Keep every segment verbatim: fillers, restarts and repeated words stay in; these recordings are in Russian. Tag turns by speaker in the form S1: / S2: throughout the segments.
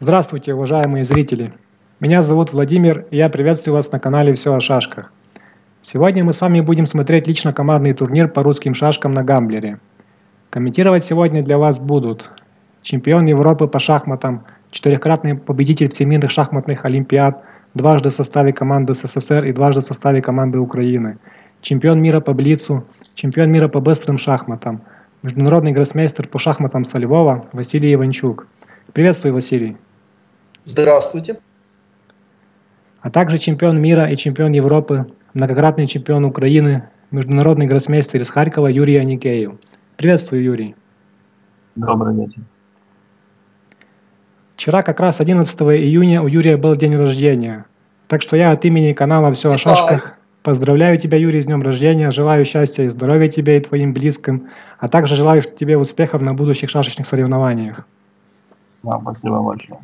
S1: Здравствуйте, уважаемые зрители! Меня зовут Владимир, и я приветствую вас на канале «Все о шашках». Сегодня мы с вами будем смотреть лично командный турнир по русским шашкам на Гамблере. Комментировать сегодня для вас будут чемпион Европы по шахматам, четырехкратный победитель всемирных шахматных олимпиад, дважды в составе команды СССР и дважды в составе команды Украины, чемпион мира по блицу, чемпион мира по быстрым шахматам, международный гроссмейстер по шахматам со Львова Василий Иванчук. Приветствую, Василий.
S2: Здравствуйте.
S1: А также чемпион мира и чемпион Европы, многократный чемпион Украины, международный гроссмейстер из Харькова Юрий Аникеев. Приветствую, Юрий.
S3: Добрый вечер.
S1: Вчера, как раз одиннадцатого июня, у Юрия был день рождения. Так что я от имени канала «Все о шашках» поздравляю тебя, Юрий, с днем рождения, желаю счастья и здоровья тебе и твоим близким, а также желаю тебе успехов на будущих шашечных соревнованиях.
S3: Да, спасибо большое.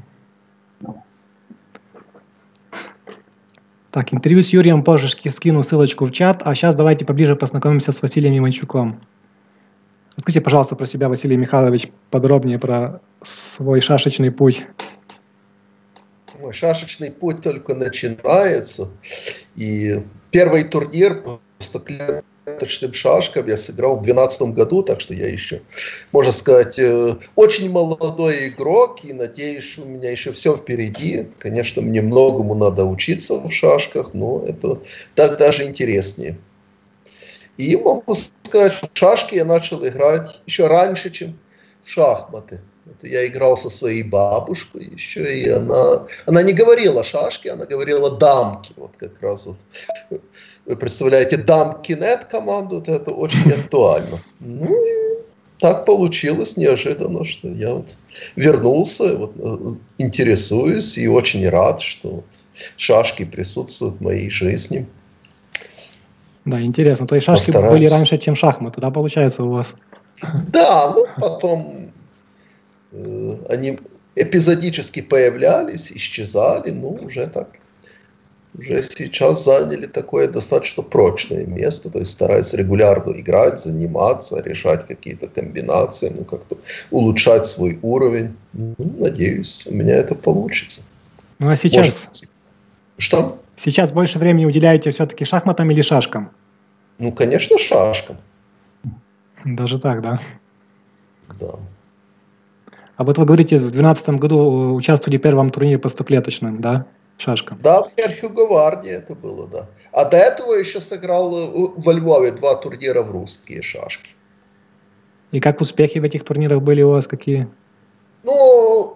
S1: Так, интервью с Юрием позже скину ссылочку в чат, а сейчас давайте поближе познакомимся с Василием Иванчуком. Расскажите, пожалуйста, про себя, Василий Михайлович, подробнее про свой шашечный путь.
S2: Мой шашечный путь только начинается. И первый турнир по стоклеточным шашкам я сыграл в две тысячи двенадцатом году, так что я еще, можно сказать, очень молодой игрок, и надеюсь, что у меня еще все впереди. Конечно, мне многому надо учиться в шашках, но это так даже интереснее. И могу сказать, что в шашки я начал играть еще раньше, чем в шахматы. Это я играл со своей бабушкой еще, и она, она не говорила шашки, она говорила дамки. Вот как раз вот. Вы представляете, дамки.нет команду, вот это очень актуально. Ну и так получилось неожиданно, что я вот вернулся, вот, интересуюсь и очень рад, что вот шашки присутствуют в моей жизни.
S1: Да, интересно. То есть шашки Постараюсь. были раньше, чем шахматы, да, получается у вас?
S2: Да, ну потом э, они эпизодически появлялись, исчезали, ну уже так. Уже сейчас заняли такое достаточно прочное место, то есть стараюсь регулярно играть, заниматься, решать какие-то комбинации, ну как-то улучшать свой уровень. Ну, надеюсь, у меня это получится.
S1: Ну а сейчас?
S2: Может... Что?
S1: Сейчас больше времени уделяете все-таки шахматам или шашкам?
S2: Ну, конечно, шашкам.
S1: Даже так, да?
S2: Да.
S1: А вот вы говорите, в две тысячи двенадцатом году участвовали в первом турнире по стоклеточным, да? Шашкам.
S2: Да, в Херхюговарде это было, да. А до этого еще сыграл во Львове два турнира в русские шашки.
S1: И как успехи в этих турнирах были у вас какие?
S2: Ну,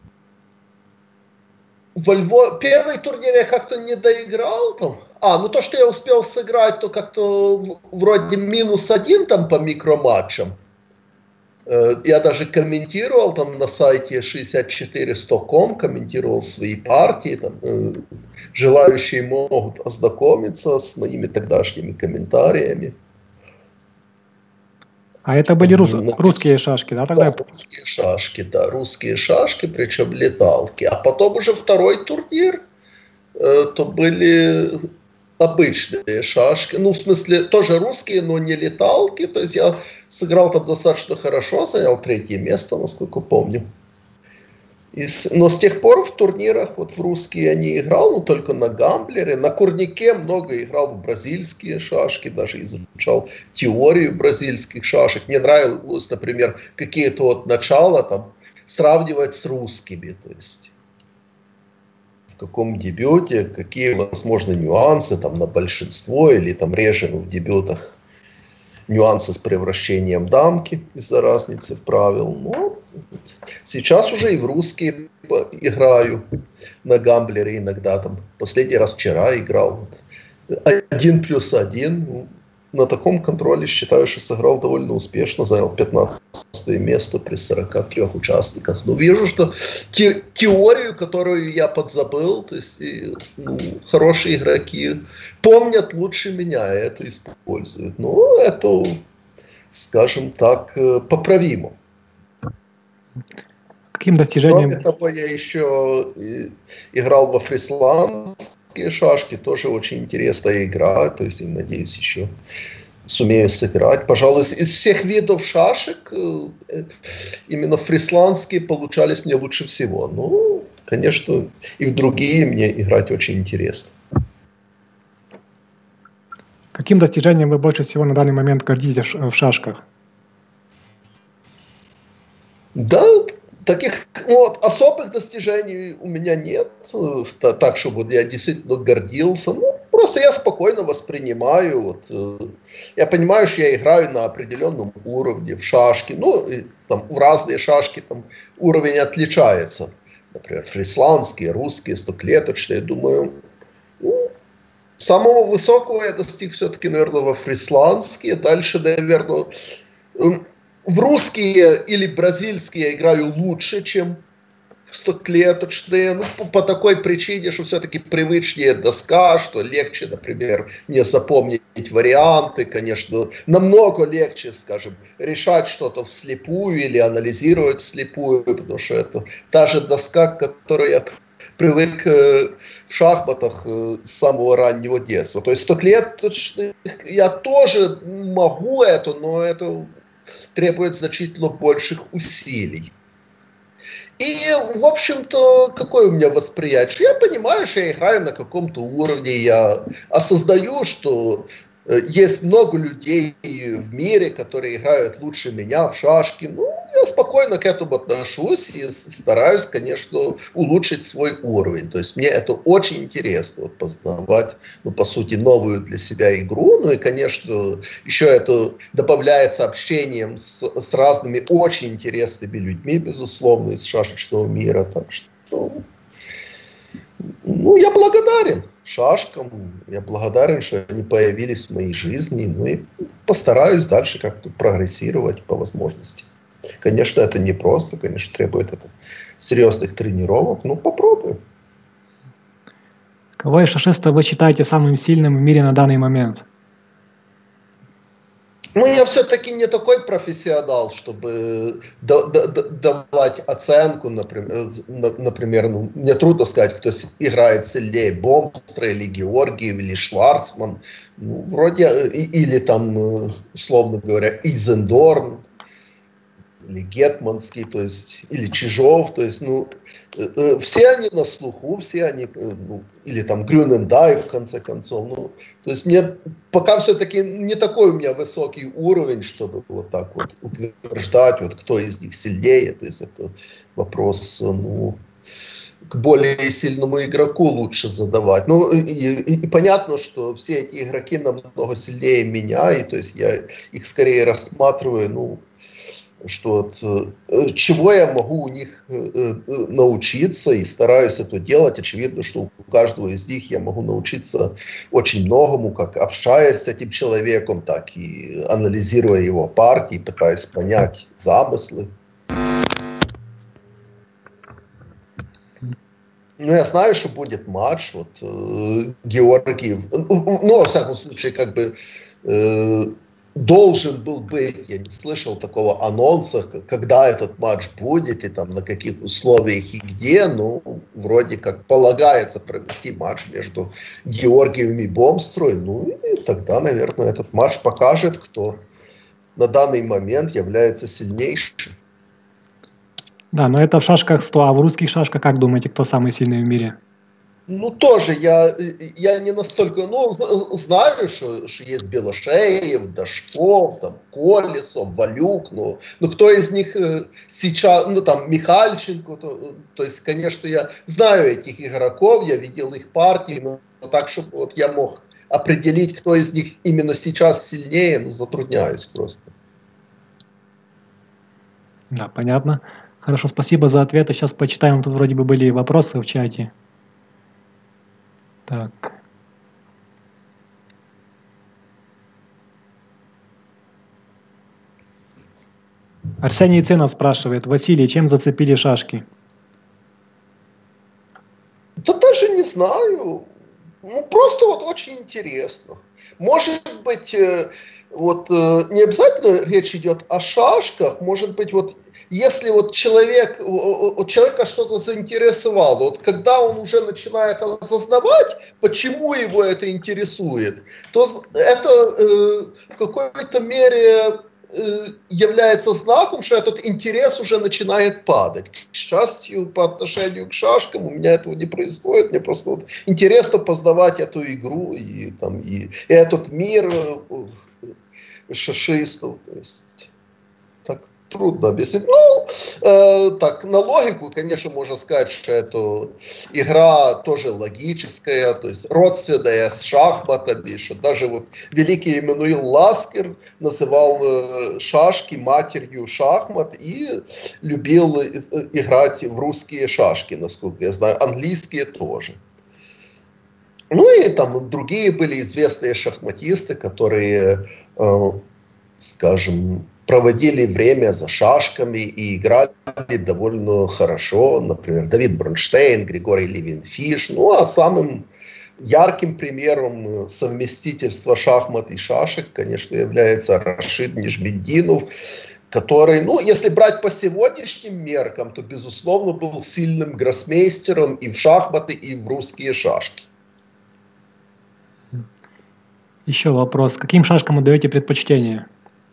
S2: во Львове первый турнир я как-то не доиграл там. А, ну то, что я успел сыграть, то как-то вроде минус один там по микроматчам. Я даже комментировал там на сайте шестьдесят четыре сто точка ком, комментировал свои партии. Там, э, желающие могут ознакомиться с моими тогдашними комментариями.
S1: А это были рус... на... русские шашки, да? Тогда?
S2: Да, русские шашки, да, русские шашки, причем леталки. А потом уже второй турнир, э, то были обычные шашки, ну, в смысле, тоже русские, но не леталки, то есть я сыграл там достаточно хорошо, занял третье место, насколько помню. И с, но с тех пор в турнирах, вот в русские я не играл, но только на гамблере, на курнике много играл в бразильские шашки, даже изучал теорию бразильских шашек. Мне нравилось, например, какие-то вот начала там сравнивать с русскими, то есть в каком дебюте, какие возможны нюансы там на большинство или там реже в дебютах нюансы с превращением дамки из-за разницы в правил. Но сейчас уже и в русские играю на гамблере иногда там. Последний раз вчера играл один плюс один. На таком контроле считаю, что сыграл довольно успешно, занял пятнадцатое место при сорока трёх участниках. Но вижу, что те, теорию, которую я подзабыл, то есть ну, хорошие игроки помнят лучше меня, и это используют. Но это, скажем так, поправимо.
S1: Каким достижением?
S2: Кроме того, я еще играл во фрисландские шашки, тоже очень интересная игра, то есть, надеюсь, еще сумею сыграть. Пожалуй, из всех видов шашек именно фрисландские получались мне лучше всего. Ну, конечно, и в другие мне играть очень интересно.
S1: Каким достижением вы больше всего на данный момент гордитесь в шашках?
S2: Да, таких вот особых достижений у меня нет, так, чтобы вот я действительно гордился. Ну, просто я спокойно воспринимаю. Вот, я понимаю, что я играю на определенном уровне в шашки. Ну, и, там, в разные шашки там, уровень отличается. Например, фрисландские, русские, стоклеточные. Думаю, ну, самого высокого я достиг все-таки, наверное, во фрисландские. Дальше, наверное... В русские или бразильские я играю лучше, чем в стоклеточные. Ну, по, по такой причине, что все-таки привычнее доска, что легче, например, мне запомнить варианты. Конечно, намного легче, скажем, решать что-то вслепую или анализировать вслепую, потому что это та же доска, к которой я привык э, в шахматах э, с самого раннего детства. То есть стоклеточных я тоже могу это, но это... требует значительно больших усилий. И, в общем-то, какое у меня восприятие? Я понимаю, что я играю на каком-то уровне, я осознаю, что есть много людей в мире, которые играют лучше меня в шашки. Ну, я спокойно к этому отношусь и стараюсь, конечно, улучшить свой уровень. То есть мне это очень интересно, вот, познавать, ну, по сути, новую для себя игру. Ну и, конечно, еще это добавляется общением с, с разными очень интересными людьми, безусловно, из шашечного мира. Так что, ну, я благодарен шашкам, я благодарен, что они появились в моей жизни, ну и постараюсь дальше как-то прогрессировать по возможности. Конечно, это непросто, конечно, требует это серьезных тренировок, но попробую.
S1: Кого из шашистов вы считаете самым сильным в мире на данный момент?
S2: Ну, я все-таки не такой профессионал, чтобы да, да, да, давать оценку, например, например ну, мне трудно сказать, кто играет сильнее, Бомстра или Георгиев, или Шварцман, ну, вроде, или там, условно говоря, Изендорн, или Гетманский, то есть, или Чижов, то есть, ну, э, все они на слуху, все они, э, ну, или там Грюнендай, в конце концов, ну, то есть мне пока все-таки не такой у меня высокий уровень, чтобы вот так вот утверждать, вот кто из них сильнее, то есть это вопрос, ну, к более сильному игроку лучше задавать. Ну, и, и, и понятно, что все эти игроки намного сильнее меня, и то есть я их скорее рассматриваю, ну, что от, чего я могу у них э, научиться и стараюсь это делать. Очевидно, что у каждого из них я могу научиться очень многому, как общаясь с этим человеком, так и анализируя его партии, пытаясь понять замыслы. Ну, я знаю, что будет матч, вот, э, Георгиев, ну, во всяком случае, как бы, э, должен был быть, я не слышал такого анонса, когда этот матч будет и там на каких условиях и где, ну, вроде как полагается провести матч между Георгиевым и Бомстрой, ну, и тогда, наверное, этот матч покажет, кто на данный момент является сильнейшим.
S1: Да, но это в шашках сто, а в русских шашках, как думаете, кто самый сильный в мире?
S2: Ну, тоже я, я не настолько, ну, знаю, что, что есть Белошеев, Дашков, там, Колесов, Валюк, ну, ну, кто из них сейчас, ну, там, Михальченко, то, то есть, конечно, я знаю этих игроков, я видел их партии, но так, чтобы вот я мог определить, кто из них именно сейчас сильнее, ну, затрудняюсь просто.
S1: Да, понятно. Хорошо, спасибо за ответы. Сейчас почитаем, тут вроде бы были вопросы в чате. Так. Арсений Цинов спрашивает: Василий, чем зацепили шашки?
S2: Да даже не знаю. Ну, просто вот очень интересно. Может быть, вот не обязательно речь идет о шашках, может быть, вот если вот человек, вот человека что-то заинтересовало, вот когда он уже начинает осознавать, почему его это интересует, то это э, в какой-то мере является знаком, что этот интерес уже начинает падать. К счастью, по отношению к шашкам у меня этого не происходит. Мне просто вот интересно познавать эту игру и, там, и, и этот мир шашистов. То есть, так трудно объяснить. Ну, э, так, на логику, конечно, можно сказать, что эта игра тоже логическая, то есть родственная с шахматами, что даже вот великий Эммануил Ласкер называл э, шашки матерью шахмат и любил э, играть в русские шашки, насколько я знаю, английские тоже. Ну и там другие были известные шахматисты, которые, э, скажем, проводили время за шашками и играли довольно хорошо. Например, Давид Бронштейн, Григорий Левинфиш. Ну, а самым ярким примером совместительства шахмат и шашек, конечно, является Рашид Нижмеддинов, который, ну, если брать по сегодняшним меркам, то, безусловно, был сильным гроссмейстером и в шахматы, и в русские шашки.
S1: Еще вопрос. Каким шашкам отдаете предпочтение?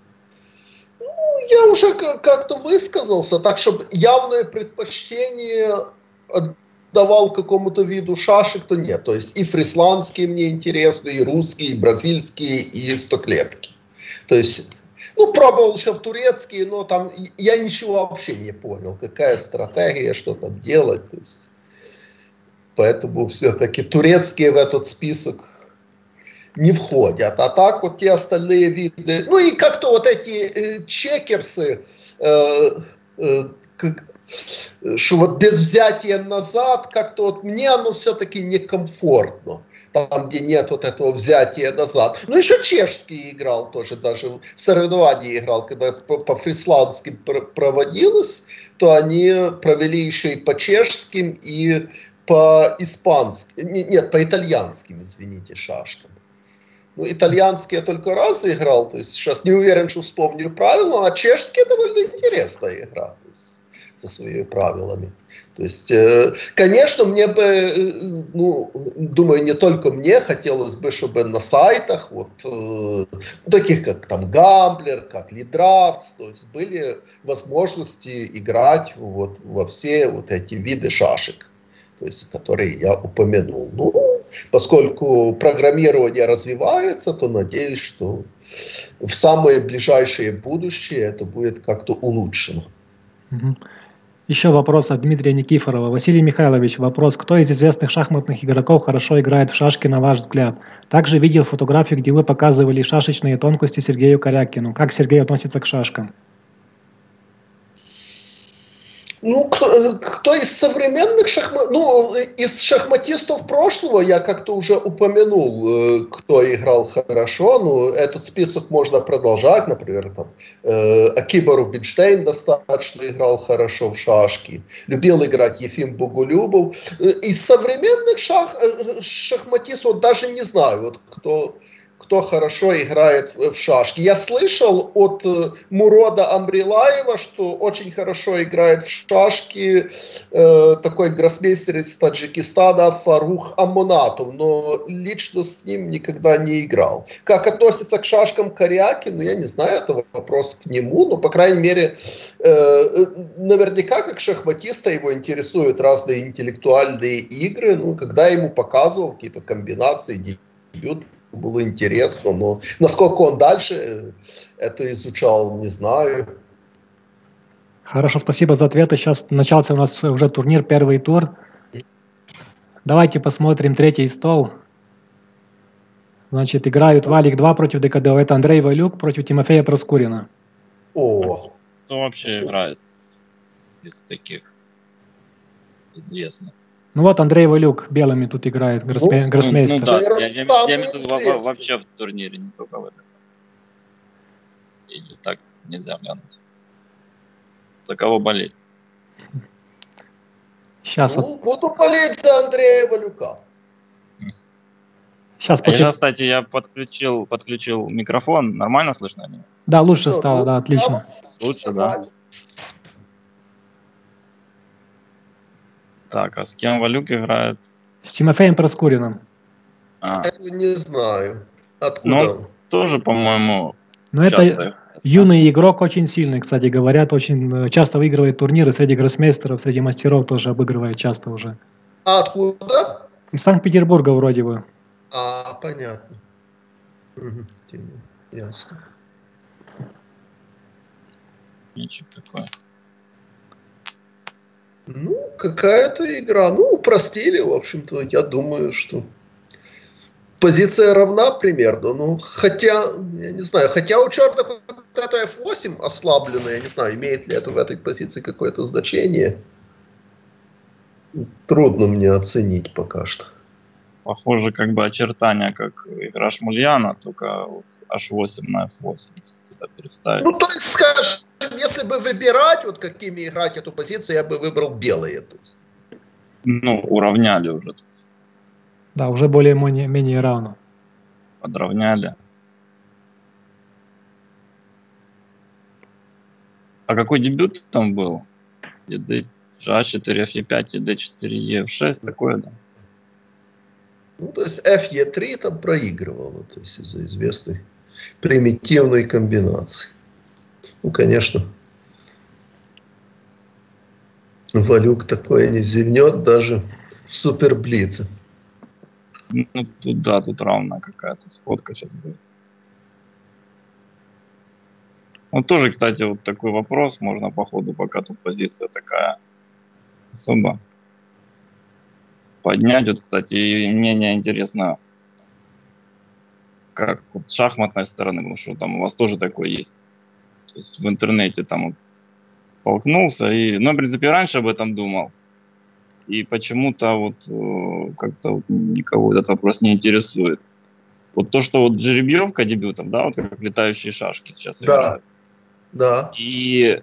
S2: Я уже как-то высказался, так чтобы явное предпочтение отдавал какому-то виду шашек, то нет. То есть и фрисландские мне интересны, и русские, и бразильские, и стоклетки. То есть, ну, пробовал еще в турецкие, но там я ничего вообще не понял, какая стратегия, что там делать. То есть, поэтому все-таки турецкие в этот список не входят. А так вот те остальные виды, ну и как-то вот эти э, чекерсы, э, э, как, что вот без взятия назад, как-то вот мне оно все-таки некомфортно. Там, где нет вот этого взятия назад. Ну, еще чешский играл тоже, даже в соревновании играл, когда по-фрисландски проводилось, то они провели еще и по чешским, и по испанским, нет, по итальянским, извините, шашкам. Ну, итальянский я только раз играл, то есть сейчас не уверен, что вспомню правила, а чешский довольно интересная игра, то есть, со своими правилами. То есть, э, конечно, мне бы, э, ну, думаю, не только мне, хотелось бы, чтобы на сайтах, вот, э, таких как там Гамблер, как Лидрафтс, то есть были возможности играть вот, во все вот эти виды шашек, то есть, которые я упомянул. Ну, поскольку программирование развивается, то надеюсь, что в самое ближайшее будущее это будет как-то улучшено.
S1: Еще вопрос от Дмитрия Никифорова. Василий Михайлович, вопрос. Кто из известных шахматных игроков хорошо играет в шашки, на ваш взгляд? Также видел фотографию, где вы показывали шашечные тонкости Сергею Корякину. Как Сергей относится к шашкам?
S2: Ну, кто, кто из современных шахматистов, ну, из шахматистов прошлого я как-то уже упомянул, кто играл хорошо, ну, этот список можно продолжать, например, там, э, Акиба Рубинштейн достаточно играл хорошо в шашки, любил играть Ефим Боголюбов. Из современных шах, шахматистов даже не знаю, вот кто... кто хорошо играет в шашки. Я слышал от Мурода Амрилаева, что очень хорошо играет в шашки э, такой гроссмейстер из Таджикистана Фарух Амонатов, но лично с ним никогда не играл. Как относится к шашкам Корякину, я не знаю, это вопрос к нему, но, по крайней мере, э, наверняка как шахматиста его интересуют разные интеллектуальные игры, ну, когда ему показывал какие-то комбинации, дебют, было интересно, но насколько он дальше это изучал, не знаю.
S1: Хорошо, спасибо за ответы. Сейчас начался у нас уже турнир, первый тур. Давайте посмотрим третий стол. Значит, играют Валик два против ДКД. Это Андрей Валюк против Тимофея Проскурина.
S2: О.
S4: Кто вообще играет из таких известных?
S1: Ну вот Андрей Валюк белыми тут играет, гроссме...
S4: ну,
S1: гроссмейстер.
S4: Ну, да, я, я, я имею в виду вообще в турнире, не только в этом. Или так нельзя глянуть. За кого болеть?
S1: Сейчас
S2: ну,
S1: вот...
S2: Буду болеть за Андрея Валюка.
S1: Сейчас, после...
S4: я, кстати, я подключил, подключил микрофон. Нормально слышно?
S1: Да, лучше стало, ну, да, отлично.
S4: Лучше, да. Так, а с кем Валюк играет?
S1: С Тимофеем Проскуриным.
S4: А.
S2: Этого не знаю. Откуда?
S4: Ну, тоже, по-моему,
S1: ну, это, Юный игрок очень сильный, кстати, говорят, очень часто выигрывает турниры среди гроссмейстеров, среди мастеров тоже обыгрывает часто уже.
S2: А откуда?
S1: Из Санкт-Петербурга вроде бы.
S2: А, понятно. Угу. Ясно.
S4: Ничего такое.
S2: Ну, какая-то игра. Ну, упростили, в общем-то. Я думаю, что позиция равна примерно. Ну, хотя, я не знаю, хотя у черных вот это эф восемь ослабленное, я не знаю, имеет ли это в этой позиции какое-то значение. Трудно мне оценить пока что.
S4: Похоже, как бы очертания, как игра Шмульяна, только вот аш восемь на эф восемь. Это представить.
S2: Ну, то есть, скажем, если бы выбирать, вот какими играть эту позицию, я бы выбрал белые. То есть.
S4: Ну, уравняли уже.
S1: Да, уже более-менее равно.
S4: Подровняли. А какой дебют там был? е дэ а четыре, эф е пять, е дэ четыре, е эф шесть, такое, да?
S2: Ну, то есть эф е три там проигрывало, то есть из-за известной примитивной комбинации. Ну, конечно, Валюк такое не зевнет даже в суперблице.
S4: Ну, тут да, тут равная какая-то сходка сейчас будет. Ну, тоже, кстати, вот такой вопрос можно по ходу, пока тут позиция такая особо поднять. Вот, кстати, и мнение интересно, как вот с шахматной стороны, потому что там у вас тоже такое есть. То есть в интернете там вот столкнулся, и, ну, в принципе, раньше об этом думал. И почему-то вот э, как-то вот никого этот вопрос не интересует. Вот то, что вот жеребьевка дебютов, да, вот как летающие шашки сейчас
S2: Да.
S4: играют.
S2: Да.
S4: И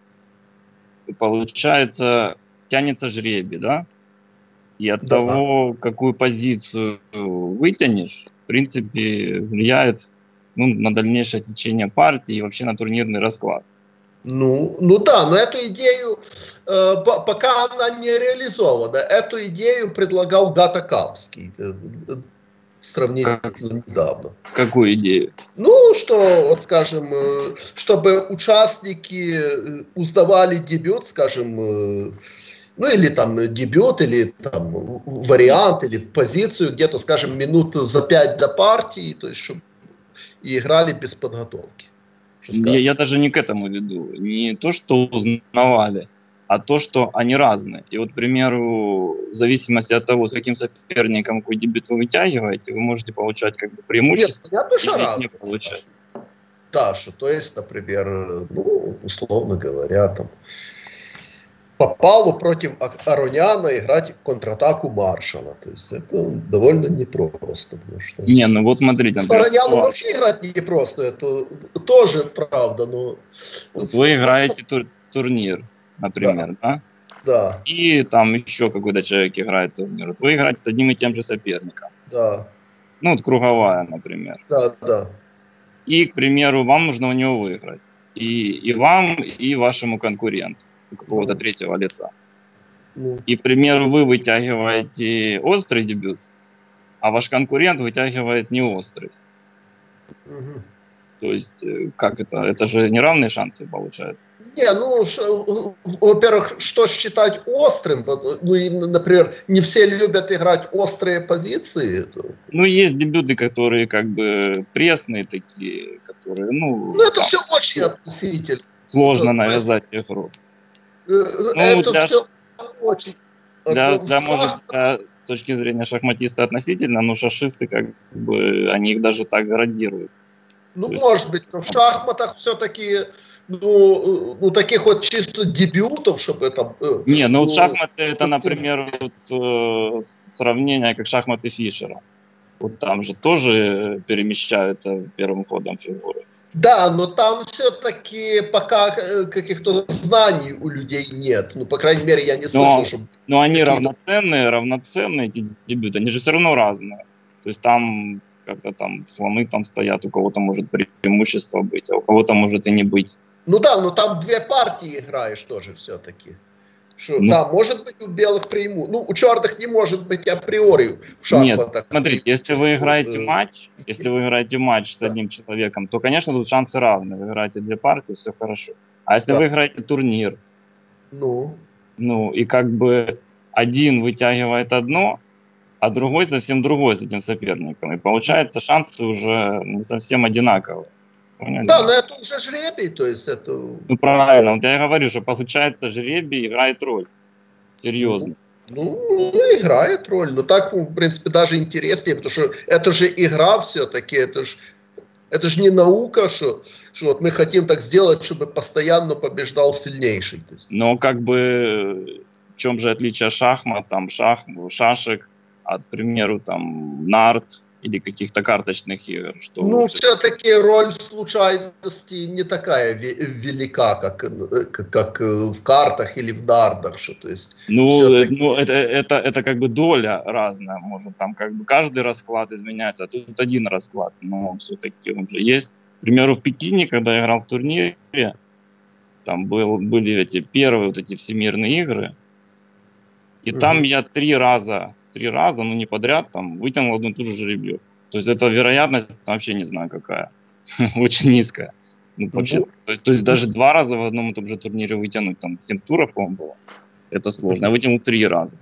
S4: получается, тянется жребий, да? И от
S2: Да.
S4: того, какую позицию вытянешь, в принципе, влияет, ну, на дальнейшее течение партии и вообще на турнирный расклад.
S2: Ну, ну да, но эту идею, э, пока она не реализована, эту идею предлагал Гата Капский э, э, сравнительно
S4: как,
S2: недавно.
S4: Какую идею?
S2: Ну, что, вот скажем, э, чтобы участники узнавали дебют, скажем, э, ну или там дебют, или там вариант, или позицию где-то, скажем, минут за пять до партии, то есть чтобы и играли без подготовки.
S4: Я, я даже не к этому веду. Не то, что узнавали, а то, что они разные. И вот, к примеру, в зависимости от того, с каким соперником какой дебют вы вытягиваете, вы можете получать как бы преимущество.
S2: Нет, понятно, что
S4: или не
S2: разные.
S4: получать.
S2: Да, что, то есть, например, ну, условно говоря, там, попало против Ароняна играть контратаку Маршала. То есть это довольно непросто. Что...
S4: Не, ну вот смотрите.
S2: С Ароняном вообще играть непросто, это тоже правда, но...
S4: Вот вы играете тур турнир, например, да.
S2: да? Да.
S4: И там еще какой-то человек играет турнир. Вот вы играете с одним и тем же соперником.
S2: Да.
S4: Ну вот круговая, например.
S2: Да, да.
S4: И, к примеру, вам нужно у него выиграть. И, и вам, и вашему конкуренту. Какого-то ну, третьего лица. Ну. И, к примеру, вы вытягиваете острый дебют, а ваш конкурент вытягивает не острый.
S2: Угу.
S4: То есть, как это? Это же неравные шансы получается.
S2: Не, ну, во-первых, что считать острым? Ну, и, например, не все любят играть острые позиции.
S4: Ну, есть дебюты, которые как бы пресные такие, которые, ну...
S2: Ну, это там, все очень относительно.
S4: Сложно ну, навязать есть... игру.
S2: Это ну, для, все очень...
S4: Для, для, может, для, с точки зрения шахматиста относительно, но шашисты, как бы, они их даже так градируют.
S2: Ну, То может есть... быть, но в шахматах все-таки, ну, ну, таких вот чисто дебютов, чтобы это...
S4: Не, ну, вот шахматы, это, например, вот, э, сравнение, как шахматы Фишера. Вот там же тоже перемещаются первым ходом фигуры.
S2: Да, но там все-таки пока каких-то знаний у людей нет. Ну, по крайней мере, я не слышал,
S4: но,
S2: чтобы...
S4: Но они равноценные, равноценные эти дебюты, они же все равно разные. То есть там как-то там слоны там стоят, у кого-то может преимущество быть, а у кого-то может и не быть.
S2: Ну да, но там две партии играешь тоже все-таки. Что,
S4: Ну,
S2: да, может быть у белых преимущество. Ну, у черных не может быть априори в шахматах.
S4: Нет, смотрите, если вы играете
S2: э,
S4: матч, если вы играете матч с
S2: да.
S4: одним человеком, то, конечно, тут шансы равны. Вы играете две партии, все хорошо. А если
S2: Да.
S4: вы играете турнир,
S2: Ну,
S4: ну, и как бы один вытягивает одно, а другой совсем другой с этим соперником. И получается, шансы уже не совсем одинаковые. Поняли?
S2: да, но это уже жребий, то есть это...
S4: Ну, правильно. Вот я и говорю, что получается, жребий играет роль. Серьезно.
S2: Ну, ну, играет роль, но так, в принципе, даже интереснее, потому что это же игра все-таки, это же это ж не наука, что, что вот мы хотим так сделать, чтобы постоянно побеждал сильнейший. То есть.
S4: Но как бы в чем же отличие шахмат, там, шах, шашек от, к примеру, там, нарт или каких-то карточных игр? Что
S2: Ну,
S4: вот...
S2: все-таки роль случайности не такая велика, как, как, как в картах или в нардах. Что, то есть,
S4: ну,
S2: все-таки...
S4: ну это, это, это как бы доля разная, может, там как бы каждый расклад изменяется, а тут один расклад, но все-таки он же есть. К примеру, в Пекине, когда я играл в турнире, там был, были эти первые вот эти всемирные игры, и угу. там я три раза, три раза, ну не подряд, там вытянул одну и ту же жеребьевку. То есть эта вероятность вообще не знаю какая, очень низкая. Ну, вообще, угу. то, то есть даже два раза в одном и том же турнире вытянуть, там семь туров, по-моему, было, это сложно. Я вытянул три раза.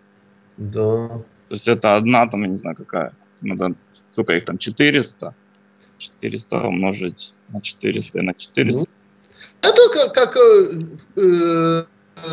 S2: Да.
S4: То есть это одна, там, я не знаю какая, надо, сколько их там, четыреста, четыреста умножить на четыреста и на четыреста.
S2: Ну, это как, как э, э,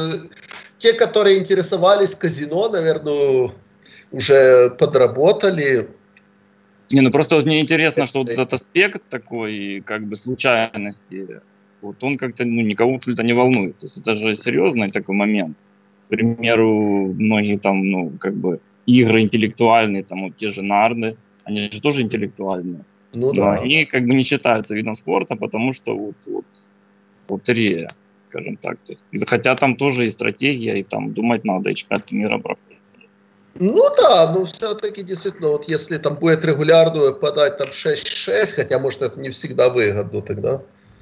S2: те, которые интересовались казино, наверное, уже подработали.
S4: Не, ну просто вот мне интересно, что вот этот аспект такой, как бы случайности, вот он как-то ну, никого абсолютно не волнует. То есть это же серьезный такой момент. К примеру, многие там, ну, как бы игры интеллектуальные, там вот те же нарды, они же тоже интеллектуальные.
S2: Ну,
S4: но
S2: да.
S4: они как бы не считаются видом спорта, потому что вот, вот лотерея, скажем так. То есть, хотя там тоже и стратегия, и там думать надо, и чемпионат мира проходит.
S2: Ну да, но все-таки действительно, вот если там будет регулярно выпадать там шесть-шесть, хотя может это не всегда выгодно, тогда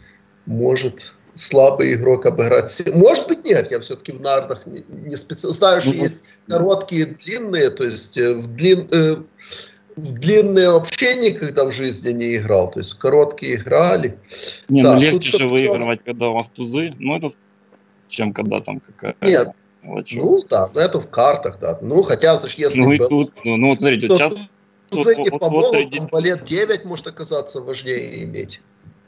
S2: может слабый игрок обыграть. Может быть нет, я все-таки в нардах не, не специально. Знаю, что ну, есть короткие и длинные, то есть в, длин, э, в длинные вообще никогда в жизни не играл, то есть в короткие играли.
S4: Не, да, ну легче же выигрывать, когда у вас тузы, ну это чем когда там какая-то...
S2: Нет.
S4: Лачок.
S2: Ну да, но это в картах, да. Ну хотя, значит, если
S4: ну, и
S2: был,
S4: тут, ну, ну вот смотрите,
S2: то,
S4: сейчас
S2: тузы не
S4: вот,
S2: помогут,
S4: вот среди...
S2: там валет девять может оказаться важнее иметь.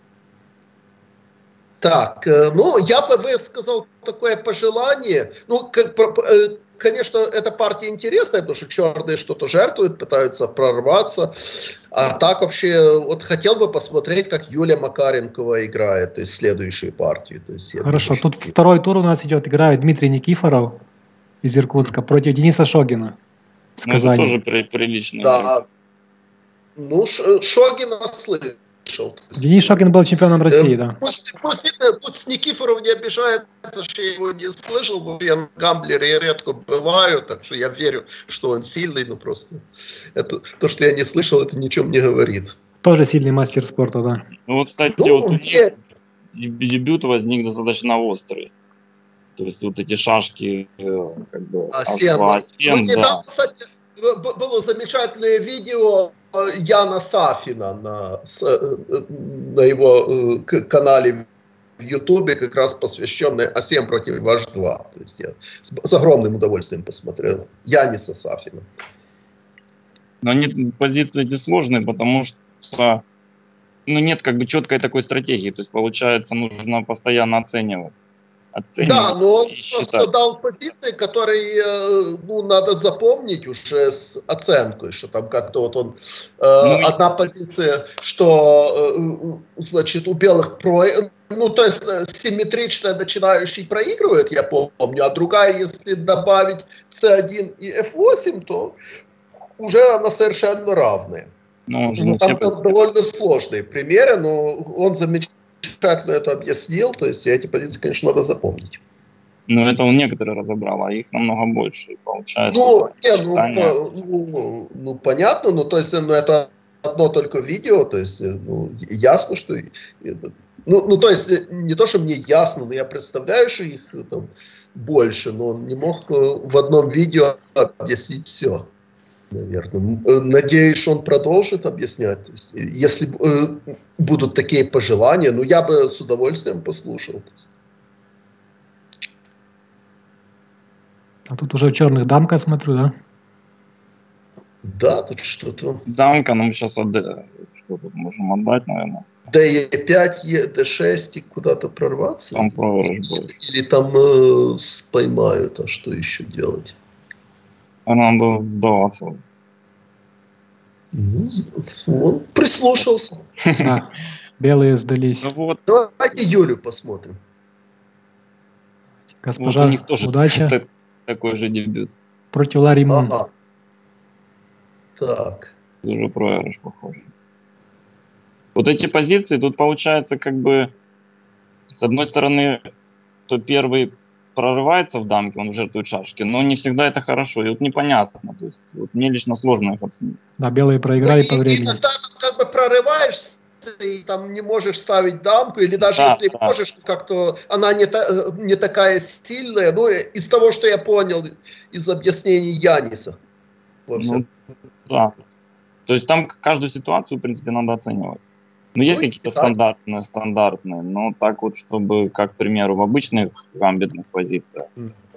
S2: Так, ну я бы высказал такое пожелание. Ну, как, конечно, эта партия интересная, потому что черные что-то жертвуют, пытаются прорваться. А так вообще, вот хотел бы посмотреть, как Юлия Макаренкова играет, то есть следующую партию. То есть,
S1: Хорошо, тут что... второй тур у нас идет, играет Дмитрий Никифоров из Иркутска против Дениса Шогина.
S4: Ну, это тоже при, прилично.
S2: Да. Ну, Шогина слышал.
S1: Денис Шогин был чемпионом России, э, да.
S2: Пусть, пусть, пусть Никифоров не обижается, что я его не слышал, потому что я на гамблере редко бываю, так что я верю, что он сильный, но просто это, то, что я не слышал, это ничем не говорит.
S1: Тоже сильный мастер спорта, да.
S4: Ну вот, кстати,
S2: ну,
S4: вот
S2: я...
S4: дебют возник достаточно острый. То есть вот эти шашки, как бы...
S2: А семь,
S4: а семь,
S2: ну, недавно,
S4: да.
S2: кстати, было замечательное видео Яна Сафина на, на его канале в Ютубе, как раз посвященное А семь против Аш два. То есть я с, с огромным удовольствием посмотрел Яниса Сафина.
S4: Но они позиции эти сложные, потому что ну, нет как бы четкой такой стратегии. То есть получается нужно постоянно оценивать.
S2: Да, но он просто дал позиции, которые ну, надо запомнить уже с оценкой, что там как-то вот он... Э, ну, одна позиция, что, э, значит, у белых про... Ну, то есть симметрично начинающий проигрывает, я помню, а другая, если добавить С один и Ф восемь, то уже она совершенно равная.
S4: Ну,
S2: ну, там все... довольно сложные примеры, но он замечательно это объяснил, то есть эти позиции, конечно, надо запомнить.
S4: Ну, это он некоторые разобрал, а их намного больше, получается.
S2: Ну, не, ну, по, ну, ну, понятно, ну, то есть, ну, это одно только видео, то есть, ну, ясно, что... Это, ну, ну, то есть, не то, что мне ясно, но я представляю, что их там больше, но он не мог в одном видео объяснить все, наверное. Надеюсь, он продолжит объяснять, если, если будут такие пожелания. Ну, я бы с удовольствием послушал.
S1: А тут уже в черных дамка смотрю, да?
S2: Да, тут что-то...
S4: Дамка, ну мы сейчас отда... что тут можем отдать, наверное.
S2: дэ пять, дэ шесть и куда-то прорваться?
S4: Там проигрыш будет.
S2: Или там э, споймают, а что еще делать?
S4: Надо сдаваться.
S2: Ну, он прислушался.
S1: Да, белые сдались.
S4: Ну вот,
S2: Давайте Юлю посмотрим.
S1: Госпожа,
S4: вот у них тоже
S1: удача
S4: та- такой же дебют.
S1: против Ларри Мун.
S2: Ага. Так.
S4: Уже проигрыш, похоже. Вот эти позиции, тут получается как бы, с одной стороны, то первый прорывается в дамке, он жертвует шашки, но не всегда это хорошо, и вот непонятно, то есть вот мне лично сложно их оценить.
S1: Да, белые проиграли
S2: Ну,
S1: по
S2: и-
S1: времени.
S2: Иногда ты как бы прорываешься, и там не можешь ставить дамку, или даже
S4: Да,
S2: если
S4: да.
S2: можешь, как-то она не, та- не такая сильная. Ну, из того, что я понял из объяснений Яниса. Во
S4: Ну,
S2: всяком
S4: да. То есть там каждую ситуацию, в принципе, надо оценивать. Ну, есть
S2: Ну,
S4: какие-то
S2: так.
S4: стандартные, стандартные, но так вот, чтобы, как, к примеру, в обычных гамбитных позициях,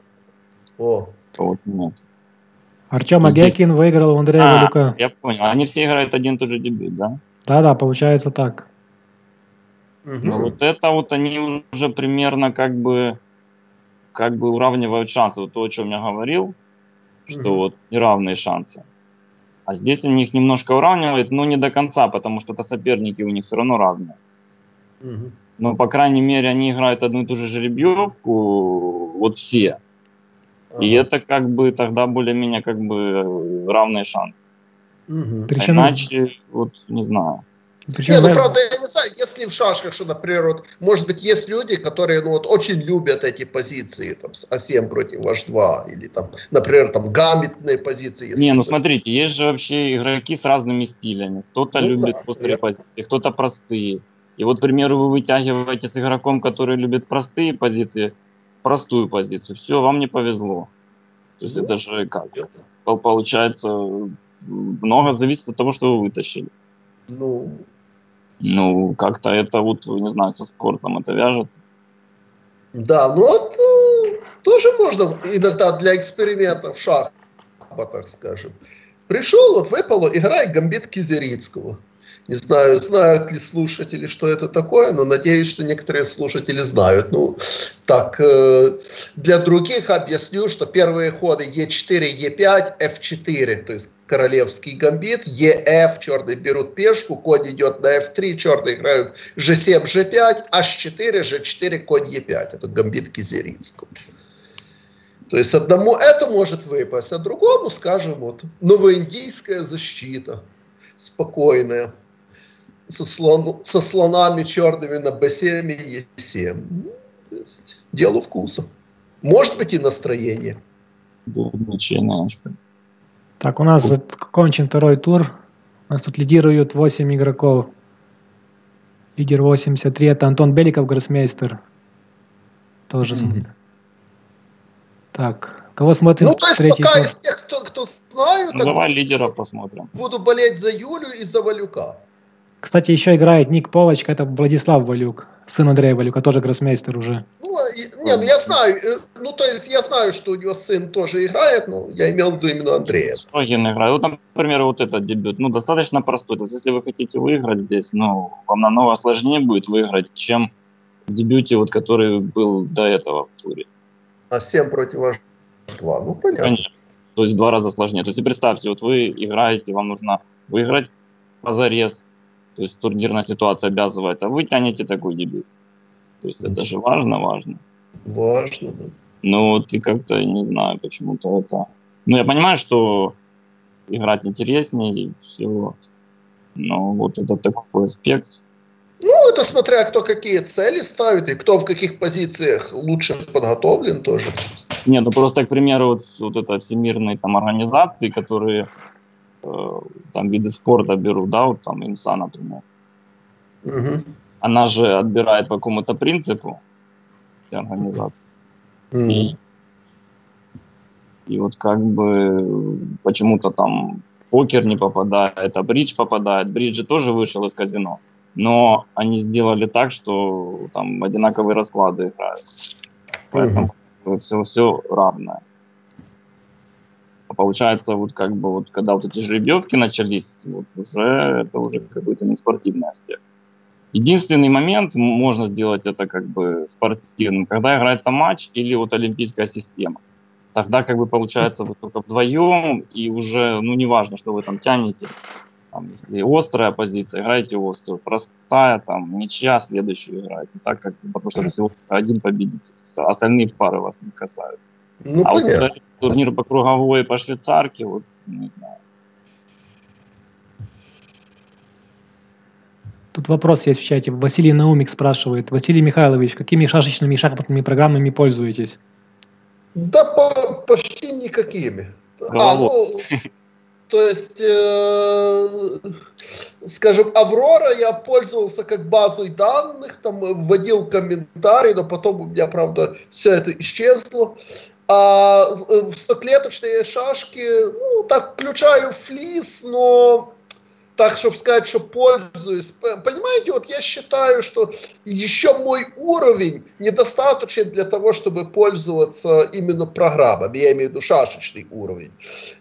S2: О,
S4: то вот нет.
S1: Артем
S4: Здесь-
S1: Агекин выиграл у Андрея
S4: А,
S1: Валюка.
S4: я понял. Они все играют один и тот же дебют, да?
S1: Да-да, получается так.
S2: мгм.
S4: Ну, вот это вот они уже примерно как бы, как бы уравнивают шансы. Вот то, о чем я говорил, что
S2: Мгм.
S4: вот неравные шансы. А здесь они их немножко уравнивают, но не до конца, потому что это соперники у них все равно равные.
S2: Мгм.
S4: Но, по крайней мере, они играют одну и ту же жеребьевку, вот все. И
S2: Ага.
S4: это как бы тогда более-менее как бы равные шансы.
S2: Мгм.
S1: Причем,
S4: А иначе, вот, не знаю.
S1: причем
S2: Не, ну
S1: в-
S2: правда, я не знаю, если в шашках, что, например, вот, может быть, есть люди, которые, ну, вот, очень любят эти позиции, там, с а семь против аш два, или там, например, там, гамбитные позиции. Если
S4: Не, ну
S2: это-
S4: смотрите, есть же вообще игроки с разными стилями. Кто-то
S2: Ну
S4: любит
S2: да,
S4: острые
S2: я-
S4: позиции, кто-то простые. И вот, к примеру, вы вытягиваете с игроком, который любит простые позиции, простую позицию. Все, вам не повезло. То есть
S2: Ну,
S4: это же как?
S2: я-
S4: Пол- Получается, много зависит от того, что вы вытащили.
S2: Ну,
S4: Ну, как-то это вот, не знаю, со спортом это вяжется.
S2: да, ну вот э, тоже можно иногда для экспериментов в шахматах, скажем. Пришел, вот выпало, играй гамбит Кизерицкого. Не знаю, знают ли слушатели, что это такое, но надеюсь, что некоторые слушатели знают. Ну, так, э, для других объясню, что первые ходы е четыре, е пять, эф четыре, то есть королевский гамбит, еф, черные берут пешку, конь идет на эф три, черные играют же семь, же пять, аш четыре, же четыре, конь е пять. Это гамбит Кизерицкого. То есть одному это может выпасть, а другому, скажем, вот новоиндийская защита, спокойная, со, слон, со слонами черными на бэ семь и е семь. Ну, то есть дело вкуса. Может быть и настроение.
S4: Да, ничего, немножко.
S1: Так, у нас закончен второй тур. У нас тут лидируют восемь игроков. Лидер восемьдесят три, это Антон Беликов, гроссмейстер. Тоже
S2: Мгм.
S1: смотрит. Так, кого смотрим?
S2: Ну, то есть
S1: третий
S2: пока
S1: тур?
S2: из тех, кто, кто знаю,
S4: Ну,
S2: так
S4: давай
S2: буду,
S4: лидера посмотрим.
S2: буду болеть за Юлю и за Валюка.
S1: Кстати, еще играет Ник Полочка, это Владислав Валюк, сын Андрея Валюка, тоже гроссмейстер уже.
S2: Ну, и- не, ну я знаю, э, ну то есть я знаю, что у него сын тоже играет, но я имел в виду именно Андрея.
S4: Строгин играет. Вот, например, вот этот дебют, ну, достаточно простой. То есть, если вы хотите выиграть здесь, ну, вам намного сложнее будет выиграть, чем в дебюте, вот, который был до этого в туре.
S2: А семь против аш два, ну понятно.
S4: Конечно. То есть, в два раза сложнее. То есть, и представьте, вот вы играете, вам нужно выиграть позарез. То есть, турнирная ситуация обязывает, а вы тянете такой дебют. То есть, это же важно, важно.
S2: Важно, да.
S4: Ну, вот и как-то, не знаю, почему-то это... Ну, я понимаю, что играть интереснее и все. Но вот это такой аспект.
S2: Ну, это смотря кто какие цели ставит и кто в каких позициях лучше подготовлен тоже.
S4: Нет, ну просто, к примеру, вот, вот это всемирные там организации, которые э, там виды спорта берут, да, вот там ИМСА, например.
S2: Угу.
S4: Она же отбирает по какому-то принципу эти организации.
S2: Угу.
S4: И И вот как бы почему-то там покер не попадает, а бридж попадает. Бридж тоже вышел из казино. Но они сделали так, что там одинаковые расклады играют. Поэтому угу. все, все равное. Получается, вот как бы вот когда вот эти жеребьевки начались, вот уже это уже какой-то неспортивный аспект. Единственный момент, можно сделать это как бы спортивным, когда играется матч или вот олимпийская система. Тогда как бы получается вы только вдвоем, и уже, ну, неважно, что вы там тянете. Там, если острая позиция, играете острую. Простая, там, ничья, следующую играете. Так как, потому что всего один победитель. Остальные пары вас не касаются.
S2: Ну,
S4: а
S2: понятно.
S4: вот турнир по круговой, по швейцарке, вот, не знаю.
S1: Тут вопрос есть в чате. Василий Наумик спрашивает. Василий Михайлович, какими шашечными и шахматными программами пользуетесь?
S2: Да по, почти никакими. А, ну, то есть, э, скажем, Аврора я пользовался как базой данных, там вводил комментарии, но потом у меня, правда, все это исчезло. А в стоклеточные шашки, ну, так включаю флис, но так, чтобы сказать, что пользуюсь. Понимаете, вот я считаю, что еще мой уровень недостаточен для того, чтобы пользоваться именно программами. Я имею в виду шашечный уровень.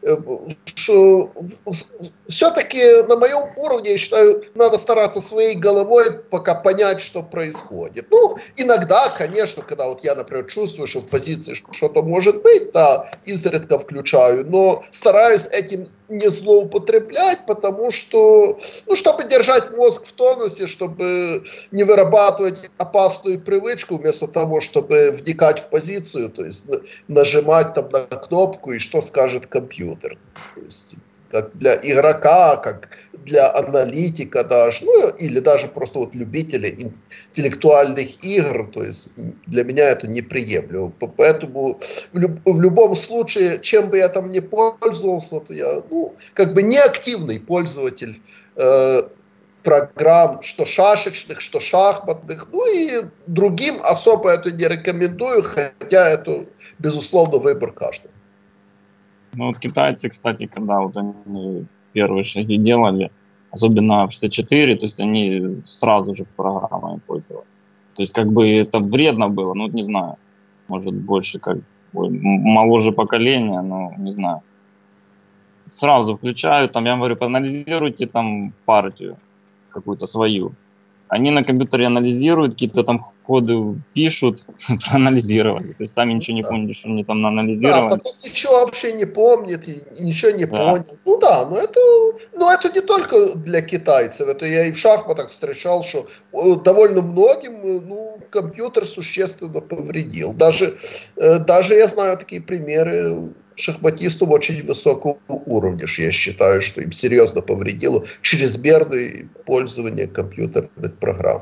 S2: Все-таки на моем уровне, я считаю, надо стараться своей головой пока понять, что происходит. Ну, иногда, конечно, когда вот я, например, чувствую, что в позиции что-то может быть, да, изредка включаю, но стараюсь этим не злоупотреблять, потому что, ну, чтобы держать мозг в тонусе, чтобы не вырабатывать опасную привычку, вместо того, чтобы вникать в позицию, то есть нажимать там на кнопку и что скажет компьютер. То есть как для игрока, как для аналитика даже, ну, или даже просто вот любителей интеллектуальных игр, то есть для меня это неприемлемо. Поэтому в, люб, в любом случае, чем бы я там ни пользовался, то я, ну, как бы неактивный пользователь э, программ, что шашечных, что шахматных, ну и другим особо это не рекомендую, хотя это, безусловно, выбор каждого.
S4: Ну вот китайцы, кстати, когда вот они первые шаги делали, особенно в шестьдесят четыре, то есть они сразу же программами пользовались. То есть как бы это вредно было, ну не знаю, может больше как ой, моложе поколения, но не знаю. Сразу включают, там я говорю, поанализируйте там партию какую-то свою. Они на компьютере анализируют, какие-то там ходы пишут, проанализировали. То есть сами ничего не помнят, что они там анализировали.
S2: Да, потом ничего вообще не помнит, и ничего не
S4: да.
S2: понял. Ну да, но это, но это не только для китайцев. Это я и в шахматах встречал, что довольно многим, ну, компьютер существенно повредил. Даже, даже я знаю такие примеры шахматистов очень высокого уровня. Я считаю, что им серьезно повредило чрезмерное пользование компьютерных программ.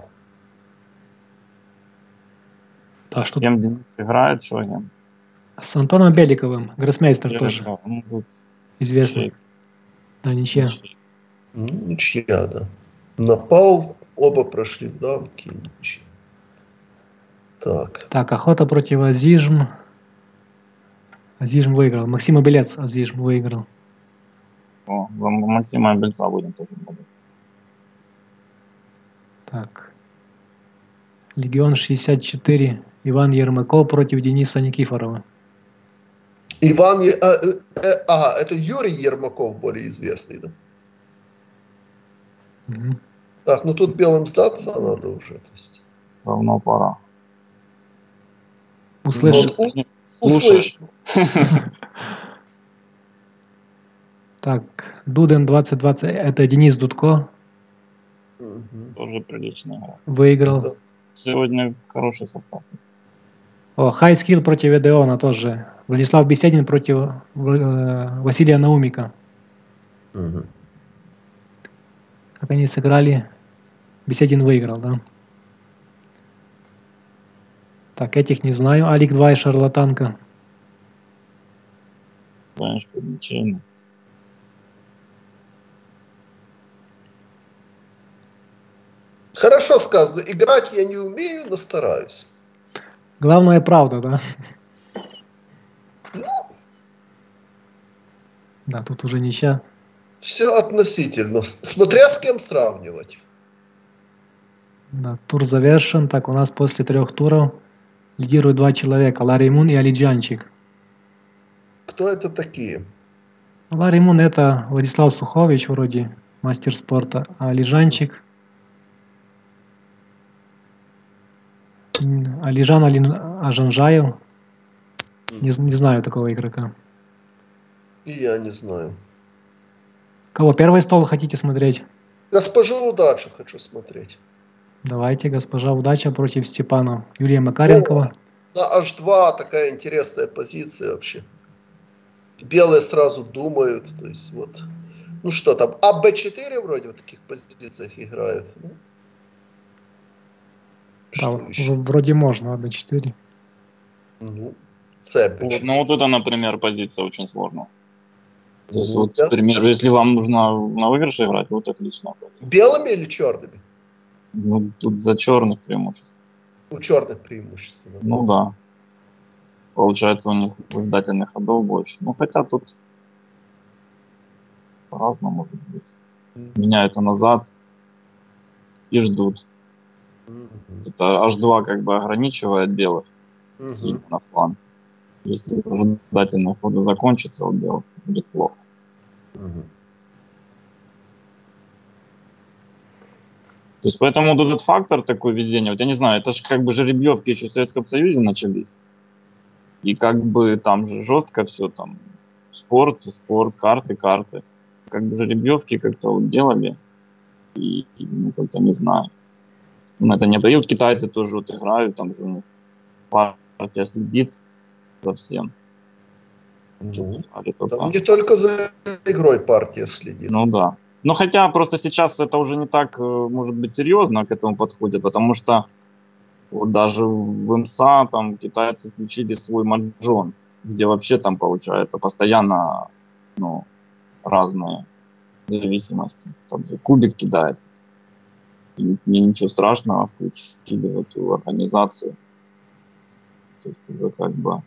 S4: А что кем Денис играет сегодня?
S1: С Антоном Беликовым, гроссмейстер
S4: Я
S1: тоже.
S4: Это, ну, тут
S1: известный.
S4: Ничья.
S1: Да, ничья.
S4: Ничья.
S2: Ну, ничья, да. Напал, оба прошли в дамки. Ничья. Так.
S1: Так, охота против Азижм. Азижм выиграл. Максим Абелец Азижм выиграл.
S4: О, за Максима Абельца будем тоже говорить.
S1: Так. Легион шестьдесят четыре. Иван Ермаков против Дениса Никифорова.
S2: Иван, э, э, э, ага, это Юрий Ермаков более известный, да?
S1: Угу.
S2: Так, ну тут белым сдаться надо уже. То есть.
S4: Давно пора.
S1: Услышь.
S2: Вот, у, услышь.
S1: Так, Дуден двадцать двадцать. Это Денис Дудко.
S2: Угу.
S4: Тоже приличная игра.
S1: Выиграл.
S2: Да.
S4: Сегодня хороший состав.
S1: О, Хайскилл против Эдеона тоже. Владислав Беседин против э, Василия Наумика.
S2: Угу.
S1: Как они сыграли? Беседин выиграл, да? Так, этих не знаю. Алик два и Шарлатанка.
S4: Знаешь, ничейно.
S2: Хорошо сказано. Играть я не умею, но стараюсь.
S1: Главное, правда, да?
S2: Ну,
S1: Да, тут уже ничья.
S2: Все относительно. Смотря с кем сравнивать.
S1: Да, тур завершен. Так, у нас после трех туров лидируют два человека. Ларри Мун и Алиджанчик.
S2: Кто это такие?
S1: Ларри Мун это Владислав Сухович, вроде мастер спорта. А Алиджанчик... Алижан Алин Ажанжаев. Не, не знаю такого игрока.
S2: И я не знаю.
S1: Кого, первый стол хотите смотреть?
S2: Госпожу Удачу хочу смотреть.
S1: Давайте, госпожа Удача против Степана. Юлия Макаренкова.
S2: О, на аш два такая интересная позиция вообще. Белые сразу думают. То есть вот. Ну что там, а бэ четыре вроде в таких позициях играют. Ну,
S1: да, вроде можно, а бэ четыре.
S2: Угу. Це
S4: вот, ну вот это, например, позиция очень сложная. То есть,
S2: ну,
S4: вот,
S2: да.
S4: к примеру, если вам нужно на выигрыше играть, вот отлично.
S2: Белыми или черными?
S4: Ну, тут за черных преимуществ.
S2: У черных преимуществ. Да.
S4: Ну да. Получается, у них выжидательных ходов больше. Ну, хотя тут по-разному может быть. Меняются назад и ждут. Mm-hmm. Это аш два как бы ограничивает белых mm-hmm. на фланг. Если ожидательные ходы закончатся у белых, будет плохо. Mm-hmm. То есть поэтому вот этот фактор такой везения, вот я не знаю, это же как бы жеребьевки еще в Советском Союзе начались. И как бы там же жестко все там. Спорт, спорт, карты, карты. Как бы жеребьевки как-то вот делали. И, и ну, как-то не знаю. Ну, это не дают. Китайцы тоже вот играют, там же у них партия следит за всем.
S2: Ну, там не только за игрой партия следит.
S4: Ну да. Но хотя просто сейчас это уже не так, может быть, серьезно к этому подходит, потому что вот даже в эм эс а там китайцы включили свой маджон, где вообще там получается постоянно ну, разные зависимости. Там же кубик кидается. И мне ничего страшного, включили в эту организацию. То есть уже как бы...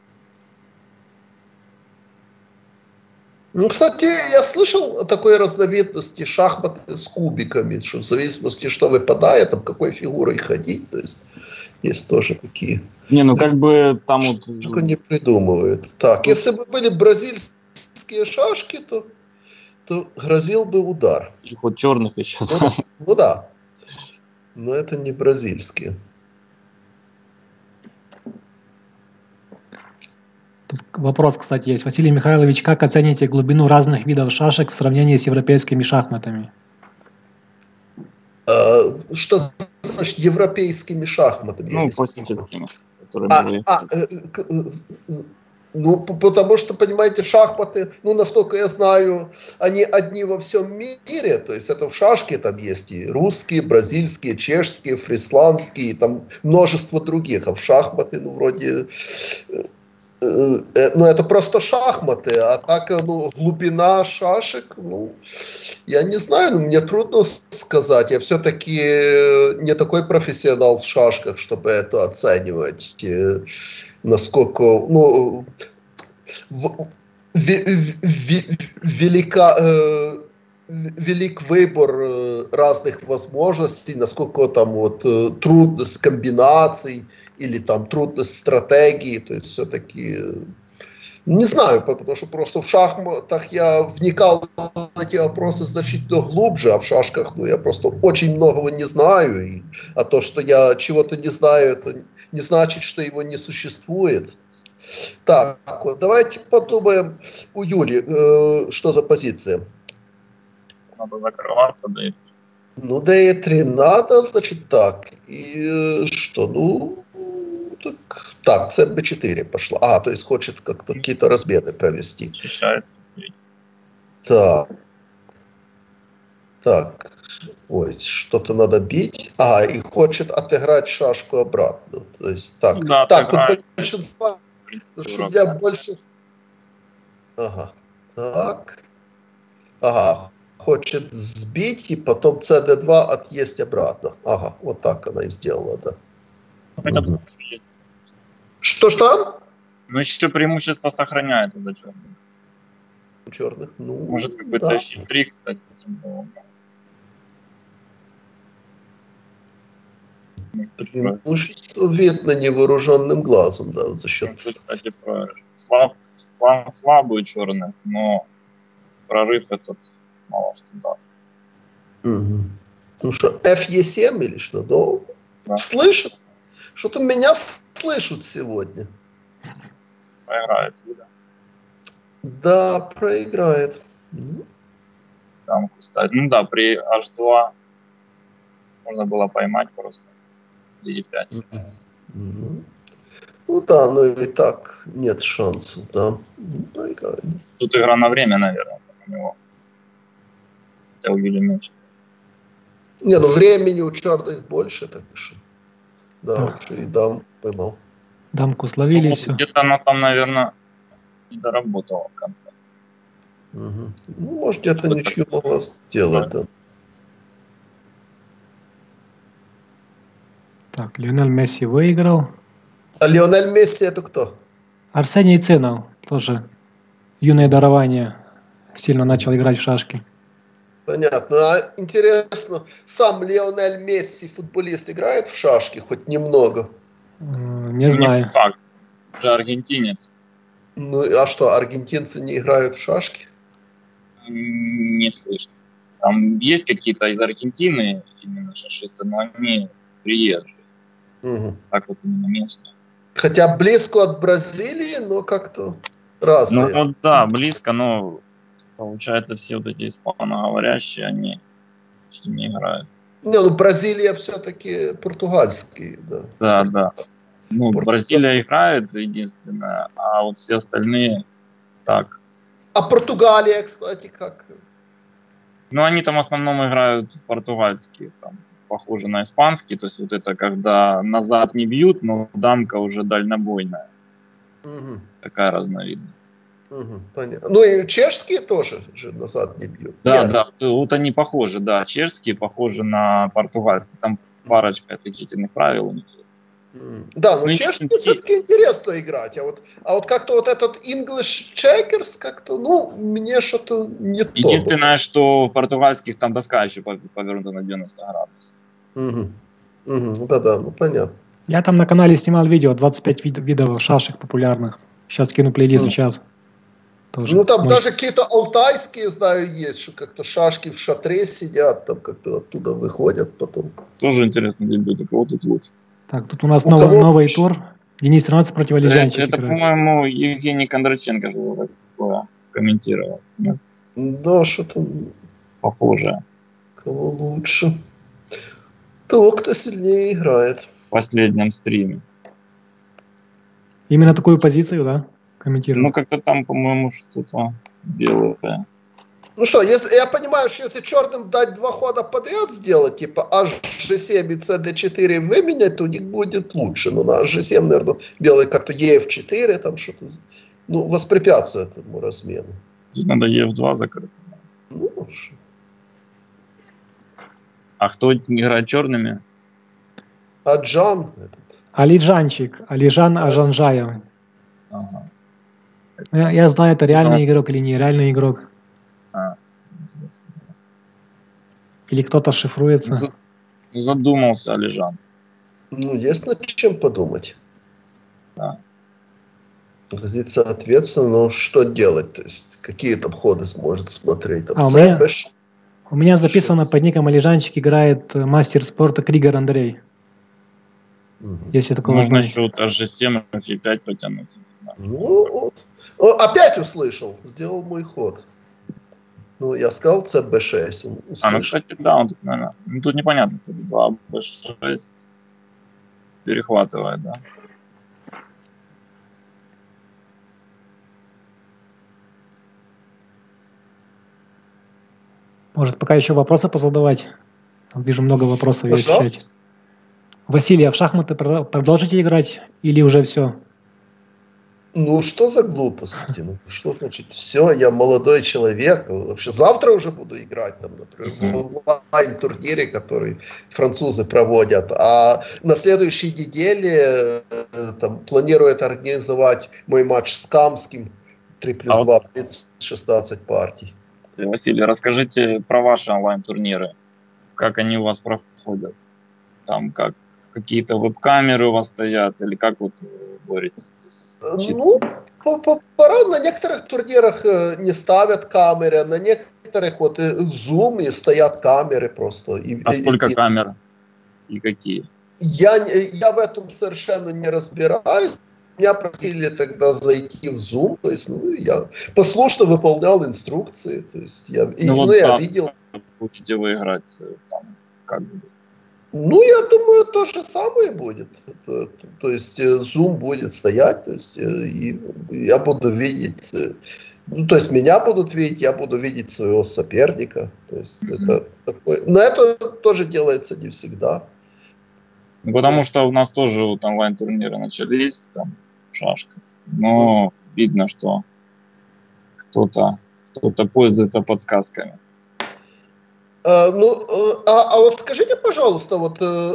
S2: Ну, кстати, я слышал о такой разновидности шахматы с кубиками, что в зависимости, что выпадает, там какой фигурой ходить, то есть есть тоже такие.
S4: Не, ну как бы там вот...
S2: Только не придумывают. Так, если бы были бразильские шашки, то, то грозил бы удар.
S4: И хоть черных еще.
S2: Ну, ну да, но это не бразильские.
S1: Тут вопрос, кстати, есть. Василий Михайлович, как оцените глубину разных видов шашек в сравнении с европейскими шахматами?
S2: А, что значит европейскими шахматами?
S4: Ну, классическими.
S2: А, а, э, э, ну, потому что, понимаете, шахматы, ну, насколько я знаю, они одни во всем мире, то есть это в шашке там есть и русские, бразильские, чешские, фрисландские, там множество других, а в шахматы, ну, вроде... Ну, это просто шахматы, а так, ну, глубина шашек, ну, я не знаю, ну, мне трудно сказать. Я все-таки не такой профессионал в шашках, чтобы это оценивать, насколько, ну, в, в, в, велика, э, велик выбор разных возможностей, насколько там вот трудность комбинаций, или там трудность стратегии, то есть все-таки, не знаю, потому что просто в шахматах я вникал в эти вопросы значительно глубже, а в шашках, ну, я просто очень многого не знаю, и, а то, что я чего-то не знаю, это не значит, что его не существует. Так, вот, давайте подумаем у Юли, э, что за позиция.
S4: Надо закрываться, да и...
S2: Ну, да и три надо, значит, так, и что, ну... Так, так, це бэ четыре пошла. А, то есть хочет как-то какие-то размены провести. Так. Так. Ой, что-то надо бить. А, и хочет отыграть шашку обратно. То есть, так.
S4: Да,
S2: так, тут большинство... Чтобы я больше... Ага. Так. Ага. Хочет сбить, и потом цэ дэ два отъесть обратно. Ага, вот так она и сделала, да. Угу. Что ж там?
S4: Ну, еще преимущество сохраняется за черным.
S2: черных. Ну,
S4: Может, какой-то
S2: да.
S4: хитрик, кстати.
S2: Преимущество видно невооруженным глазом, да, за счет...
S4: Может, кстати, про слаб, слаб, слабую черных, но прорыв этот мало что даст.
S2: Угу. Ну что, эф е семь или что? Да.
S4: Да.
S2: Слышат? Что-то меня слышат сегодня.
S4: Проиграет, да?
S2: Да, проиграет. Ну.
S4: Там, кстати, ну да, при аш два можно было поймать просто. е пять.
S2: Ну, ну да, но и так нет шансов, да. Ну, проиграет.
S4: Тут игра на время, наверное, у него. Хотя у Юли меньше.
S2: Не, ну времени у черных больше, так что. Да,
S1: Так.
S2: уже и дам поймал.
S1: Дамку словили,
S4: Ну,
S1: и все.
S4: где-то она там, наверное, не доработала в конце.
S2: Угу. Ну, может, где-то ничего могла сделать, да.
S1: Так, Лионель Месси выиграл.
S2: А Лионель Месси это кто?
S1: Арсений Цинов, тоже юное дарование, сильно начал играть в шашки.
S2: Понятно. А интересно, сам Лионель Месси, футболист, играет в шашки хоть немного?
S1: Не знаю.
S4: Не факт. Уже аргентинец.
S2: Ну, а что, аргентинцы не играют в шашки?
S4: Не слышно. Там есть какие-то из Аргентины именно шашисты, но они приезжие.
S2: Угу.
S4: Так вот именно местные.
S2: Хотя близко от Бразилии, но как-то разные.
S4: Ну вот да, близко, но получается все вот эти испаноговорящие, они почти не играют.
S2: Не, ну Бразилия все-таки португальский, да.
S4: Да, да. Ну,
S2: Португал...
S4: Бразилия играет единственная, а вот все остальные так.
S2: А Португалия, кстати, как?
S4: Ну, они там в основном играют в португальские, там, похоже на испанский, то есть вот это когда назад не бьют, но дамка уже дальнобойная.
S2: Угу.
S4: Такая разновидность.
S2: Угу, понятно. Ну и чешские тоже же назад не бьют.
S4: Да,
S2: Нет.
S4: да, вот они похожи, да, чешские похожи на португальские, там парочка отличительных правил у них есть.
S2: Да, но
S4: ну,
S2: чешский все-таки интересно играть, а вот, а вот как-то вот этот English Checkers как-то, ну, мне что-то не то.
S4: Единственное, что в португальских там доска еще повернута на девяносто градусов.
S2: Угу. Угу. Да-да, ну понятно.
S1: Я там на канале снимал видео, двадцать пять вид- видов шашек популярных. Сейчас скину плейлист в чат. Тоже.
S2: Ну там
S1: Может.
S2: даже какие-то алтайские, знаю, есть, что как-то шашки в шатре сидят, там как-то оттуда выходят потом.
S4: Тоже интересно, где будет, у кого тут лучше.
S1: Так, тут у нас
S2: У
S1: новый,
S2: кого...
S1: новый тур. Денис тринадцать против Алижанчик.
S4: Это, это по-моему, Евгений Кондраченко же такое комментировал. Нет?
S2: Да, что-то...
S4: Похоже.
S2: Кого лучше? Того, кто сильнее играет.
S4: В последнем стриме.
S1: Именно такую позицию, да? Комментировал.
S4: Ну, как-то там, по-моему, что-то белое.
S2: Ну что, если, я понимаю, что если черным дать два хода подряд сделать, типа аш же семь и цэ дэ четыре выменять, то у них будет лучше. Но на аш же семь, наверное, белый как-то е эф четыре, там что-то, ну, воспрепятствует этому размену.
S4: Тут надо е эф два закрыть.
S2: Ну, что?
S4: А кто играет черными?
S2: Аджан этот.
S1: Алижанчик. Алижан Ажанжаев.
S4: Ага.
S1: Я, я знаю, это реальный игрок или нереальный игрок.
S4: А, интересно.
S1: Или кто-то шифруется.
S4: Задумался Алижан.
S2: Ну, есть над чем подумать.
S4: Да.
S2: Позиция ответственна, но что делать? То есть, какие там ходы сможет смотреть? Там,
S1: а, у, меня, у меня записано под ником Алижанчик играет мастер спорта Кригер Андрей. Угу. Если такого
S4: можно
S1: знаете.
S4: еще вот аш же семь, эф пять потянуть.
S2: Ну, вот. О, опять услышал. Сделал мой ход. Ну, я сказал цэ бэ шесть. Он
S4: а, ну, кстати, да, он тут, наверное... Ну, тут непонятно, цэ бэ два, бэ шесть перехватывает, да.
S1: Может, пока еще вопросы позадавать? Вижу много вопросов есть в чате. Василий, а в шахматы продолжите играть или уже все?
S2: Ну, что за глупости? Ну, что значит все? Я молодой человек. Вообще завтра уже буду играть, там, например, в онлайн-турнире, который французы проводят. А на следующей неделе там, планируют организовать мой матч с Камским три плюс
S4: А
S2: два,
S4: вот,
S2: шестнадцать партий.
S4: Василий, расскажите про ваши онлайн-турниры. Как они у вас проходят? Там как какие-то веб-камеры у вас стоят? Или как вот боретесь с
S2: Ну, порой на некоторых турнирах не ставят камеры, а на некоторых вот Zoom и стоят камеры просто. И,
S4: а сколько
S2: и,
S4: камер и какие?
S2: Я, я в этом совершенно не разбираюсь. Меня просили тогда зайти в Zoom, то есть, ну, я послушно выполнял инструкции, то есть, я, и,
S4: Ну,
S2: ну,
S4: вот
S2: я
S4: там
S2: видел.
S4: будете вы играть, там, как будет?
S2: Ну, я думаю, то же самое будет. То, то есть, Zoom будет стоять, то есть, и я буду видеть, ну, то есть, меня будут видеть, я буду видеть своего соперника, то есть, mm-hmm. это такое, но это тоже делается не всегда.
S4: Ну, потому что у нас тоже вот онлайн-турниры начались, там, шашка. Но mm. видно, что кто-то, кто-то пользуется подсказками.
S2: А, ну, а, а вот скажите, пожалуйста, вот,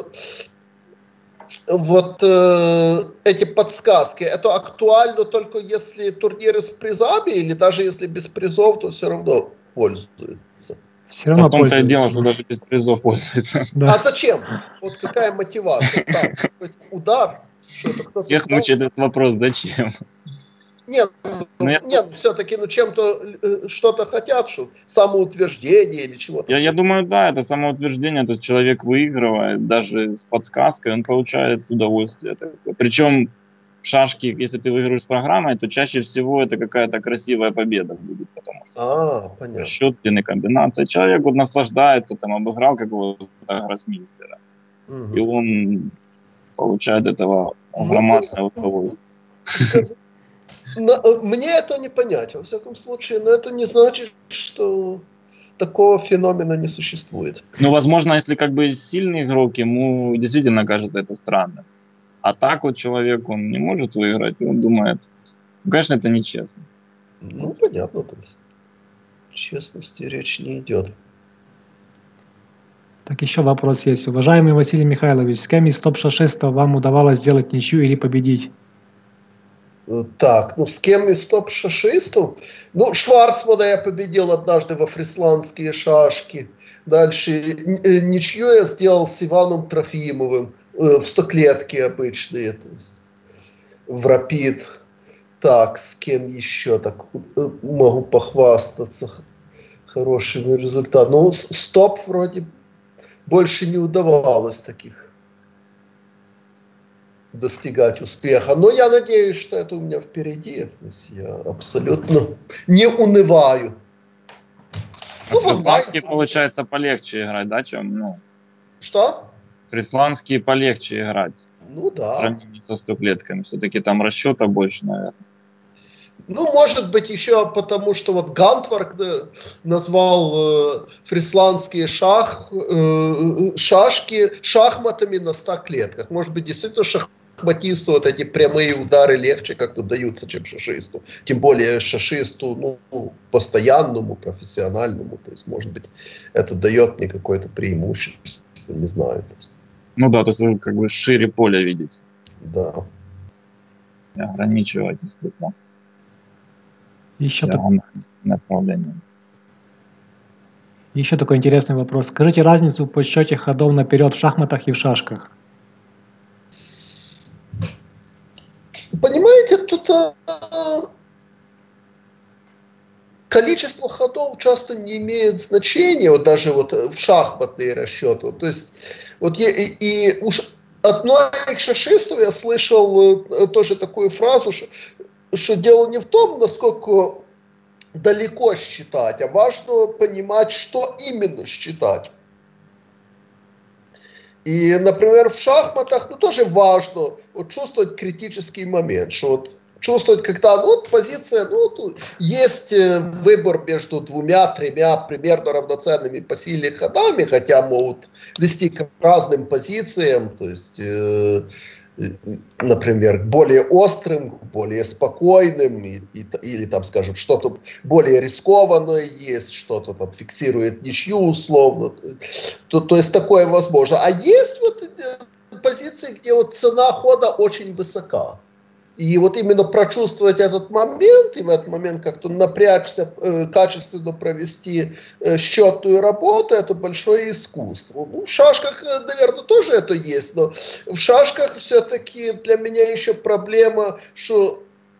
S2: вот эти подсказки, это актуально только если турниры с призами, или даже если без призов, то все равно пользуется?
S1: Все равно
S4: в том-то и
S1: пользуется.
S4: дело, что даже без призов пользуется.
S2: Да. А зачем? Вот какая мотивация? Там удар, что это кто-то
S4: Всех мучает этот вопрос, зачем?
S2: Нет, ну,
S4: я...
S2: нет, все-таки, ну, чем-то, э, что-то хотят, что самоутверждение или чего-то.
S4: Я, я думаю, да, это самоутверждение, то есть человек выигрывает, даже с подсказкой, он получает удовольствие. Причем в шашки, если ты выигрываешь с программой, то чаще всего это какая-то красивая победа будет, потому что
S2: а, понятно.
S4: Счет, длинные комбинации. Человек вот наслаждается, там, обыграл какого-то гроссмейстера, угу. И он получает этого громадного удовольствия.
S2: Мне это не понять, во всяком случае, но это не значит, что такого феномена не существует.
S4: Ну, возможно, если как бы сильный игрок, ему действительно кажется это странным. А так вот человек, он не может выиграть, и он думает, ну, конечно, это нечестно.
S2: Ну, понятно, то есть честности речь не идет.
S1: Так, еще вопрос есть. Уважаемый Василий Михайлович, с кем из топ-шашистов вам удавалось сделать ничью или победить?
S2: Так, ну с кем из топ-шашистов? Ну, Шварцмана я победил однажды во фрисландские шашки. Дальше ничью я сделал с Иваном Трофимовым в стоклетке обычные, то есть в рапид. Так, с кем еще так могу похвастаться хорошими результатами? Ну, стоп вроде больше не удавалось таких достигать успеха. Но я надеюсь, что это у меня впереди. То есть я абсолютно не унываю.
S4: А ну, фрисландские, получается, полегче играть, да, чем, ну...
S2: Что?
S4: Фрисландские полегче играть.
S2: Ну да.
S4: В сравнении со стоклетками. Все-таки там расчета больше, наверное.
S2: Ну, может быть, еще потому, что вот Гантварк да, назвал э, фрисландские шах, э, шашки шахматами на ста клетках. Может быть, действительно шахматисту вот эти прямые удары легче как-то даются, чем шашисту. Тем более шашисту, ну, постоянному, профессиональному. То есть, может быть, это дает мне какое-то преимущество. Не знаю. То есть.
S4: Ну да, то есть вы как бы шире поля видите.
S2: Да.
S4: И ограничиваете действительно.
S1: Еще, так...
S4: направление.
S1: Еще такой интересный вопрос. Скажите разницу в подсчете ходов наперед в шахматах и в шашках.
S2: Понимаете, тут а, количество ходов часто не имеет значения, вот даже вот в шахматные расчеты. То есть, вот я, и, и уж от многих шашистов я слышал тоже такую фразу, что что дело не в том, насколько далеко считать, а важно понимать, что именно считать. И, например, в шахматах, ну, тоже важно вот, чувствовать критический момент, что вот чувствовать, когда, ну, вот позиция, ну, вот, есть выбор между двумя-тремя примерно равноценными по силе ходами, хотя могут вести к разным позициям, то есть... Э, например, более острым, более спокойным, и, и, или там, скажем, что-то более рискованное есть, что-то там фиксирует ничью условно, то, то есть такое возможно. А есть вот позиции, где вот цена хода очень высока. И вот именно прочувствовать этот момент, и в этот момент как-то напрячься, э, качественно провести э, счетную работу, это большое искусство. Ну, в шашках, наверное, тоже это есть, но в шашках все-таки для меня еще проблема, что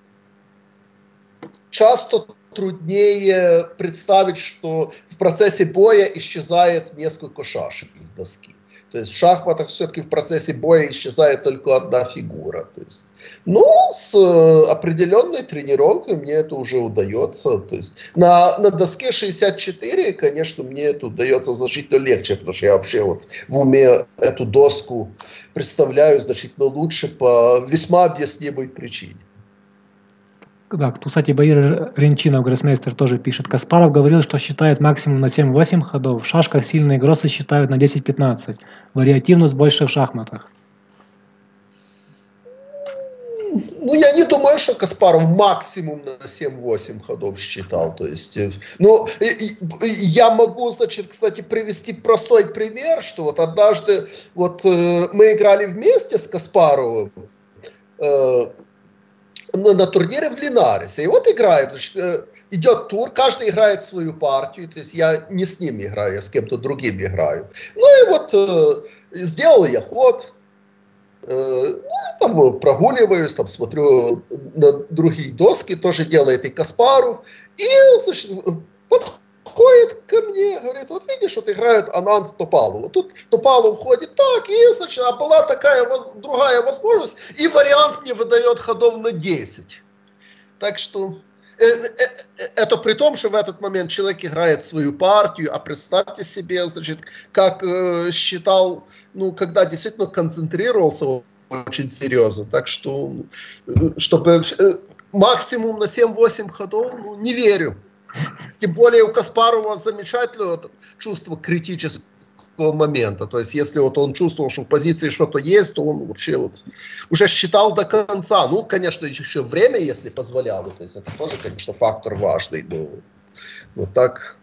S2: часто труднее представить, что в процессе боя исчезает несколько шашек из доски. То есть в шахматах все-таки в процессе боя исчезает только одна фигура. То есть, но с определенной тренировкой мне это уже удается. То есть на, на доске шестьдесят четыре, конечно, мне это удается значительно легче, потому что я вообще вот в уме эту доску представляю значительно лучше по весьма объяснимой причине.
S1: Да, кстати, Баир Ренчинов, гроссмейстер, тоже пишет. Каспаров говорил, что считает максимум на семь-восемь ходов. В шашках сильные гроссы считают на десять-пятнадцать. Вариативность больше в шахматах.
S2: Ну, я не думаю, что Каспаров максимум на семь-восемь ходов считал. То есть, ну, я могу, значит, кстати, привести простой пример, что вот однажды вот мы играли вместе с Каспаровым э, на, на турнире в Линарисе. И вот играем, значит, идет тур, каждый играет свою партию, то есть я не с ним играю, я с кем-то другим играю. Ну и вот э, сделал я ход, э, там прогуливаюсь, там смотрю на другие доски, тоже делает и Каспаров, и, значит, подходит ко мне, говорит, вот видишь, вот играют Ананд Топалов. Вот тут Топалов входит так, и, значит, а была такая другая возможность, и вариант мне выдает ходов на десять. Так что это при том, что в этот момент человек играет свою партию, а представьте себе, значит, как э, считал, ну, когда действительно концентрировался очень серьезно. Так что, чтобы э, максимум на семь-восемь ходов, ну, не верю. Тем более у Каспарова замечательное чувство критического момента. То есть, если вот он чувствовал, что в позиции что-то есть, то он вообще вот уже считал до конца. Ну, конечно, еще время, если позволяло. То есть, это тоже, конечно, фактор важный. Но вот так.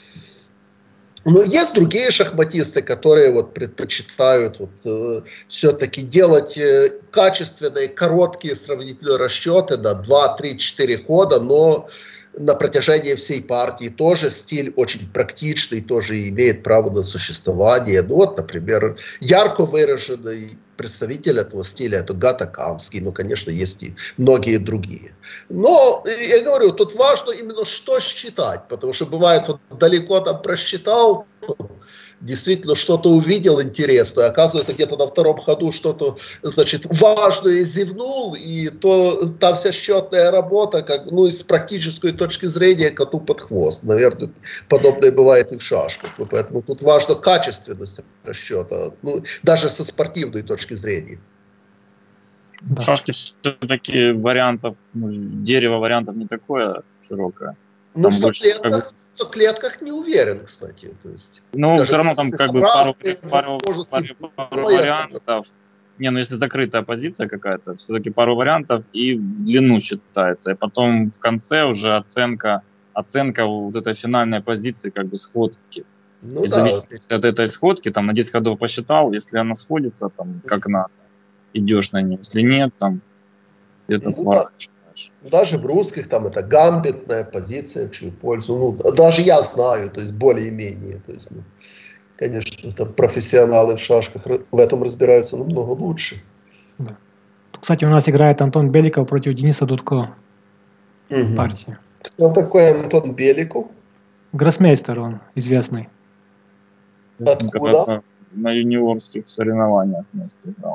S2: Но есть другие шахматисты, которые вот предпочитают вот, э, все-таки делать э, качественные, короткие сравнительные расчеты на два, три, четыре хода, но на протяжении всей партии тоже стиль очень практичный, тоже имеет право на существование. Ну вот, например, ярко выраженный представитель этого стиля это Гата Камский, ну, конечно, есть и многие другие. Но, я говорю, тут важно именно что считать, потому что бывает, вот далеко там просчитал, действительно что-то увидел интересное, оказывается, где-то на втором ходу что-то, значит, важное зевнул, и то та вся счетная работа, как, ну, с практической точки зрения, коту под хвост. Наверное, подобное бывает и в шашках. Поэтому тут важна качественность расчета, ну, даже со спортивной точки зрения.
S4: В шашке все-таки вариантов, ну, дерево вариантов не такое широкое.
S2: Ну, в клетках, как бы... в клетках не уверен, кстати. То есть,
S4: ну, все равно там как бы пару, пару, пару, пару вариантов. Не, ну если закрытая позиция какая-то, все-таки пару вариантов и в длину считается. И потом в конце уже оценка, оценка вот этой финальной позиции, как бы сходки. Ну, и да, зависит от этой сходки, там на десять ходов посчитал, если она сходится, там как надо, идешь на нее. Если нет, там где-то ну, сворачиваешь.
S2: Даже в русских там это гамбитная позиция, в чью пользу. Ну, даже я знаю, то есть более-менее. То есть, ну, конечно, там профессионалы в шашках в этом разбираются намного лучше.
S1: Да. Кстати, у нас играет Антон Беликов против Дениса Дудко.
S2: Угу.
S1: Партия.
S2: Кто такой Антон Беликов?
S1: Гроссмейстер он, известный.
S2: Откуда?
S4: На юниорских соревнованиях вместе играл.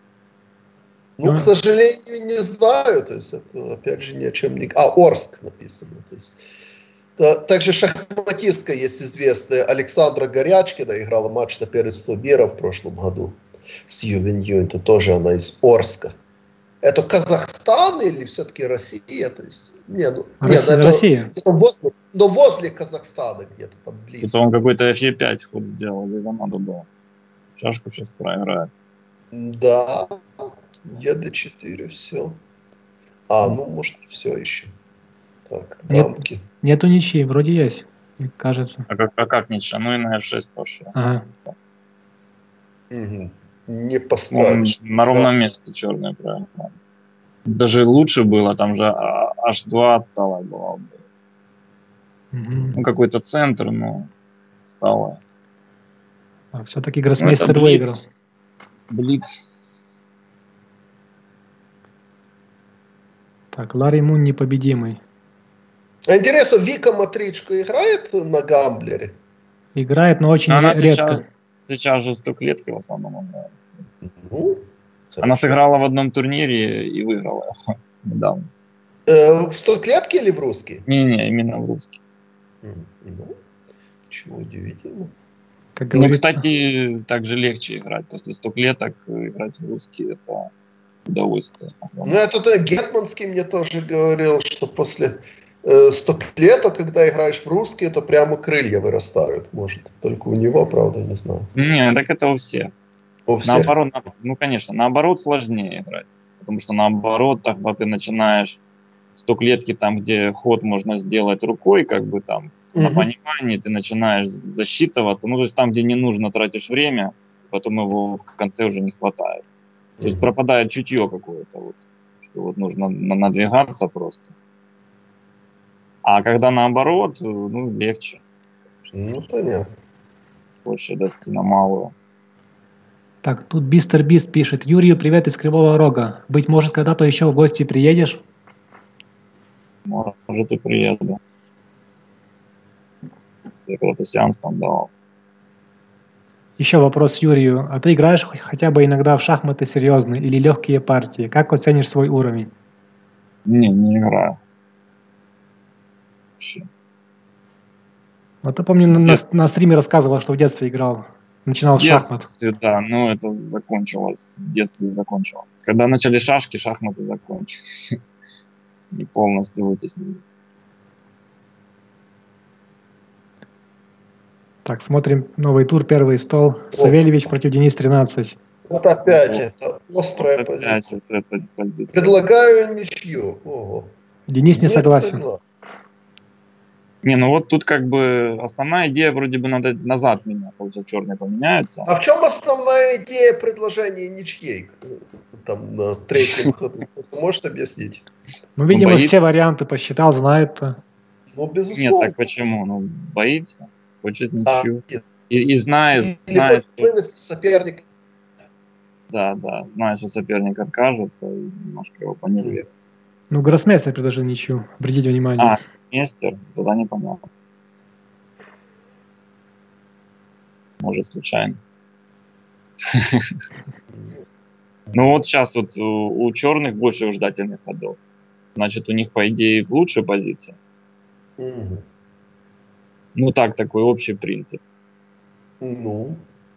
S2: Ну, к сожалению, не знаю, то есть это, опять же, ни о чем не... А, Орск написано, то есть... Также шахматистка есть известная Александра Горячкина, играла матч на первенство мира в прошлом году с Ювенью, это тоже она из Орска. Это Казахстан или все-таки Россия? То есть, не, ну,
S1: Россия,
S2: нет, это,
S1: Россия.
S2: Это возле, но возле Казахстана где-то там близко.
S4: Это он какой-то эф е пять ход сделал, его надо было. Шашку сейчас проиграет.
S2: Да, е дэ четыре, все. А, ну, может, все еще. Так, дамки.
S1: Нет, нету ничьи, вроде есть, кажется.
S4: А как, а как ничья? Ну и на эф шесть пошел.
S1: Ага.
S2: Угу. Не поставишь.
S4: Он на ровном да. месте черный, правильно. Даже лучше было, там же аш два отстала была.
S1: Угу.
S4: Ну, какой-то центр, но отстала.
S1: А все-таки гроссмейстер ну, выиграл.
S4: Блиц.
S1: Так, Ларри Мун непобедимый.
S2: Интересно, Вика Матричка играет на гамблере?
S1: Играет, но очень но
S4: она
S1: редко.
S4: Сейчас, сейчас же сто клетки в основном играет.
S2: Ну,
S4: она сыграла в одном турнире и выиграла недавно.
S2: Э, в сто клетки или в русский?
S4: Не-не, именно в русский.
S2: Ну, чего удивительно.
S1: Как
S4: ну, кстати, также легче играть. После сто клеток играть в русский это удовольствие.
S2: Ну, это Гетманский мне тоже говорил, что после э, сто клеток, когда играешь в русский, это прямо крылья вырастают. Может, только у него, правда, не знаю.
S4: Не, так это у всех.
S2: У всех?
S4: Наоборот, ну, конечно, наоборот сложнее играть. Потому что наоборот, тогда ты начинаешь сто клетки там, где ход можно сделать рукой, как бы там, угу. на понимании ты начинаешь засчитываться. Ну, то есть там, где не нужно, тратишь время, потом его в конце уже не хватает. То есть пропадает чутье какое-то, вот, что вот нужно надвигаться просто. А когда наоборот, ну, легче.
S2: Ну, понятно.
S4: Больше дости на малую.
S1: Так, тут Бистер Бист пишет. Юрию привет из Кривого Рога. Быть может, когда-то еще в гости приедешь?
S4: Может, и приеду. Я когда-то сеанс там давал.
S1: Еще вопрос Юрию. А ты играешь хотя бы иногда в шахматы серьезные или легкие партии? Как оценишь свой уровень?
S4: Не, не играю. Вообще.
S1: Вот я помню, на, на стриме рассказывал, что в детстве играл. Начинал с шахмат.
S4: Да, но это закончилось. В детстве закончилось. Когда начали шашки, шахматы закончились. Не полностью вытеснили.
S1: Так, смотрим новый тур, первый стол. О. Савельевич против Денис тринадцать.
S2: Вот опять вот. Это острая вот позиция. Это позиция. Предлагаю ничью. Ого.
S1: Денис не, не согласен. согласен.
S4: Не, ну вот тут как бы основная идея вроде бы надо назад менять, уже черные поменяются.
S2: А в чем основная идея предложения ничьей? Там на третьем ходу. Ты можешь объяснить?
S1: Ну, видимо, боится. Все варианты посчитал, знает.
S2: Ну, безусловно.
S4: Нет, так почему? Ну, боится. Хочет ничью. А, и, и знает,
S2: Или
S4: знает
S2: что... вывести соперника.
S4: Да, да, знает, что соперник откажется и немножко его понервирует.
S1: Ну, гроссмейстер предложил ничью. Обратите внимание.
S4: А, гроссмейстер, тогда непонятно. Может, случайно. Ну вот сейчас вот у черных больше ждательных ходов. Значит, у них, по идее, лучше позиция. Ну так, такой общий принцип.
S2: Ну.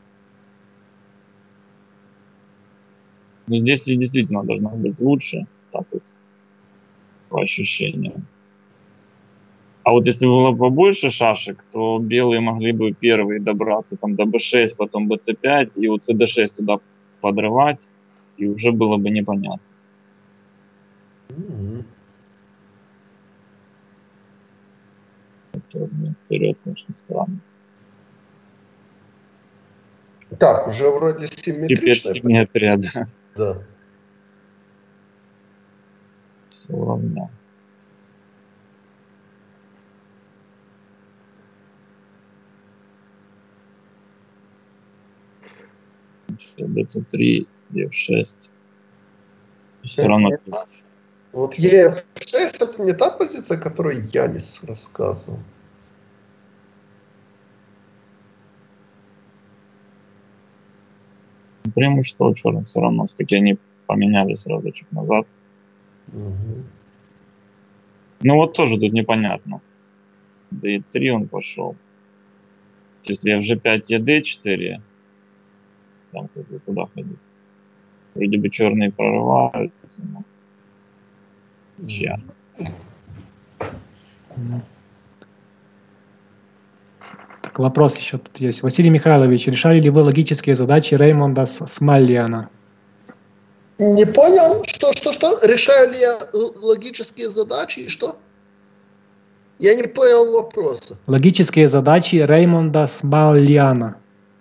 S4: Но здесь действительно должно быть лучше, так вот, по ощущениям. А вот если было побольше шашек, то белые могли бы первые добраться там до бэ шесть, потом бэ цэ пять, и у цэ дэ шесть туда подрывать, и уже было бы непонятно.
S2: Mm-hmm.
S4: Это вперед, конечно, странно.
S2: Так, уже вроде симметрично.
S4: Теперь симметрия, да.
S2: Да.
S4: Все равно. бэ цэ три, е эф шесть. Все равно.
S2: Вот е эф шесть это не та позиция, о которой Янис рассказывал.
S4: Преимущество черных все равно. Все-таки они поменялись разочек назад.
S2: Угу.
S4: Ну вот тоже тут непонятно. дэ три он пошел. Если эф же пять, е дэ четыре, там как бы куда ходить. Вроде бы черные прорываются, но... Чья?
S1: Так, вопрос еще тут есть. Василий Михайлович, решали ли вы логические задачи Реймонда Смаллиана?
S2: Не понял, что, что, что? Решаю ли я логические задачи и что? Я не понял вопроса.
S1: Логические задачи Реймонда Смаллиана.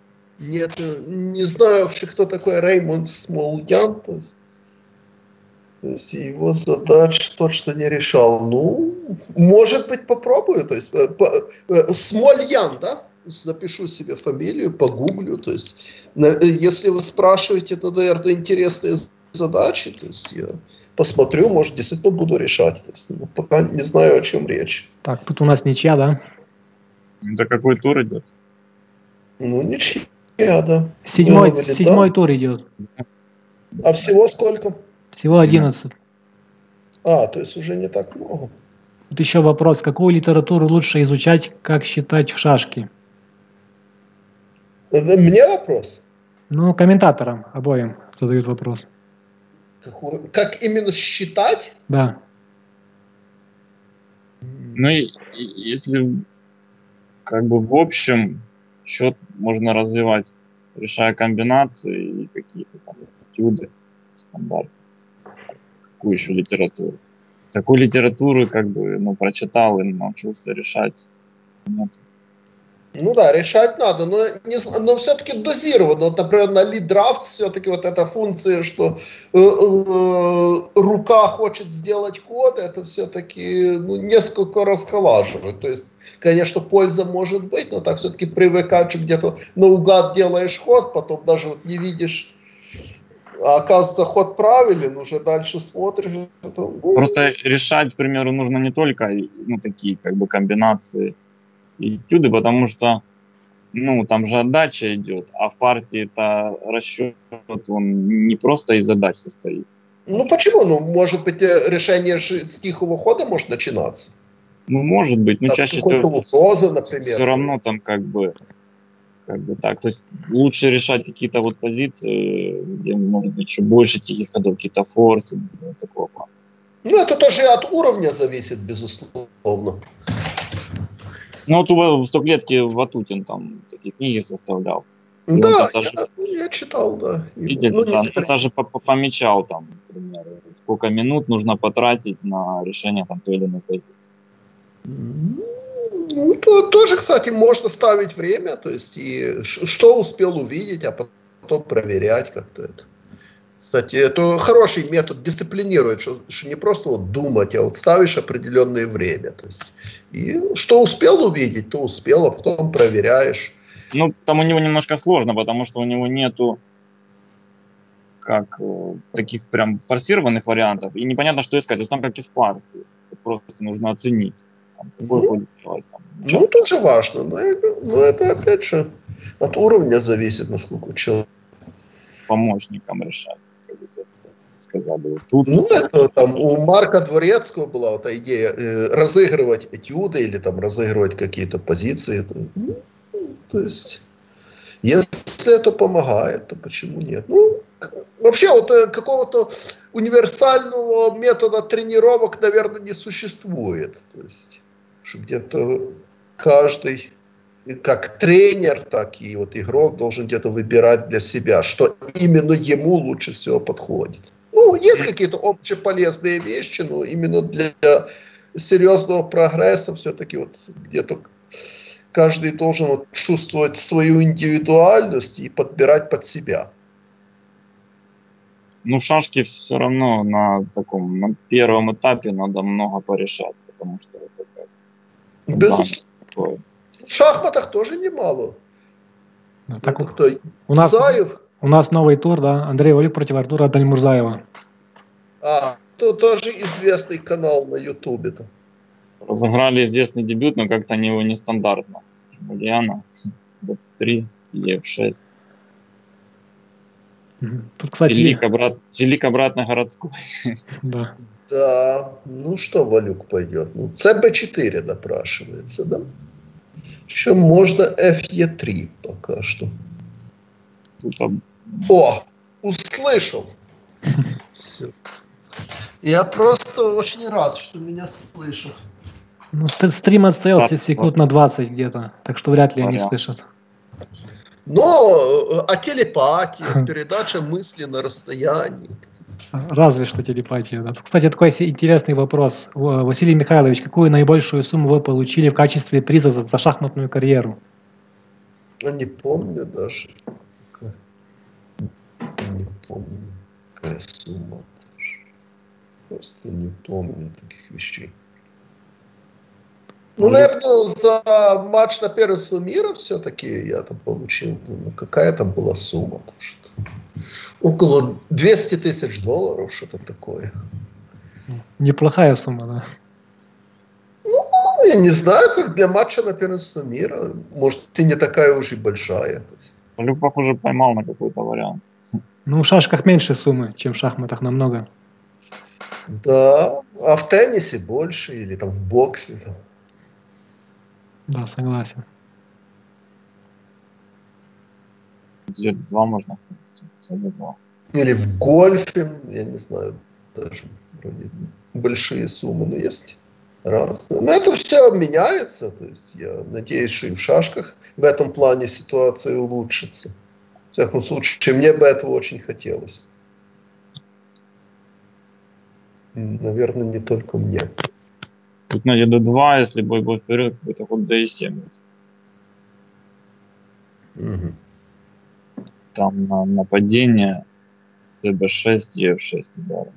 S2: Нет, не знаю вообще, кто такой Реймонд Смаллиан. То есть... То есть его задач точно не решал. Ну, может быть, попробую. То есть, по, по, Смольян, да? Запишу себе фамилию, погуглю. То есть, если вы спрашиваете, то, наверное, интересные задачи, то есть я посмотрю, может, действительно буду решать. То есть, ну, пока не знаю, о чем речь.
S1: Так, тут у нас ничья, да?
S4: Это какой тур идет?
S2: Ну, ничья, да.
S1: Седьмой,
S2: Говорили,
S1: седьмой
S2: да.
S1: тур идет.
S2: А всего сколько?
S1: Всего одиннадцать.
S2: А, то есть уже не так много.
S1: Тут еще вопрос, какую литературу лучше изучать, как считать в шашки?
S2: Это мне вопрос?
S1: Ну, комментаторам обоим задают вопрос.
S2: Какой, как именно считать?
S1: Да.
S4: Ну, и, и если как бы в общем счет можно развивать, решая комбинации и какие-то там этюды, стандарты. Какую еще литературу? Такую литературу как бы, ну, прочитал и научился решать. Нет.
S2: Ну да, решать надо, но, не, но все-таки дозированно. Вот, например, на лид-драфт все-таки вот эта функция, что э, э, рука хочет сделать ход, это все-таки ну, несколько расхолаживает. То есть, конечно, польза может быть, но так все-таки привыкать, что где-то наугад делаешь ход, потом даже вот не видишь, а оказывается, ход правилен, уже дальше смотришь. Это, ну...
S4: Просто решать, к примеру, нужно не только ну, такие как бы комбинации и этюды, потому что ну, там же отдача идет, а в партии-то расчет, он не просто из задач состоит.
S2: Ну почему? Ну, может быть, решение с тихого хода может начинаться.
S4: Ну, может быть, но
S2: там,
S4: чаще всего все равно там как бы, как бы так. То есть лучше решать какие-то вот позиции, где может быть еще больше тихих ходов, какие-то форсы, такого плана.
S2: Ну, это тоже от уровня зависит, безусловно.
S4: Ну, вот в стоклетке Ватутин там такие книги составлял.
S2: И да, я, даже, я читал, да.
S4: Видите, ну, да, он даже помечал там, например, сколько минут нужно потратить на решение там той или иной позиции.
S2: Ну, то, тоже, кстати, можно ставить время, то есть и что успел увидеть, а потом проверять как-то это. Кстати, это хороший метод, дисциплинирует, что, что не просто вот думать, а вот ставишь определенное время. То есть, и что успел увидеть, то успел, а потом проверяешь.
S4: Ну, там у него немножко сложно, потому что у него нету как таких прям форсированных вариантов, и непонятно, что искать. То есть там как из партии, просто нужно оценить. Там, какой
S2: ну,
S4: делать, там,
S2: ну, тоже важно, но, но это опять же от уровня зависит, насколько человек.
S4: С помощником решать, как бы сказали. Тут
S2: ну, это там у Марка Дворецкого была вот эта идея э, разыгрывать этюды или там разыгрывать какие-то позиции. То, ну, то есть, если это помогает, то почему нет? Ну, вообще, вот какого-то универсального метода тренировок, наверное, не существует. То есть, что где-то каждый, как тренер, так и вот игрок должен где-то выбирать для себя, что именно ему лучше всего подходит. Ну, есть какие-то общеполезные вещи, но именно для серьезного прогресса все-таки вот где-то каждый должен вот чувствовать свою индивидуальность и подбирать под себя.
S4: Ну, шашки все равно на таком, на первом этапе надо много порешать, потому что это как...
S2: Безусловно. В шахматах тоже немало.
S1: Да, так
S2: это кто?
S1: У нас,
S2: Заев?
S1: У нас новый тур, да, Андрей Олег против Артура Дальмурзаева.
S2: А, то тоже известный канал на Ютубе-то.
S4: Разыграли известный дебют, но как-то они его нестандартно. Мальяна, двадцать три, эф шесть.
S1: Тут, кстати...
S4: Селик, обрат... Селик обратно городской.
S1: Да.
S2: Да, ну что, Валюк пойдет? Ну, цэ бэ четыре допрашивается, да? Еще можно эф е три пока что.
S4: Там...
S2: О, услышал. Все. Я просто очень рад, что меня слышат.
S1: Ну, стрим отстоялся секунд на двадцать где-то, так что вряд ли они слышат.
S2: Но, а телепатия, передача мысли на расстоянии.
S1: Разве что телепатия, да. Кстати, такой интересный вопрос. Василий Михайлович, какую наибольшую сумму вы получили в качестве приза за, за шахматную карьеру?
S2: Не помню даже. Не помню, какая сумма. Просто не помню таких вещей. Ну, наверное, за матч на первенство мира все-таки я там получил, ну, какая там была сумма? Около двести тысяч долларов, что-то такое.
S1: Неплохая сумма, да.
S2: Ну, я не знаю, как для матча на первенство мира. Может, и не такая уж и большая. То есть.
S4: Люк, похоже, поймал на какой-то вариант.
S1: Ну, в шашках меньше суммы, чем в шахматах намного.
S2: Да, а в теннисе больше, или там в боксе. Там.
S1: Да, согласен.
S4: Где-то два можно. Два.
S2: Или в гольфе, я не знаю, даже вроде большие суммы, но есть разные. Но это все меняется, то есть я надеюсь, что и в шашках в этом плане ситуация улучшится. В всяком случае, мне бы этого очень хотелось. Наверное, не только мне.
S4: Тут на дэ два, если бой будет вперед, какой-то ход дэ семь.
S2: Угу.
S4: Там на нападение дэ бэ шесть и эф шесть ударом.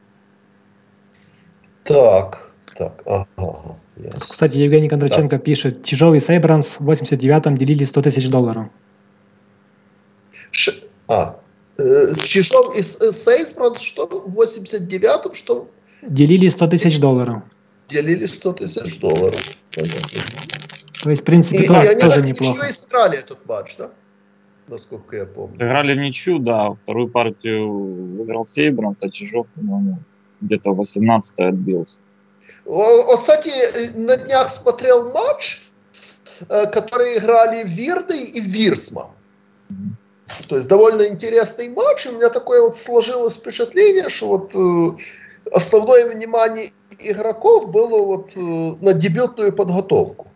S2: Так, так, ага.
S1: Yes. Кстати, Евгений Кондраченко так. пишет, Чижов и Сейбранс в восемьдесят девятом делили сто тысяч долларов.
S2: Ш... А, э, Чижов и Сейбранс что в восемьдесят девятом что?
S1: Делили сто тысяч долларов.
S2: Делили сто тысяч долларов. Понятно.
S1: То есть, в принципе,
S2: и,
S1: тоже,
S2: и они
S1: тоже
S2: так
S1: неплохо.
S2: Они сыграли этот матч, да? Насколько я помню.
S4: Сыграли в ничью, да. Вторую партию выиграл Сейбранс, а Чижов, по-моему, где-то восемнадцатой отбился.
S2: Вот, кстати, на днях смотрел матч, который играли Вирды и Вирсма. Mm-hmm. То есть довольно интересный матч. У меня такое вот сложилось впечатление, что вот э, основное внимание игроков было вот э, на дебютную подготовку.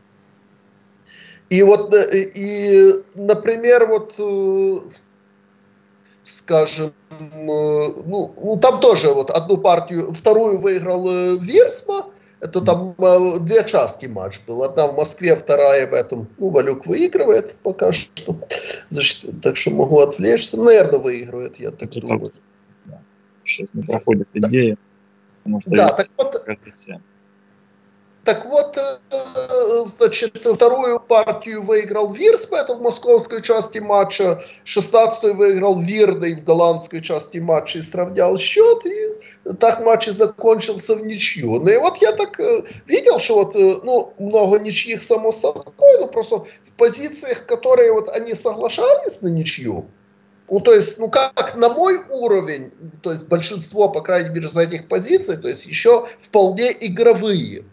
S2: И вот, и, например, вот, э, скажем, Ну, ну, там тоже вот одну партию, вторую выиграл э, Вирсма, это там э, две части матч был, одна в Москве, вторая в этом, ну, Валюк выигрывает пока что, значит, так что могу отвлечься, наверное, выигрывает, я так это думаю.
S4: Да. Сейчас не проходит идея, потому что
S2: да,
S4: есть
S2: так вот, так вот, значит, вторую партию выиграл Вирс, это в московской части матча, шестнадцатую выиграл Вирдой в голландской части матча и сравнял счет, и так матч и закончился в ничью. Ну и вот я так видел, что вот, ну, много ничьих само собой, но просто в позициях, которые вот они соглашались на ничью, ну, то есть, ну, как на мой уровень, то есть большинство, по крайней мере, из этих позиций, то есть еще вполне игровые.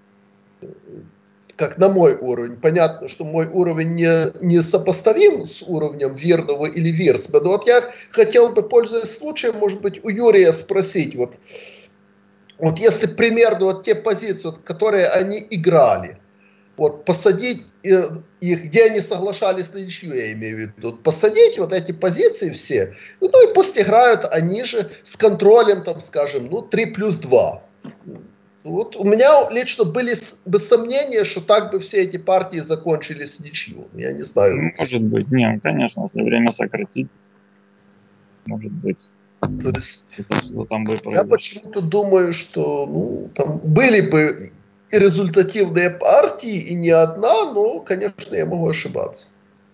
S2: Как на мой уровень. Понятно, что мой уровень не, не сопоставим с уровнем Вирдова или Вирсма. Но вот я хотел бы, пользуясь случаем, может быть, у Юрия спросить, вот, вот если примерно вот те позиции, вот, которые они играли, вот посадить их, где они соглашались на ничью, я имею в виду, вот, посадить вот эти позиции все, ну и пусть играют они же с контролем, там, скажем, ну, три плюс два. Вот у меня лично были бы сомнения, что так бы все эти партии закончились ничью. Я не знаю.
S4: Может быть, не, конечно, если время сократить, может быть.
S2: То есть,
S4: что там бы
S2: я почему-то думаю, что ну, там были бы и результативные партии, и не одна, но, конечно, я могу ошибаться.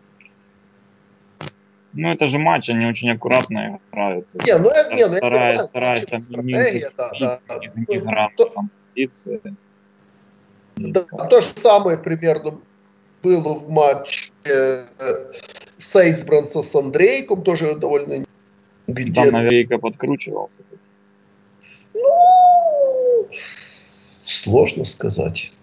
S4: Ну, это же матч, они очень аккуратно играют.
S2: Не, ну, я, не, ну,
S4: стараюсь,
S2: я
S4: стараюсь, там
S2: стратегия,
S4: не,
S2: да, да.
S4: не, не грамм, там позиции.
S2: Да, то же самое примерно было в матче э, Сейсбранса с Андрейком, тоже довольно...
S4: Где... Там Андрейка подкручивался.
S2: Ну, сложно сказать.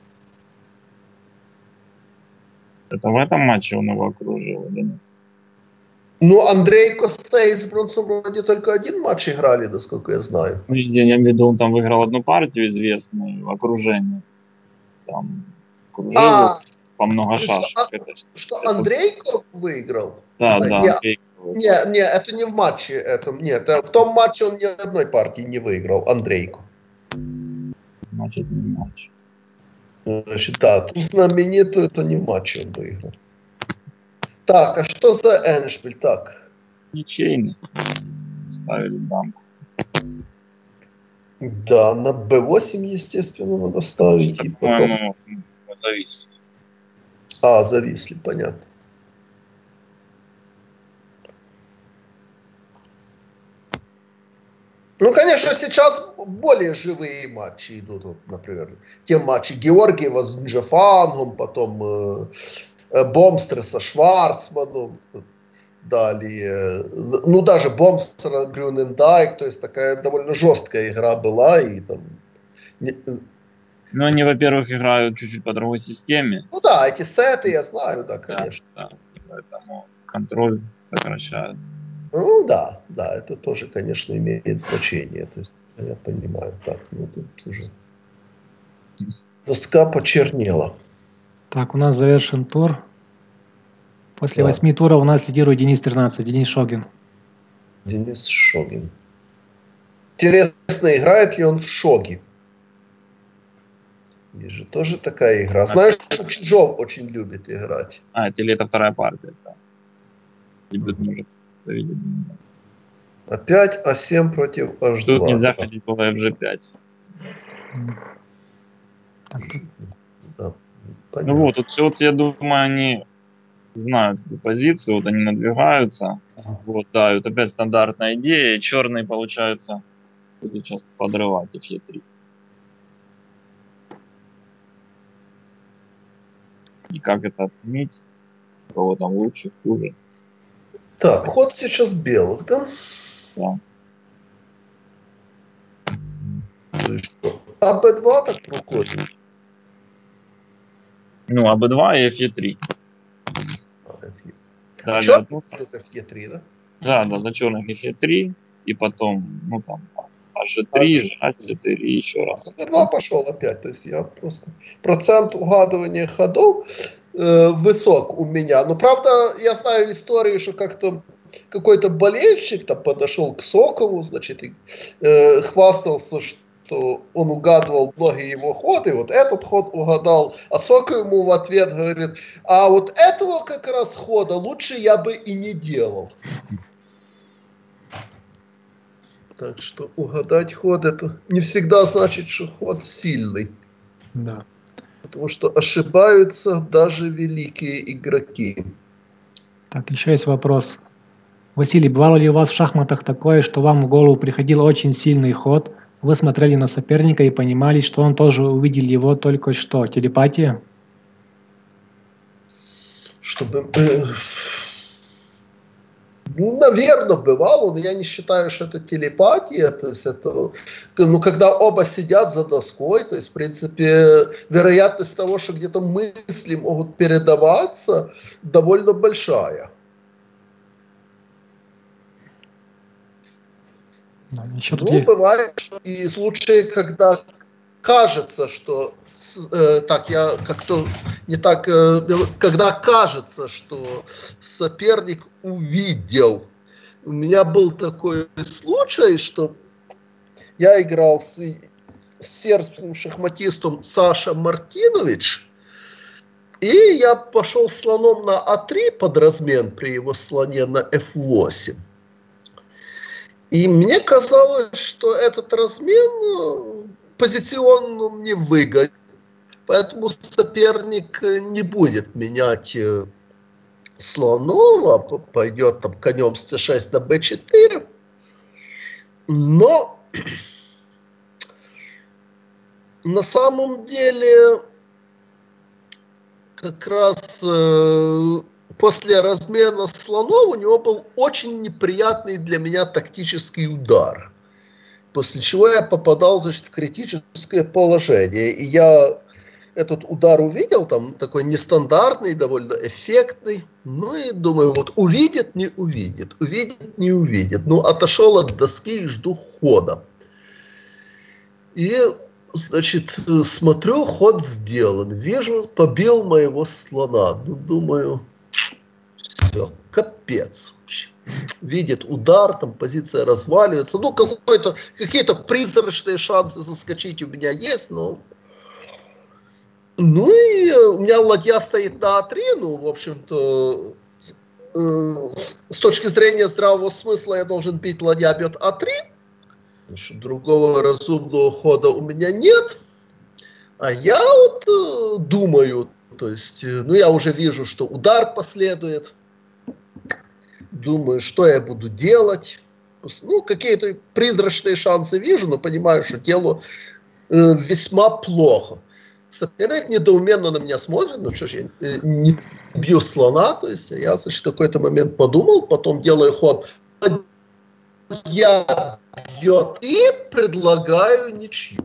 S4: Это в этом матче он его окружил или нет?
S2: Ну, Андрейко с Сейсбрансом вроде только один матч играли, насколько я знаю.
S4: Я имею в виду, он там выиграл одну партию известную в окружении. Там окружил а, по много шашек.
S2: Что, это, что это... Андрейко выиграл?
S4: Да, да.
S2: Не, не, не, это не в матче этом, нет. В том матче он ни одной партии не выиграл, Андрейко.
S4: Значит, не в матче.
S2: Значит, да, тут знаменитую, это не в матче он выиграл. Так, а что за эндшпиль? Так.
S4: Ничейный. Ставили дамку.
S2: Да, на бэ восемь, естественно, надо ставить. И потом...
S4: зависли.
S2: А, зависли, понятно. Ну, конечно, сейчас более живые матчи идут. Вот, например, те матчи Георгиева с Джефангом, потом э, э, Бомстер со Шварцманом, далее, ну, даже Бомстер Грюнендайк, то есть такая довольно жесткая игра была. И там...
S4: Ну, они, во-первых, играют чуть-чуть по другой системе.
S2: Ну да, эти сеты я знаю, да, конечно.
S4: Да, да, поэтому контроль сокращают.
S2: Ну да, да, это тоже, конечно, имеет значение. То есть я понимаю, так, ну тут уже доска почернела.
S1: Так, у нас завершен тур. После
S2: Да.
S1: восьми туров у нас лидирует Денис тринадцать, Денис Шогин.
S2: Денис Шогин. Интересно, играет ли он в Шоги? Есть же тоже такая игра. Знаешь, что Чижов очень любит играть.
S4: А, это или это вторая партия? Да. Дебют может видеть.
S2: Опять а семь против эйч два.
S4: Тут нельзя ходить по эф жэ пять.
S1: Так, тут...
S2: Да,
S4: ну вот, вот, вот, я думаю, они знают эту позицию, вот они надвигаются. Ага. Вот, да, и вот опять стандартная идея. Черные, получается, будут сейчас подрывать эф е три. И как это оценить? У кого там лучше, хуже?
S2: Так, ход сейчас белых, да?
S4: Да.
S2: То есть что? а бэ два так проходит?
S4: Ну, а бэ два и эф е три.
S2: А, эф е...
S4: да,
S2: черный
S4: да,
S2: идет эф е три, да?
S4: Да, да, за черных эф е три, и потом, ну там, эйч жэ три, эйч четыре и еще раз.
S2: а бэ два пошел опять, то есть я просто... Процент угадывания ходов э, высок у меня. Но правда, я знаю историю, что как-то какой-то болельщик там подошел к Сокову, значит, и э, хвастался, что он угадывал многие его ходы, вот этот ход угадал, а Сокол ему в ответ говорит, а вот этого как раз хода лучше я бы и не делал. Так что угадать ход это не всегда значит, что ход сильный.
S1: Да.
S2: Потому что ошибаются даже великие игроки.
S1: Так, еще есть вопрос. Василий, бывало ли у вас в шахматах такое, что вам в голову приходил очень сильный ход, вы смотрели на соперника и понимали, что он тоже увидел его только что? Телепатия?
S2: Чтобы... Э, ну, наверное, бывало, но я не считаю, что это телепатия. То есть это... Ну, когда оба сидят за доской, то есть, в принципе, вероятность того, что где-то мысли могут передаваться, довольно большая.
S1: Да, еще
S2: ну,
S1: такие...
S2: бывает и случаи, когда кажется, что э, так, я как-то не так, э, когда кажется, что соперник увидел. У меня был такой случай, что я играл с, с сербским шахматистом Саша Мартинович, и я пошел слоном на а три под размен при его слоне на эф восемь. И мне казалось, что этот размен позиционно мне выгоден, поэтому соперник не будет менять слонов, а пойдет там конем с цэ шесть на бэ четыре. Но на самом деле как раз после размена слонов у него был очень неприятный для меня тактический удар. После чего я попадал, значит, в критическое положение. И я этот удар увидел, там такой нестандартный, довольно эффектный. Ну и думаю, вот увидит, не увидит, увидит, не увидит. Ну, отошел от доски и жду хода. И, значит, смотрю, ход сделан. Вижу, побил моего слона. Ну, думаю... Все, капец вообще. Видит удар, там позиция разваливается. Ну, какой-то, какие-то призрачные шансы заскочить у меня есть, но... Ну, и у меня ладья стоит на а три, ну, в общем-то, э, с точки зрения здравого смысла я должен бить, ладья бьет а три. что другого разумного хода у меня нет. А я вот э, думаю, то есть, э, ну я уже вижу, что удар последует. Думаю, что я буду делать. Ну, какие-то призрачные шансы вижу, но понимаю, что дело э, весьма плохо. Соперник недоуменно на меня смотрит, ну что ж, я э, не бью слона, то есть я, значит, в какой-то момент подумал, потом делаю ход. Я бьет и предлагаю ничью.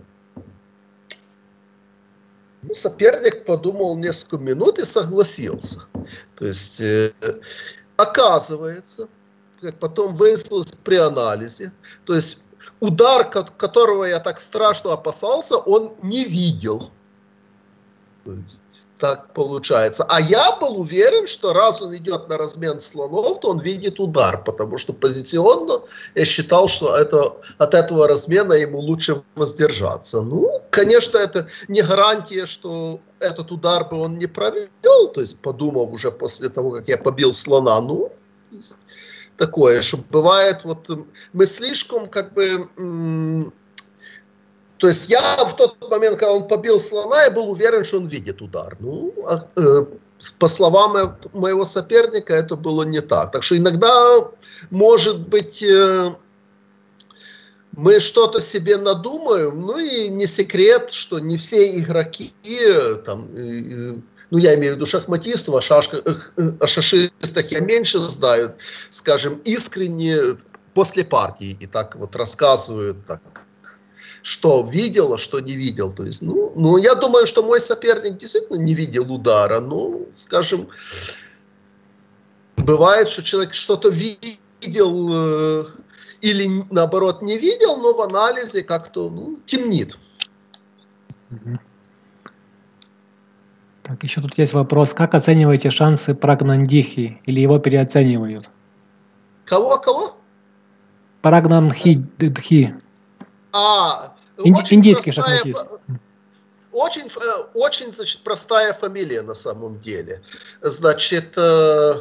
S2: Ну, соперник подумал несколько минут и согласился. То есть, э, оказывается, как потом выяснилось при анализе, то есть удар, которого я так страшно опасался, он не видел. То есть, так получается. А я был уверен, что раз он идет на размен слонов, то он видит удар, потому что позиционно я считал, что это, от этого размена ему лучше воздержаться. Ну, конечно, это не гарантия, что этот удар бы он не провел, то есть подумав уже после того, как я побил слона, ну, такое, что бывает, вот мы слишком как бы... М- То есть я в тот момент, когда он побил слона, я был уверен, что он видит удар. Ну, а, э, по словам моего соперника, это было не так. Так что иногда, может быть, э, мы что-то себе надумаем, ну и не секрет, что не все игроки, там, э, ну я имею в виду шахматистов, о, шашках, э, о шашистах я меньше знаю, скажем, искренне после партии и так вот рассказывают, так, что видел, а что не видел. То есть, ну, ну, я думаю, что мой соперник действительно не видел удара. Ну, скажем, бывает, что человек что-то видел э, или, наоборот, не видел, но в анализе как-то, ну, темнит.
S1: Так, еще тут есть вопрос. Как оцениваете шансы Прагнандихи? Или его переоценивают?
S2: Кого, кого?
S1: Прагнандхи.
S2: А,
S1: Инди,
S2: очень
S1: индийский
S2: простая,
S1: шахматист.
S2: очень, очень, значит, простая фамилия на самом деле. Значит, э,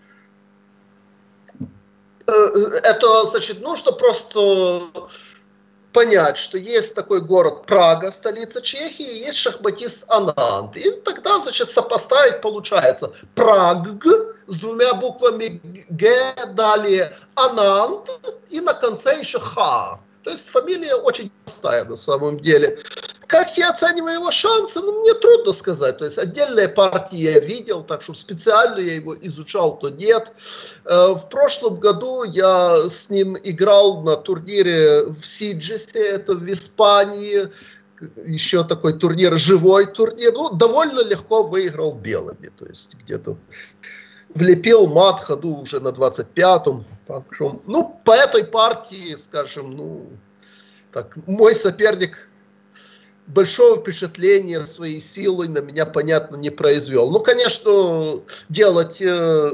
S2: э, это, значит, нужно просто понять, что есть такой город Прага, столица Чехии, и есть шахматист Ананд. И тогда, значит, сопоставить получается Праг с двумя буквами Г, далее Ананд и на конце еще Х. То есть фамилия очень простая на самом деле. Как я оцениваю его шансы, ну, мне трудно сказать. То есть отдельные партии я видел, так что специально я его изучал, то нет. В прошлом году я с ним играл на турнире в Сиджесе, это в Испании. Еще такой турнир, живой турнир. Ну, довольно легко выиграл белыми. То есть где-то влепил мат ходу уже на двадцать пятом. Ну, по этой партии, скажем, ну, так, мой соперник большого впечатления своей силой на меня, понятно, не произвел. Ну, конечно, делать э,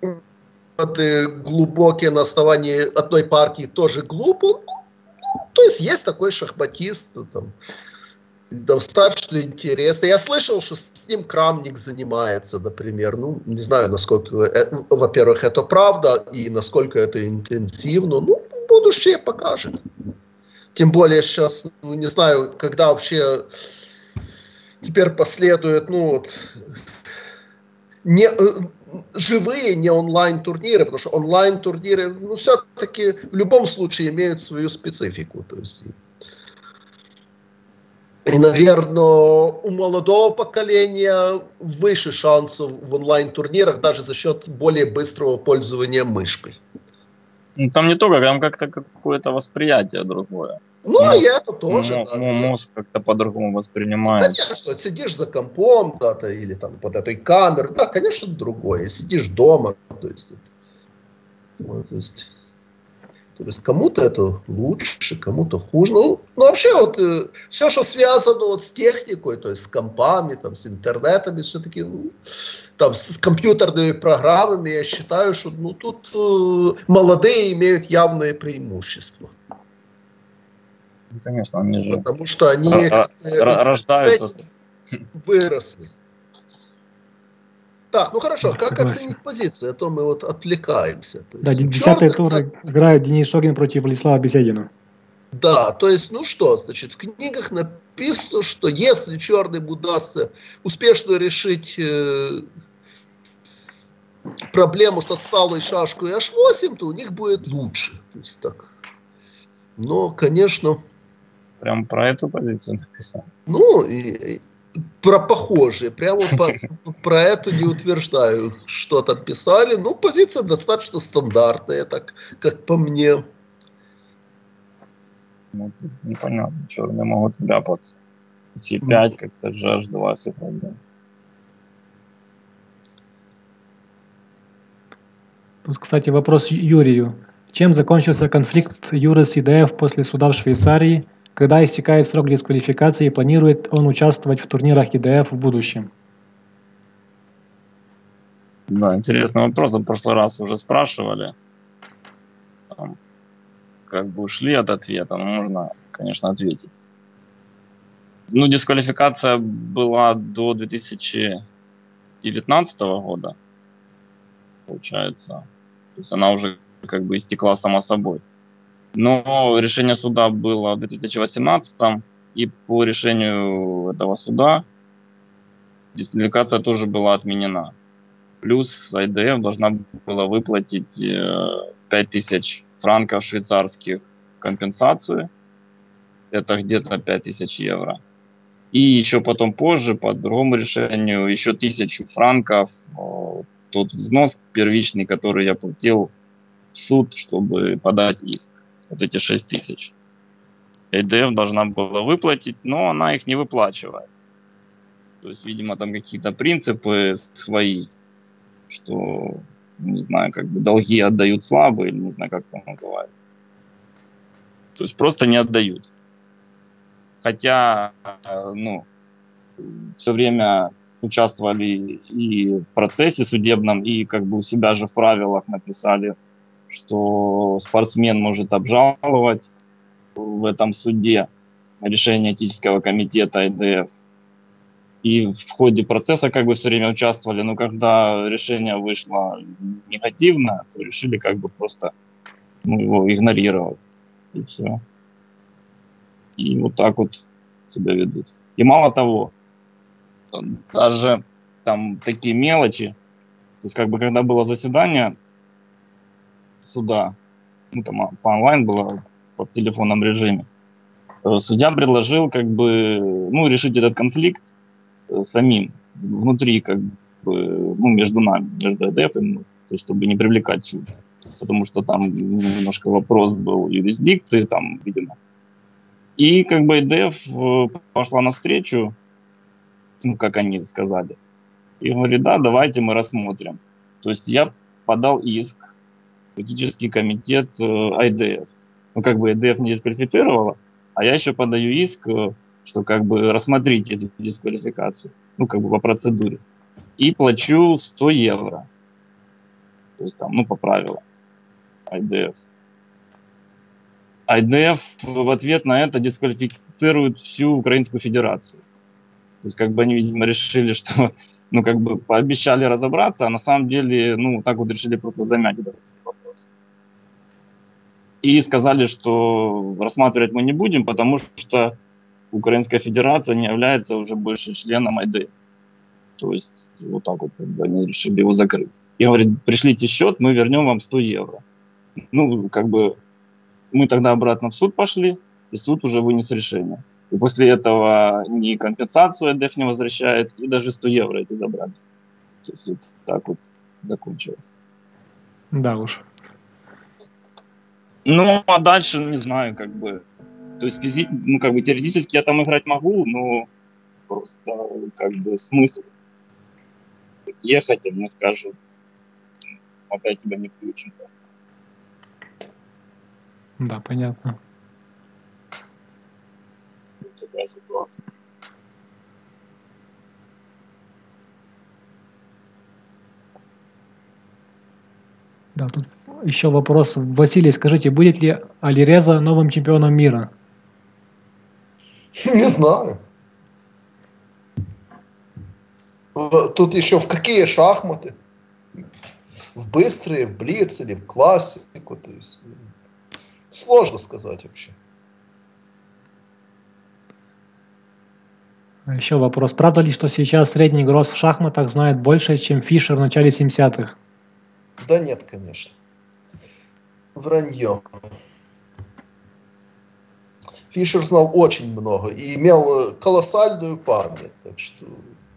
S2: глубокие на основании одной партии тоже глупо. Ну, то есть есть такой шахматист, там, достаточно интересно. Я слышал, что с ним Крамник занимается, например. Ну, не знаю, насколько, во-первых, это правда и насколько это интенсивно. Ну, будущее покажет. Тем более сейчас, ну, не знаю, когда вообще теперь последует, ну, вот, не, живые, не онлайн-турниры, потому что онлайн-турниры, ну, все-таки в любом случае имеют свою специфику. То есть... И, наверное, у молодого поколения выше шансов в онлайн-турнирах даже за счет более быстрого пользования мышкой.
S4: Ну, там не только, там как-то какое-то восприятие другое.
S2: Ну,
S4: мозг,
S2: и это тоже.
S4: М-
S2: да,
S4: мозг да. как-то по-другому воспринимает.
S2: Ну, конечно, сидишь за компом, да, то, или там под этой камерой, да, конечно, другое. Сидишь дома, то есть, вот, то есть... То есть кому-то это лучше, кому-то хуже. Ну, ну вообще вот э, все, что связано вот с техникой, то есть с компами, там, с интернетами, все-таки, ну, там, с компьютерными программами, я считаю, что ну, тут э, молодые имеют явное преимущество.
S4: Ну, конечно, они же...
S2: Потому что они
S4: р- р- рождаются.
S2: Выросли. Так, ну хорошо, как Согласен. Оценить позицию? А то мы вот отвлекаемся. То
S1: да, десятый тур играет Денис Шогин против Владислава Беседина.
S2: Да, то есть, ну что, значит, в книгах написано, что если черным удастся успешно решить э, проблему с отсталой шашкой эйч восемь, то у них будет лучше. То есть так. Но, конечно...
S4: Прям про эту позицию написано.
S2: Ну, и, и про похожие. Прямо по, про это не утверждаю, что там писали. Ну, позиция достаточно стандартная, так как по мне.
S4: Ну, тут непонятно, черные могут вляпаться. си пять, как-то же эйч два, если проблема.
S1: Тут, кстати, вопрос Юрию. Чем закончился конфликт Юры с и дэ эф после суда в Швейцарии? Когда истекает срок дисквалификации и планирует он участвовать в турнирах и дэ эф в будущем?
S4: Да, интересный вопрос. В прошлый раз уже спрашивали. Там, как бы ушли от ответа, но можно, конечно, ответить. Ну, дисквалификация была до две тысячи девятнадцатого года, получается. То есть она уже как бы истекла сама собой. Но решение суда было в две тысячи восемнадцатом, и по решению этого суда дисквалификация тоже была отменена. Плюс ай ди эф должна была выплатить пять тысяч франков швейцарских компенсации. Это где-то пять тысяч евро. И еще потом позже, по другому решению, еще тысячу франков, тот взнос первичный, который я платил в суд, чтобы подать иск. Вот эти шесть тысяч. ай ди эф должна была выплатить, но она их не выплачивает. То есть, видимо, там какие-то принципы свои, что, не знаю, как бы долги отдают слабые, не знаю, как это называют. То есть просто не отдают. Хотя, ну, все время участвовали и в процессе судебном, и как бы у себя же в правилах написали, что спортсмен может обжаловать в этом суде решение этического комитета ай ди эф. И в ходе процесса как бы все время участвовали, но когда решение вышло негативно, то решили как бы просто, ну, его игнорировать. И все. И вот так вот себя ведут. И мало того, даже там такие мелочи, то есть как бы когда было заседание суда, ну там по онлайн было, по телефонном режиме, судья предложил как бы, ну, решить этот конфликт самим, внутри как бы, ну, между нами, между ай ди эф, ну, то есть чтобы не привлекать суд, потому что там немножко вопрос был юрисдикции, там, видимо. И как бы ай ди эф пошла навстречу, ну, как они сказали, и говорит, да, давайте мы рассмотрим. То есть я подал иск в этический комитет ай ди эф. Ну, как бы ай ди эф не дисквалифицировала, а я еще подаю иск, что как бы рассмотрите эту дисквалификацию, ну, как бы по процедуре. И плачу сто евро. То есть там, ну, по правилам ай ди эф. ай ди эф в ответ на это дисквалифицирует всю Украинскую Федерацию. То есть, как бы они, видимо, решили, что, ну, как бы пообещали разобраться, а на самом деле, ну, так вот решили просто замять этот вопрос. И сказали, что рассматривать мы не будем, потому что Украинская Федерация не является уже больше членом ай ди эф. То есть, вот так вот как бы, они решили его закрыть. И говорит, пришлите счет, мы вернем вам сто евро. Ну, как бы, мы тогда обратно в суд пошли, и суд уже вынес решение. И после этого ни компенсацию ай ди эф не возвращает, и даже сто евро эти забрали. То есть вот так вот закончилось.
S1: Да уж.
S4: Ну, а дальше, не знаю, как бы... То есть, ну, как бы теоретически я там играть могу, но просто, как бы, смысл ехать, а мне скажут, опять тебя не включим-то.
S1: Да, понятно.
S4: Такая ситуация.
S1: Да, тут еще вопрос. Василий, скажите, будет ли Алиреза новым чемпионом мира?
S2: Не знаю. Тут еще в какие шахматы? В быстрые, в блиц или в классику? То есть, сложно сказать вообще.
S1: Еще вопрос. Правда ли, что сейчас средний игрок в шахматах знает больше, чем Фишер в начале семидесятых?
S2: Да нет, конечно. Вранье. Фишер знал очень много и имел колоссальную память. Так что,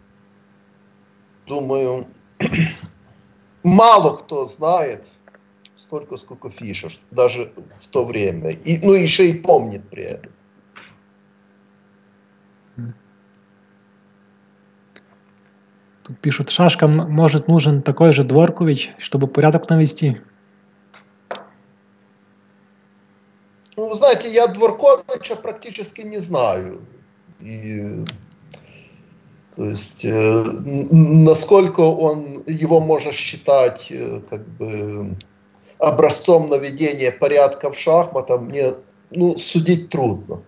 S2: думаю, мало кто знает столько, сколько Фишер, даже в то время. И, ну, еще и помнит при этом.
S1: Тут пишут, шашкам может нужен такой же Дворкович, чтобы порядок навести.
S2: Ну, вы знаете, я Дворковича практически не знаю. И, то есть, э, насколько он, его можно считать э, как бы образцом наведения порядка в шахматах, мне ну, судить трудно.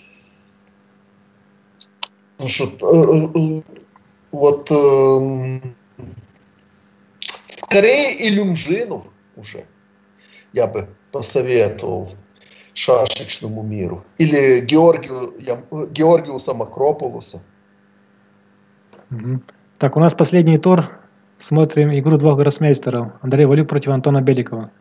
S2: Что, э, э, вот э, скорее Илюмжинов уже я бы посоветовал шашечному миру. Или Георгию, я, Георгиуса Макрополуса.
S1: Угу. Так, у нас последний тур. Смотрим игру двух гроссмейстеров. Андрей Валюк против Антона Беликова.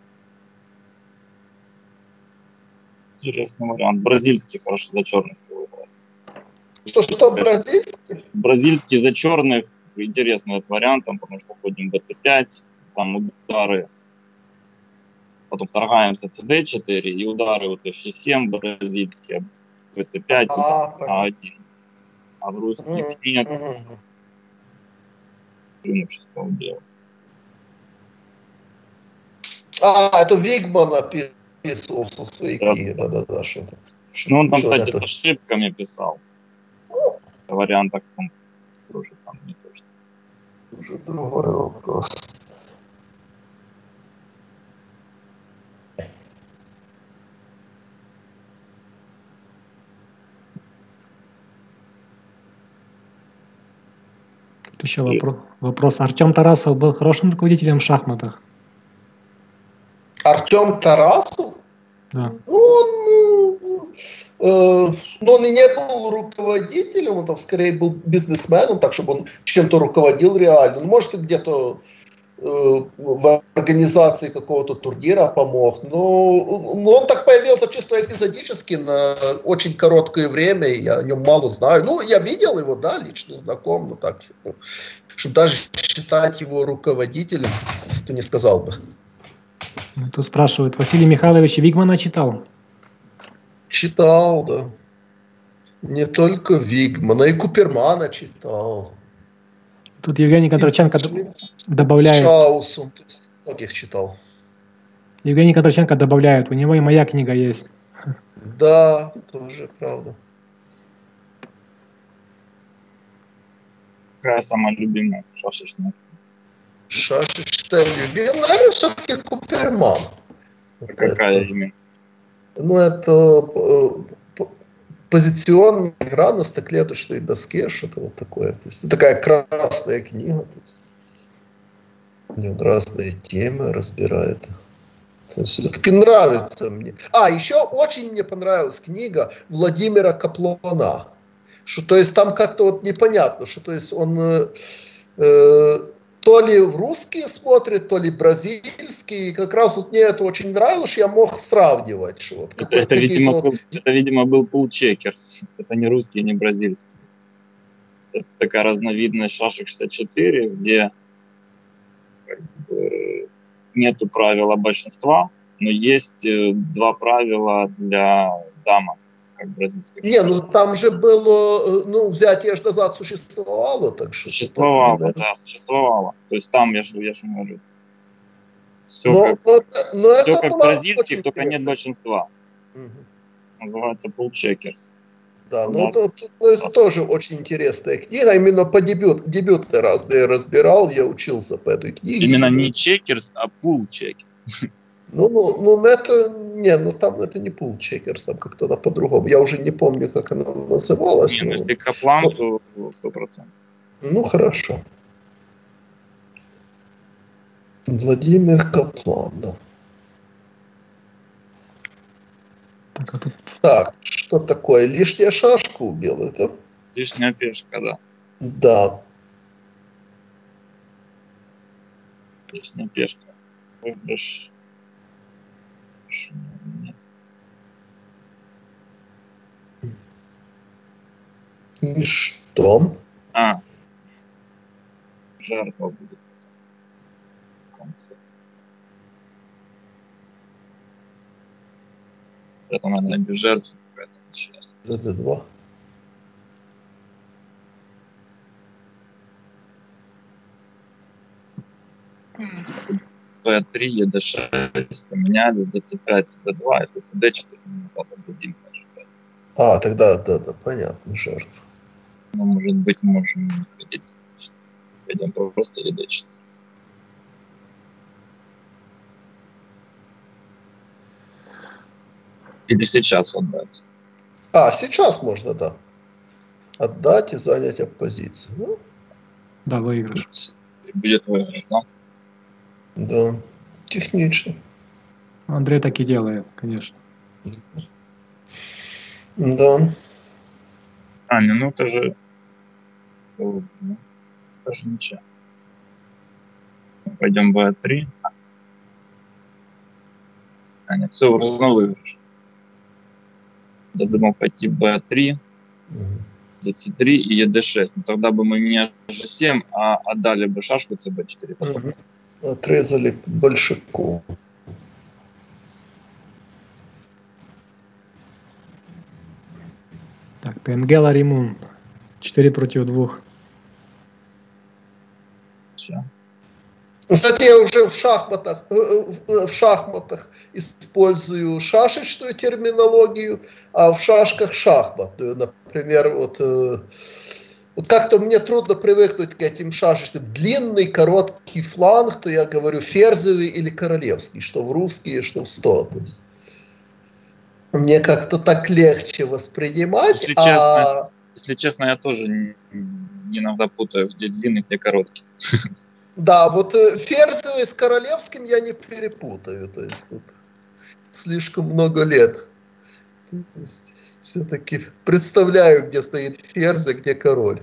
S4: Интересный вариант. Бразильский хорошо за черных его играть.
S2: Что, что, бразильский?
S4: Бразильский за черных. Интересный этот вариант, там, потому что ходим бэ цэ пять, там удары. Потом вторгаемся цэ дэ четыре и удары вот эф семь бразильские, бэ цэ пять,
S2: А,
S4: а один. А в русских
S2: mm-hmm.
S4: нет.
S2: Mm-hmm.
S4: Преимущество убил.
S2: А, это Вигман описывал со своей
S4: Да.
S2: книги. Да-да-да. Что-то.
S4: Ну, он там,
S2: Что
S4: кстати,
S2: это?
S4: с ошибками писал.
S2: Ну,
S4: В вариантах там тоже там не точно.
S2: уже другой вопрос.
S1: Тут еще вопрос. вопрос. Артем Тарасов был хорошим руководителем в шахматах?
S2: Артем Тарасов?
S1: Да.
S2: Ну, он, э, но он и не был руководителем, он там скорее был бизнесменом, так чтобы он чем-то руководил реально. Ну, может, где-то э, в организации какого-то турнира помог, но, но он так появился чисто эпизодически на очень короткое время, и я о нем мало знаю. Ну, я видел его, да, лично знаком, но так, чтобы, чтобы даже считать его руководителем, то не сказал бы.
S1: Тут спрашивают, Василий Михайлович Вигмана читал?
S2: Читал, да. Не только Вигмана, и Купермана читал.
S1: Тут Евгений Кондраченко
S2: и,
S1: добавляет.
S2: Шаусом, многих читал.
S1: Евгений Кондраченко добавляет, у него и моя книга есть.
S2: Да, тоже правда.
S4: Какая самая любимая шашечная?
S2: Шашечная любимая, наверное, все-таки Куперман.
S4: Вот какая это, именно?
S2: Ну, это позиционная игра на стоклеточной доске, что-то вот такое. То есть, такая красная книга. То есть, разные темы разбирает. Все-таки нравится мне. А, еще очень мне понравилась книга Владимира Каплана. Что, то есть там как-то вот непонятно, что то есть он э, то ли в русские смотрит, то ли бразильские. И как раз вот мне это очень нравилось, я мог сравнивать. Что вот
S4: это, это, видимо,
S2: вот...
S4: был, это, видимо, был пулчекерс. Это не русский, не бразильский. Это такая разновидность шашек шестьдесят четыре, где как бы, нету правила большинства, но есть два правила для дамок, как бразильских.
S2: Не, ну там же было, ну, взятие ж назад существовало, так что...
S4: Существовало, так, да, существовало. То есть там, я же, я же говорю, все
S2: но,
S4: как,
S2: но, но
S4: все
S2: это
S4: как бразильских, только нет большинства.
S2: Угу.
S4: Называется пулчекерс.
S2: Да, ну то, то, то есть тоже очень интересная книга, именно по дебют, дебюты разные разбирал, я учился по этой книге.
S4: Именно не чекерс, а пулчекерс.
S2: Ну, ну, ну, это, не, ну там это не пулчекерс, там как-то она по-другому. Я уже не помню, как она называлась.
S4: Не,
S2: но...
S4: ну если Каплан, но... то сто процентов.
S2: Ну, хорошо. Владимир Каплан, да.
S1: Так, а тут...
S2: Так, что такое? Лишняя шашка убила, да?
S4: Лишняя пешка, да.
S2: Да.
S4: Лишняя пешка. Выигрыш. Нет.
S2: И что?
S4: А. Жертва будет в конце. Это, наверное, без жертв какая-то начинается.
S2: дэ два.
S4: бэ три, е дэ шесть поменяли, дэ цэ пять, дэ два, если цэ дэ четыре, то дэ один даже пять.
S2: А, тогда, да, да, понятно, жертва.
S4: Ну, может быть, можем ходить. Пойдем просто е дэ четыре. Или сейчас отдать.
S2: А, сейчас можно, да. Отдать и занять оппозицию. Ну,
S1: Да, выигрыш.
S4: Будет выигрыш, да?
S2: да, технично.
S1: Андрей так и делает, конечно.
S2: Да.
S4: А, не, ну это же... Это, ну, это же ничего. Пойдем бэ три. А, нет, все, уже на выигрыш. Я думал пойти бэ три,
S2: Мгм.
S4: дэ цэ три и е дэ шесть. Но тогда бы мы не же семь, а отдали бы шашку цэ бэ четыре. Потом.
S2: Мгм. Отрезали большаку.
S1: Так, пэ эм гэ Ларимун. четыре против двух.
S4: Все.
S2: Кстати, я уже в шахматах, э, э, в шахматах использую шашечную терминологию, а в шашках шахматную. Например, вот, э, вот как-то мне трудно привыкнуть к этим шашечным. Длинный, короткий фланг, то я говорю ферзевый или королевский, что в русские, что в сто. То есть мне как-то так легче воспринимать.
S4: Если
S2: а...
S4: честно, если честно, я тоже не, не иногда путаю, где длинный, где короткий.
S2: Да, вот ферзевый с королевским я не перепутаю. То есть тут слишком много лет. Все-таки представляю, где стоит ферзь, а где король.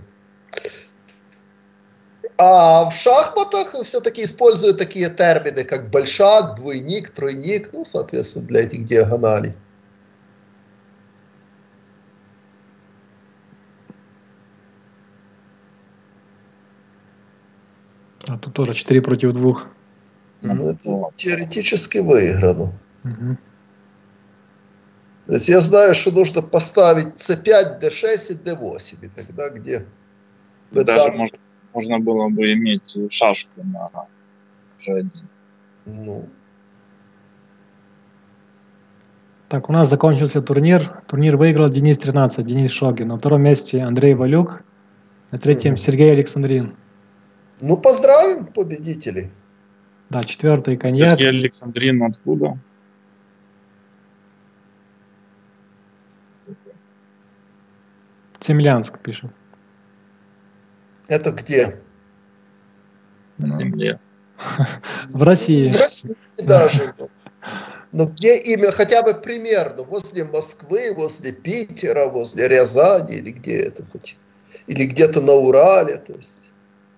S2: А в шахматах все-таки используют такие термины, как большак, двойник, тройник, ну, соответственно, для этих диагоналей.
S1: А тут тоже четыре против двух.
S2: Ну, это теоретически выиграно.
S1: Угу.
S2: То есть я знаю, что нужно поставить цэ пять, дэ шесть и дэ восемь. И тогда где...
S4: Даже
S2: Да.
S4: можно, можно было бы иметь шашку на же один.
S2: Ну.
S1: Так, у нас закончился турнир. Турнир выиграл Денис тринадцать, Денис Шогин. На втором месте Андрей Валюк. На третьем
S2: Угу.
S1: Сергей Александрин.
S2: Ну, поздравим победителей.
S1: Да, четвертый коньяк.
S4: Сергей Александрин откуда?
S1: Цемлянск пишет.
S2: Это где?
S4: На
S1: Ну,
S4: земле.
S1: в России.
S2: В России даже. Но где именно, хотя бы примерно, возле Москвы, возле Питера, возле Рязани, или где это хоть? Или где-то на Урале, то есть.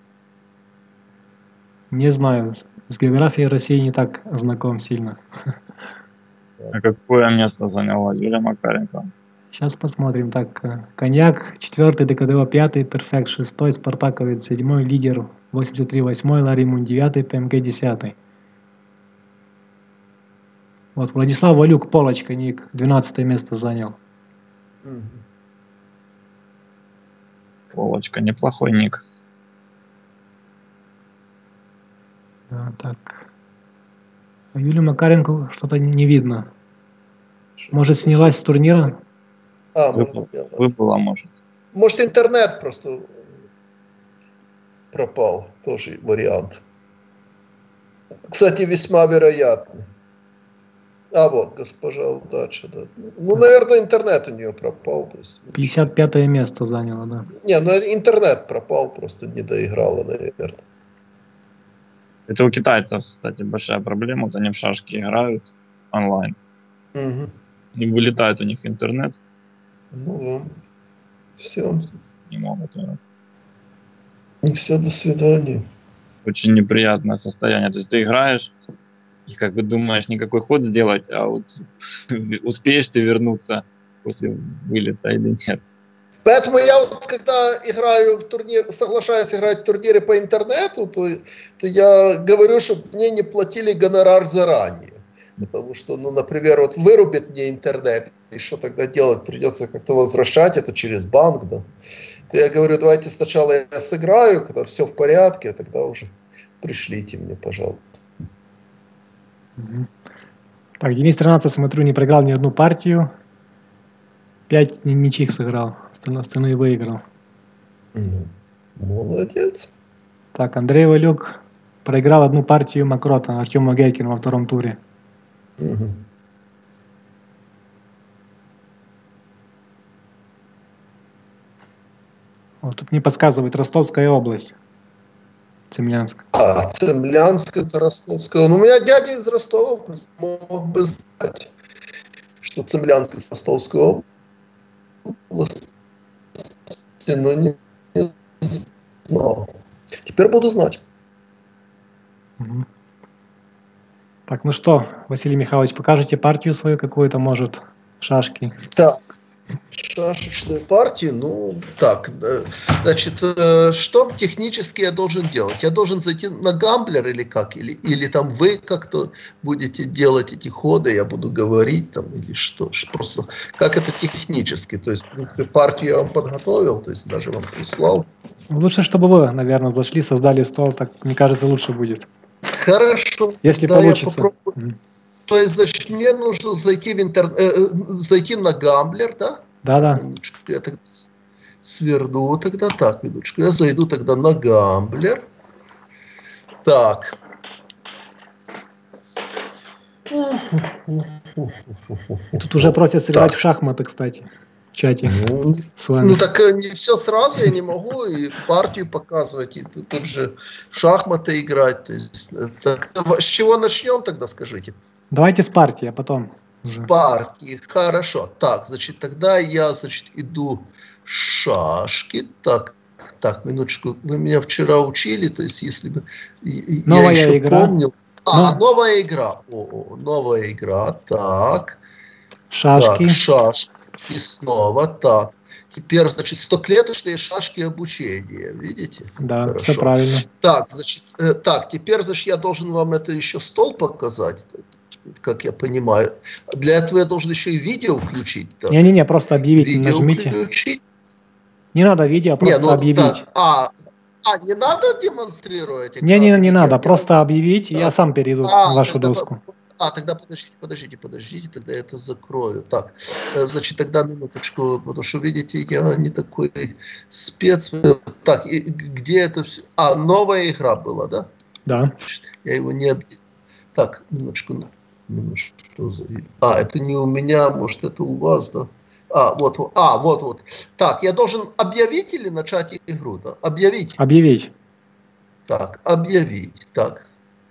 S1: Не знаю. С географией России не так знаком сильно.
S4: А какое место заняла Юлия Макаренко?
S1: Сейчас посмотрим. Так, коньяк четвертый, дэ ка дэ о пятый, перфект шестой, спартаковец седьмой, лидер восемьдесят три восьмой, Ларимун девятый, пэ эм гэ десятый. Вот Владислав Валюк, полочка, ник, двенадцатое место занял.
S2: Угу.
S4: Полочка, неплохой ник.
S1: А, так. А Юлию Макаренко что-то не видно. Может, снялась с турнира?
S2: А,
S4: Выпала,
S2: может, снялась.
S4: выпала, может.
S2: Может, интернет просто пропал. Тоже вариант. Кстати, весьма вероятно. А вот, госпожа удача, да. Ну, наверное, интернет у нее пропал. То есть,
S1: пятьдесят пятое место заняла, да.
S2: не, ну интернет пропал, просто не доиграла, наверное.
S4: Это у китайцев, кстати, большая проблема. Вот они в шашки играют онлайн.
S2: Угу.
S4: И вылетает у них интернет.
S2: Ну, да. Все.
S4: не могут.
S2: И все, до свидания.
S4: Очень неприятное состояние. То есть ты играешь, и как бы думаешь, никакой ход сделать, а вот успеешь ты вернуться после вылета или нет.
S2: Поэтому я вот, когда играю в турнир, соглашаюсь играть в турниры по интернету, то, то я говорю, чтобы мне не платили гонорар заранее. Потому что, ну, например, вот вырубит мне интернет, и что тогда делать? Придется как-то возвращать это через банк, да. То я говорю, давайте сначала я сыграю, когда все в порядке, а тогда уже пришлите мне, пожалуйста.
S1: Так, Денис тринадцать, смотрю, не проиграл ни одну партию. Пять ничьих сыграл, остальные выиграл.
S2: Ну, молодец.
S1: Так, Андрей Валюк проиграл одну партию Макрота Артему Гайкину во втором туре.
S2: Угу.
S1: Вот тут мне подсказывает Ростовская область. Цемлянск.
S2: А, Цемлянск, это Ростовская. Ну, у меня дядя из Ростова мог бы знать, что Цемлянск из Ростовской области, но не, не знал. Теперь буду знать.
S1: Угу. Так, ну что, Василий Михайлович, покажете партию свою какую-то, может, шашки?
S2: Так, шашечную партию, ну, так, значит, что технически я должен делать? Я должен зайти на гамблер или как? Или, или там вы как-то будете делать эти ходы, я буду говорить там, или что? Просто как это технически? То есть, в принципе, партию я вам подготовил, то есть даже вам прислал.
S1: Лучше, чтобы вы, наверное, зашли, создали стол, так, мне кажется, лучше будет.
S2: Хорошо.
S1: Если
S2: да,
S1: получится.
S2: Я попробую. Mm. То есть, значит, мне нужно зайти в интернет, э, зайти на гамблер, да?
S1: Да, да.
S2: Минуточку, я тогда сверну тогда так, минуточку. Я зайду тогда на гамблер. Так.
S1: Тут уже просят сыграть в шахматы, кстати. В чате.
S2: Ну,
S1: с вами.
S2: Ну так не все сразу, я не могу и партию показывать, и тут же в шахматы играть. То есть, так, с чего начнем тогда, скажите?
S1: Давайте с партии, а потом.
S2: С партии, хорошо. Так, значит, тогда я, значит, иду шашки. Так, так, минуточку. Вы меня вчера учили, то есть, если бы
S1: новая
S2: я еще
S1: игра.
S2: помнил. А,
S1: Но...
S2: новая игра. О, новая игра. Так.
S1: Шашки.
S2: Так, шашки. И снова так. Теперь, значит, стоклеточные шашки обучения. Видите?
S1: Да,
S2: хорошо.
S1: Все правильно.
S2: Так, значит, э, так, теперь, значит, я должен вам это еще стол показать, как я понимаю. Для этого я должен еще и видео включить.
S1: Не-не-не, просто объявить,
S2: видео
S1: нажмите.
S2: Включить.
S1: Не надо видео, просто
S2: не, ну,
S1: объявить.
S2: Так, а, а, не надо демонстрировать?
S1: Не-не, не надо,
S2: делать?
S1: просто объявить, а, я сам перейду
S2: а,
S1: на вашу
S2: тогда,
S1: доску.
S2: А, тогда подождите, подождите, подождите, тогда я это закрою. Так, значит, тогда минуточку, потому что, видите, я не такой спец. Так, и где это все? А, новая игра была, да?
S1: Да.
S2: Я его не объявил. Так, минуточку, минуточку. А, это не у меня, может, это у вас, да? А, вот, вот, а, вот, вот. Так, я должен объявить или начать игру, да? Объявить.
S1: Объявить.
S2: Так, объявить. Так.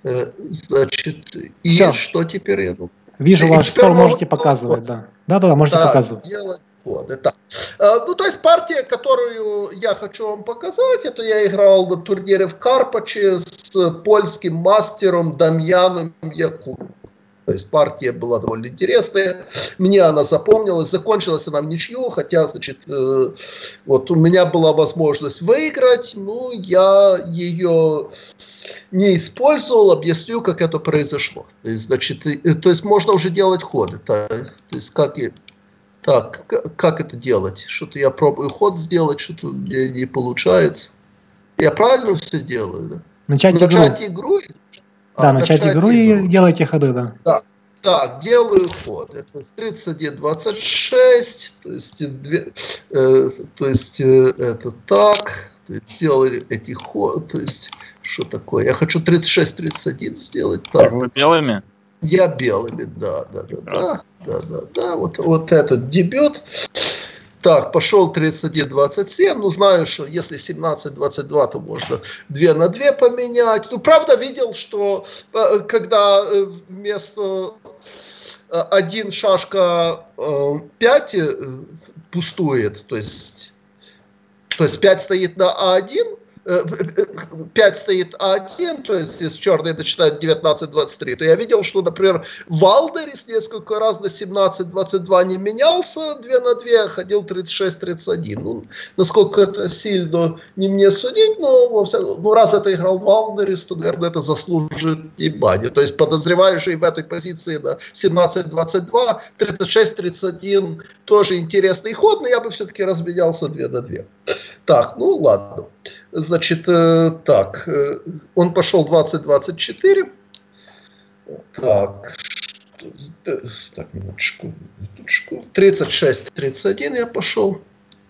S2: Значит, и
S1: Все.
S2: что теперь я думаю?
S1: Вижу,
S2: и
S1: ваш стол можете
S2: вот,
S1: показывать,
S2: вот.
S1: да. Да-да, можете
S2: так,
S1: показывать.
S2: Делать ходы. Так. Ну, то есть партия, которую я хочу вам показать, это я играл на турнире в Карпаче с польским мастером Дамьяном Якубом. То есть партия была довольно интересная. Мне она запомнилась. Закончилась она в ничью, хотя, значит, э, вот у меня была возможность выиграть, но я ее не использовал. Объясню, как это произошло. То есть, значит, э, то есть можно уже делать ходы. То, то есть как, и, так, как это делать? Что-то я пробую ход сделать, что-то мне не получается. Я правильно все делаю, да?
S1: Начать,
S2: начать
S1: игру.
S2: игру.
S1: Да,
S2: а,
S1: начать, начать игру, игру и делайте ходы, да.
S2: Да. Так, делаю ход. Это тридцать один двадцать шесть, то есть, две, э, то есть э, это так, то есть сделали эти ходы, то есть что такое? Я хочу тридцать шесть тридцать один сделать. Так.
S4: Вы белыми?
S2: Я белыми, да, да, да, да, да, да, да, вот, вот этот дебют. Так, пошел тридцать один двадцать семь, ну знаю, что если семнадцать двадцать два, то можно два на два поменять. Ну, правда, видел, что когда вместо один шашка пять пустует, то есть То есть пять стоит на а один, пять стоит а один, то есть если черные начинают девятнадцать двадцать три, то я видел, что, например, Валдерис несколько раз на семнадцать двадцать два не менялся, два на два, а ходил тридцать шесть тридцать один. Ну, насколько это сильно, не мне судить, но во всяком, ну, раз это играл Валдерис, то, наверное, это заслужит внимания. То есть подозреваю, что и в этой позиции на семнадцать двадцать два, тридцать шесть тридцать один тоже интересный ход, но я бы все-таки разменялся два на два. Так, ну ладно. Значит, э, так, э, он пошел двадцать двадцать четыре. Так, так, минуточку, минуточку. тридцать шесть тридцать один я пошел.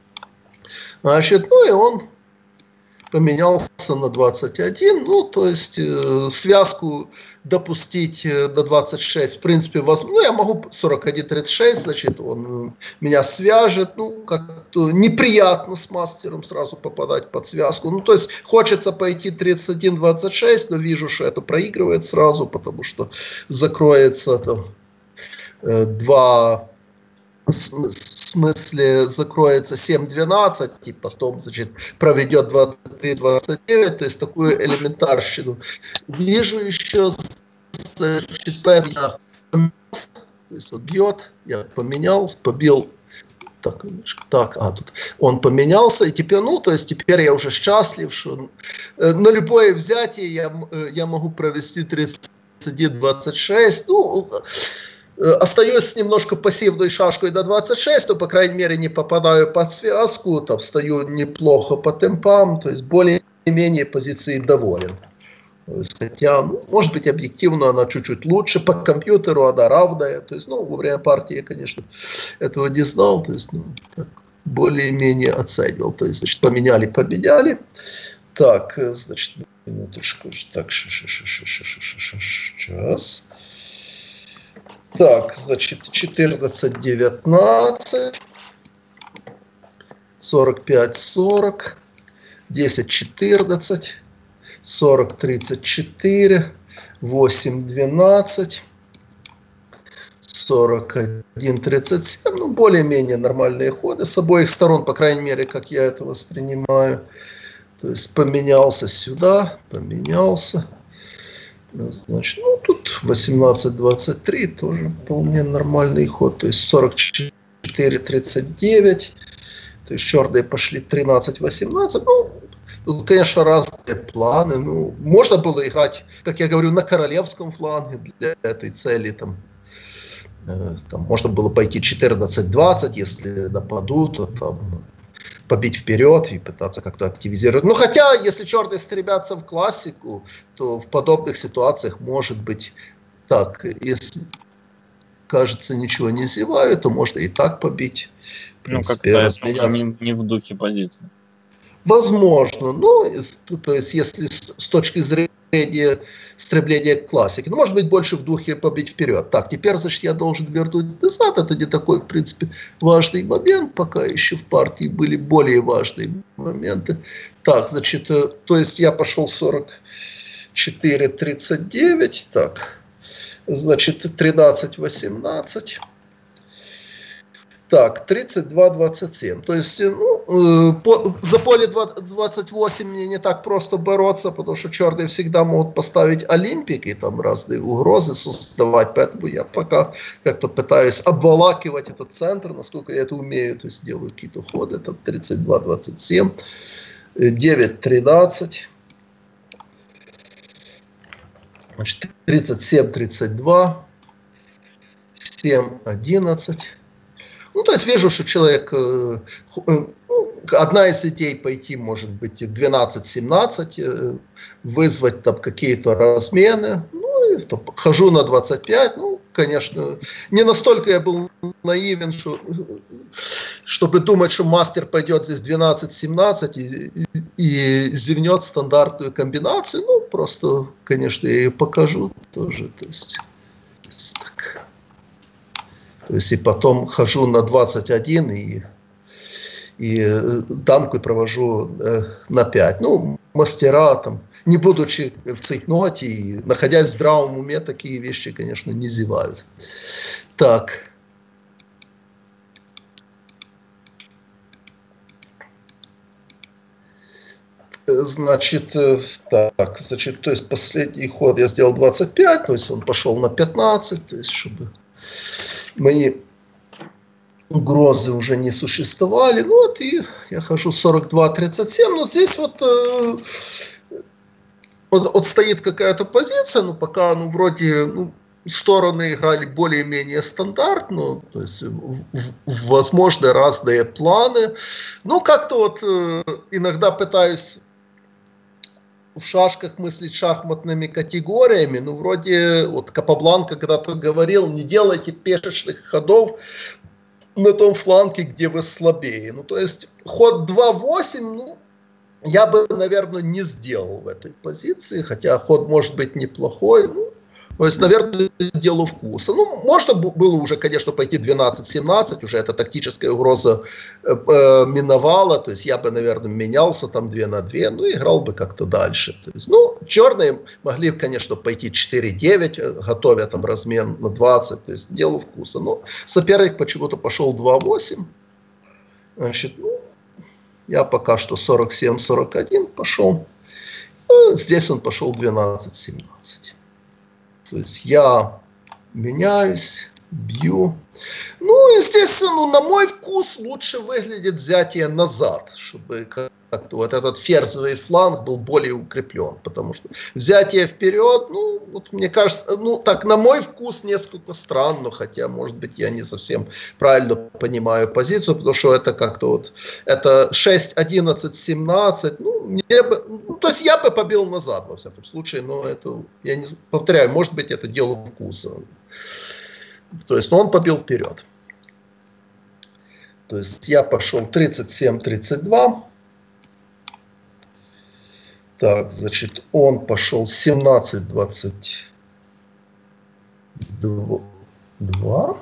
S2: Значит, ну и он поменялся на двадцать один. Ну, то есть э, связку допустить до двадцать шесть, в принципе, возможно. Ну, я могу сорок один тридцать шесть, значит, он меня свяжет. Ну, как-то неприятно с мастером сразу попадать под связку. Ну, то есть хочется пойти тридцать один двадцать шесть, но вижу, что это проигрывает сразу, потому что закроется там э, два... В смысле, закроется семь двенадцать, и потом, значит, проведет двадцать три двадцать девять, то есть такую элементарщину. Вижу еще, значит, я поменялся, то есть он бьет, я поменялся, побил, так, так, а тут он поменялся, и теперь, ну, то есть теперь я уже счастлив, что на любое взятие я, я могу провести тридцать один двадцать шесть, ну, остаюсь с немножко пассивной шашкой до двадцать шесть, но, по крайней мере, не попадаю под связку, там стою неплохо по темпам, то есть более-менее позиции доволен. То есть, хотя, ну, может быть, объективно она чуть-чуть лучше, по компьютеру она равная, то есть, ну, во время партии я, конечно, этого не знал, то есть, ну, более-менее оценивал, то есть, значит, поменяли, победяли. Так, значит, минуточку, так, сейчас. Так, значит, четырнадцать девятнадцать, сорок пять сорок, десять четырнадцать, сорок тридцать четыре, восемь двенадцать, сорок один тридцать семь. Ну, более-менее нормальные ходы с обоих сторон, по крайней мере, как я это воспринимаю. То есть поменялся сюда, поменялся. Значит, ну, тут восемнадцать двадцать три, тоже вполне нормальный ход, то есть сорок четыре тридцать девять, то есть черные пошли тринадцать восемнадцать, ну, тут, конечно, разные планы, ну, можно было играть, как я говорю, на королевском фланге для этой цели, там, э, там можно было пойти четырнадцать двадцать, если нападут, то там побить вперед и пытаться как-то активизировать. Ну, хотя, если черные стремятся в классику, то в подобных ситуациях может быть так. Если, кажется, ничего не зеваю, то можно и так побить. В принципе,
S4: ну, как-то это не, не в духе позиции.
S2: Возможно. Ну, то есть, если с точки зрения стремления к классике. Ну, может быть, больше в духе побить вперед. Так, теперь, значит, я должен вернуть назад. Это не такой, в принципе, важный момент. Пока еще в партии были более важные моменты. Так, значит, то есть я пошел сорок четыре тридцать девять. Так, значит, тринадцать восемнадцать. Так, тридцать два двадцать семь. То есть, ну, э, по, за поле двадцать восемь мне не так просто бороться, потому что черные всегда могут поставить олимпик и там разные угрозы создавать. Поэтому я пока как-то пытаюсь обволакивать этот центр, насколько я это умею. То есть делаю какие-то ходы. Там тридцать два двадцать семь, девять тринадцать, значит, тридцать семь тридцать два, семь одиннадцать. Ну, то есть вижу, что человек, э, ну, одна из идей пойти, может быть, двенадцать семнадцать, э, вызвать там какие-то размены, ну, и там, хожу на двадцать пять, ну, конечно, не настолько я был наивен, что, чтобы думать, что мастер пойдет здесь двенадцать семнадцать и, и, и зевнет стандартную комбинацию, ну, просто, конечно, я ее покажу тоже, то есть, так. То есть и потом хожу на двадцать один и, и дамку провожу э, на пять. Ну, мастера там, не будучи в цейтноте и находясь в здравом уме, такие вещи, конечно, не зевают. Так. Значит, так, значит, то есть последний ход я сделал двадцать пять, то есть он пошел на пятнадцать, то есть чтобы мои угрозы уже не существовали. Ну вот и я хожу сорок два тридцать семь, но здесь вот, э, вот, вот стоит какая-то позиция, ну пока, ну вроде, ну, стороны играли более-менее стандартно, то есть в, в, возможны разные планы. Ну как-то вот э, иногда пытаюсь в шашках мыслить шахматными категориями, ну вроде вот Капабланка когда-то говорил, не делайте пешечных ходов на том фланге, где вы слабее. Ну то есть ход два восемь, ну я бы, наверное, не сделал в этой позиции, хотя ход может быть неплохой, ну, то есть, наверное, дело вкуса. Ну, можно было уже, конечно, пойти двенадцать семнадцать, уже эта тактическая угроза э, э, миновала, то есть я бы, наверное, менялся там два на два, ну, играл бы как-то дальше. То есть, ну, черные могли, конечно, пойти четыре девять, готовя там размен на двадцать, то есть дело вкуса. Но соперник почему-то пошел два восемь, значит, ну, я пока что сорок семь сорок один пошел, а здесь он пошел двенадцать семнадцать. То есть я меняюсь, бью. Ну, естественно, ну, на мой вкус лучше выглядит взятие назад, чтобы как-то вот этот ферзевый фланг был более укреплен. Потому что взятие вперед, ну, вот мне кажется, ну, так, на мой вкус несколько странно, хотя, может быть, я не совсем правильно понимаю позицию, потому что это как-то вот, это шесть одиннадцать семнадцать, ну, мне бы, ну, то есть я бы побил назад, во всяком случае, но это, я не повторяю, может быть, это дело вкуса. То есть, ну, он побил вперед. То есть я пошел тридцать семь тридцать два. Так, значит, он пошел семнадцать двадцать два.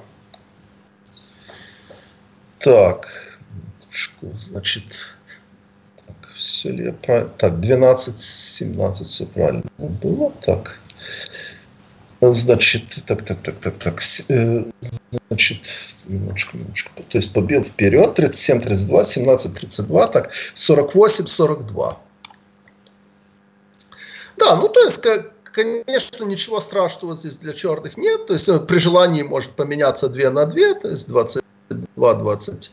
S2: Так, значит, так, все ли я правильно? Так, двенадцать семнадцать, все правильно было. Так, значит, так, так, так, так, так, значит, немножко, немножко, то есть побил вперед, тридцать семь тридцать два, семнадцать тридцать два, так, сорок восемь сорок два. Да, ну то есть, конечно, ничего страшного здесь для черных нет, то есть при желании может поменяться два на два, то есть двадцать два двадцать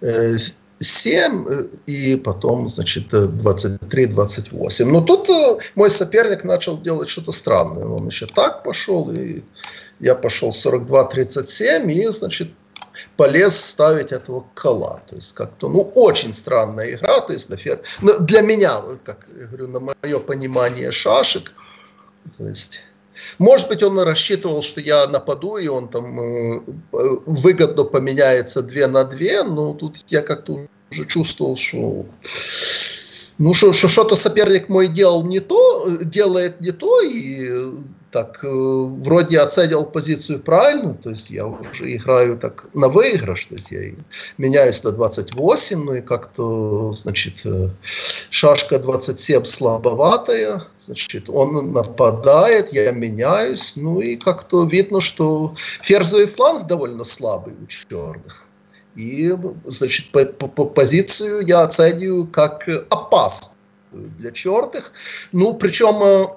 S2: семь и потом, значит, двадцать три двадцать восемь. Но тут мой соперник начал делать что-то странное, он еще так пошел, и я пошел сорок два тридцать семь и, значит, полез ставить этого кола. То есть как-то, ну, очень странная игра. То есть фер... для меня, как я говорю, на мое понимание шашек, то есть, может быть, он рассчитывал, что я нападу, и он там э, выгодно поменяется два на два, но тут я как-то уже чувствовал, что ну, что, что что-то соперник мой делал не то, делает не то, и так, э, вроде оценил позицию правильно, то есть я уже играю так на выигрыш, то есть я меняюсь на двадцать восемь, ну и как-то, значит, шашка двадцать семь слабоватая, значит, он нападает, я меняюсь, ну и как-то видно, что ферзовый фланг довольно слабый у черных. И, значит, по, по, по позицию я оцениваю как опасную для черных. Ну, причем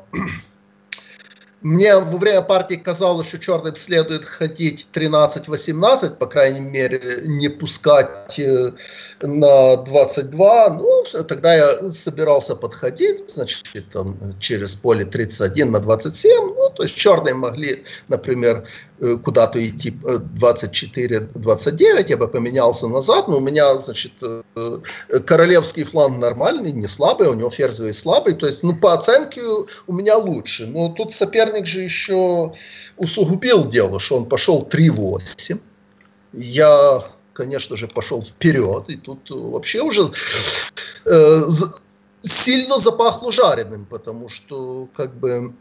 S2: мне во время партии казалось, что черным следует ходить тринадцать восемнадцать, по крайней мере, не пускать на двадцать два. Ну, тогда я собирался подходить, значит, там, через поле тридцать один на двадцать семь. Ну, то есть черные могли, например, куда-то идти двадцать четыре двадцать девять, я бы поменялся назад, но у меня, значит, королевский фланг нормальный, не слабый, у него ферзевый слабый, то есть, ну, по оценке у меня лучше. Но тут соперник же еще усугубил дело, что он пошел три восемь. Я, конечно же, пошел вперед, и тут вообще уже э, сильно запахло жареным, потому что, как бы,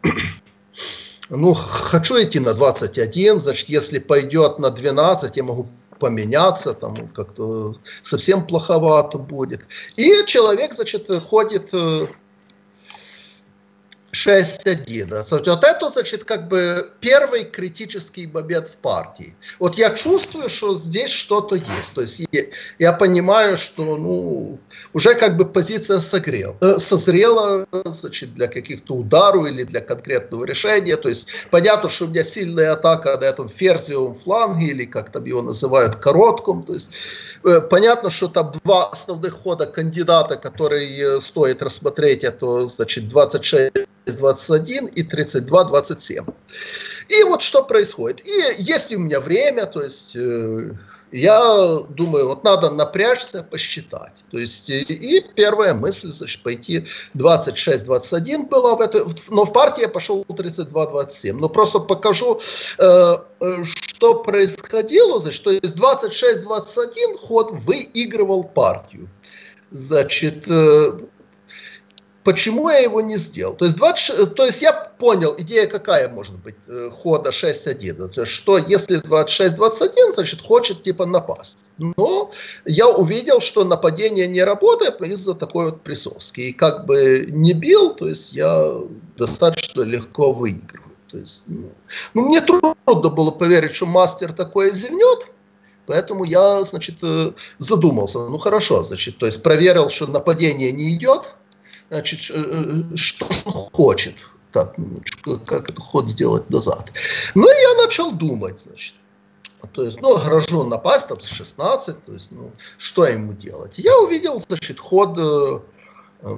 S2: ну, хочу идти на двадцать один, значит, если пойдет на двенадцать, я могу поменяться, там как-то совсем плоховато будет. И человек, значит, ходит, шесть одиннадцать. Вот это, значит, как бы первый критический момент в партии. Вот я чувствую, что здесь что-то есть. То есть я, я понимаю, что ну, уже как бы позиция согрела, э, созрела, значит, для каких-то ударов или для конкретного решения. То есть понятно, что у меня сильная атака на этом ферзевом фланге, или как там его называют, коротком. То есть э, понятно, что там два основных хода кандидата, которые э, стоит рассмотреть, это, значит, двадцать шесть двадцать один и тридцать два двадцать семь. И вот что происходит. И если у меня время, то есть э, я думаю, вот надо напрячься, посчитать. То есть и, и первая мысль, значит, пойти двадцать шесть двадцать один была в этой, но в партии я пошел тридцать два двадцать семь. Но просто покажу, э, что происходило. Значит, то есть двадцать шесть двадцать один ход выигрывал партию. Значит, э, почему я его не сделал? То есть, двадцать, то есть я понял, идея какая может быть хода шесть одиннадцать, что если двадцать шесть двадцать один, значит хочет типа напасть. Но я увидел, что нападение не работает из-за такой вот присоски. И как бы не бил, то есть я достаточно легко выигрываю. То есть, ну, ну, мне трудно было поверить, что мастер такое зевнет. Поэтому я, значит, задумался. Ну хорошо, значит, то есть проверил, что нападение не идет. Значит, что он хочет? Так, как этот ход сделать назад? Ну, и я начал думать, значит. То есть, ну, Грожон напасть, там, с шестнадцать, то есть, ну, что ему делать? Я увидел, значит, ход э,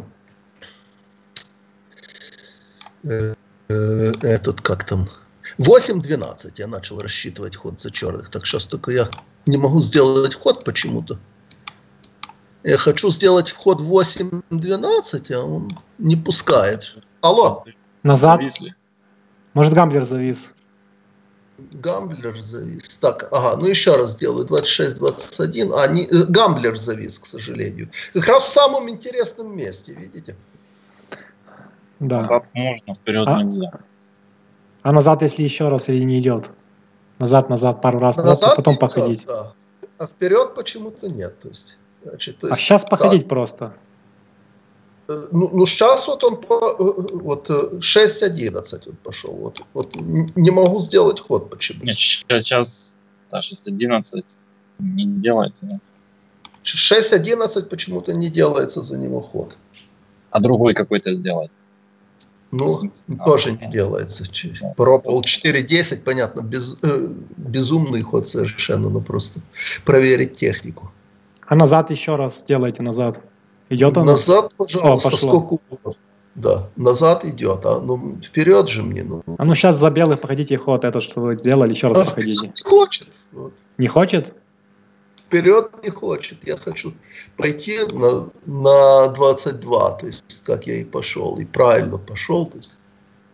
S2: э, э, этот, как там, восемь двенадцать. Я начал рассчитывать ход за черных. Так, сейчас только я не могу сделать ход почему-то. Я хочу сделать ход восемь двенадцать, а он не пускает. Алло.
S1: Назад. Может, гамблер завис.
S2: Гамблер завис. Так, ага, ну еще раз сделаю. двадцать шесть двадцать один. А, не, гамблер завис, к сожалению. Как раз в самом интересном месте, видите?
S1: Да.
S4: Назад можно, вперед а? нельзя.
S1: А назад, если еще раз или не идет? Назад, назад, пару раз назад, назад и потом идет, походить.
S2: Да. А вперед почему-то нет. То есть. Значит, то есть,
S1: а сейчас походить
S2: да.
S1: просто.
S2: Ну, ну, сейчас вот он по, вот шесть одиннадцать он пошел. Вот, вот не могу сделать ход почему.
S4: Нет, сейчас да, шесть одиннадцать не делается. Да?
S2: шесть одиннадцать почему-то не делается за него ход.
S4: А другой какой-то сделать?
S2: Ну, а, тоже а, не делается. Да. Пропал четыре десять, понятно, без, э, безумный ход совершенно, но просто проверить технику.
S1: А назад еще раз сделайте назад. Идет он?
S2: Назад, пожалуйста, О, сколько угодно. Да, назад идет, а ну вперед же мне. Ну.
S1: А ну сейчас за белых походите ход, это что вы сделали, еще раз а походите.
S2: Не хочет. Вот.
S1: Не хочет?
S2: Вперед не хочет. Я хочу пойти на, на двадцать два, то есть как я и пошел, и правильно пошел. То есть.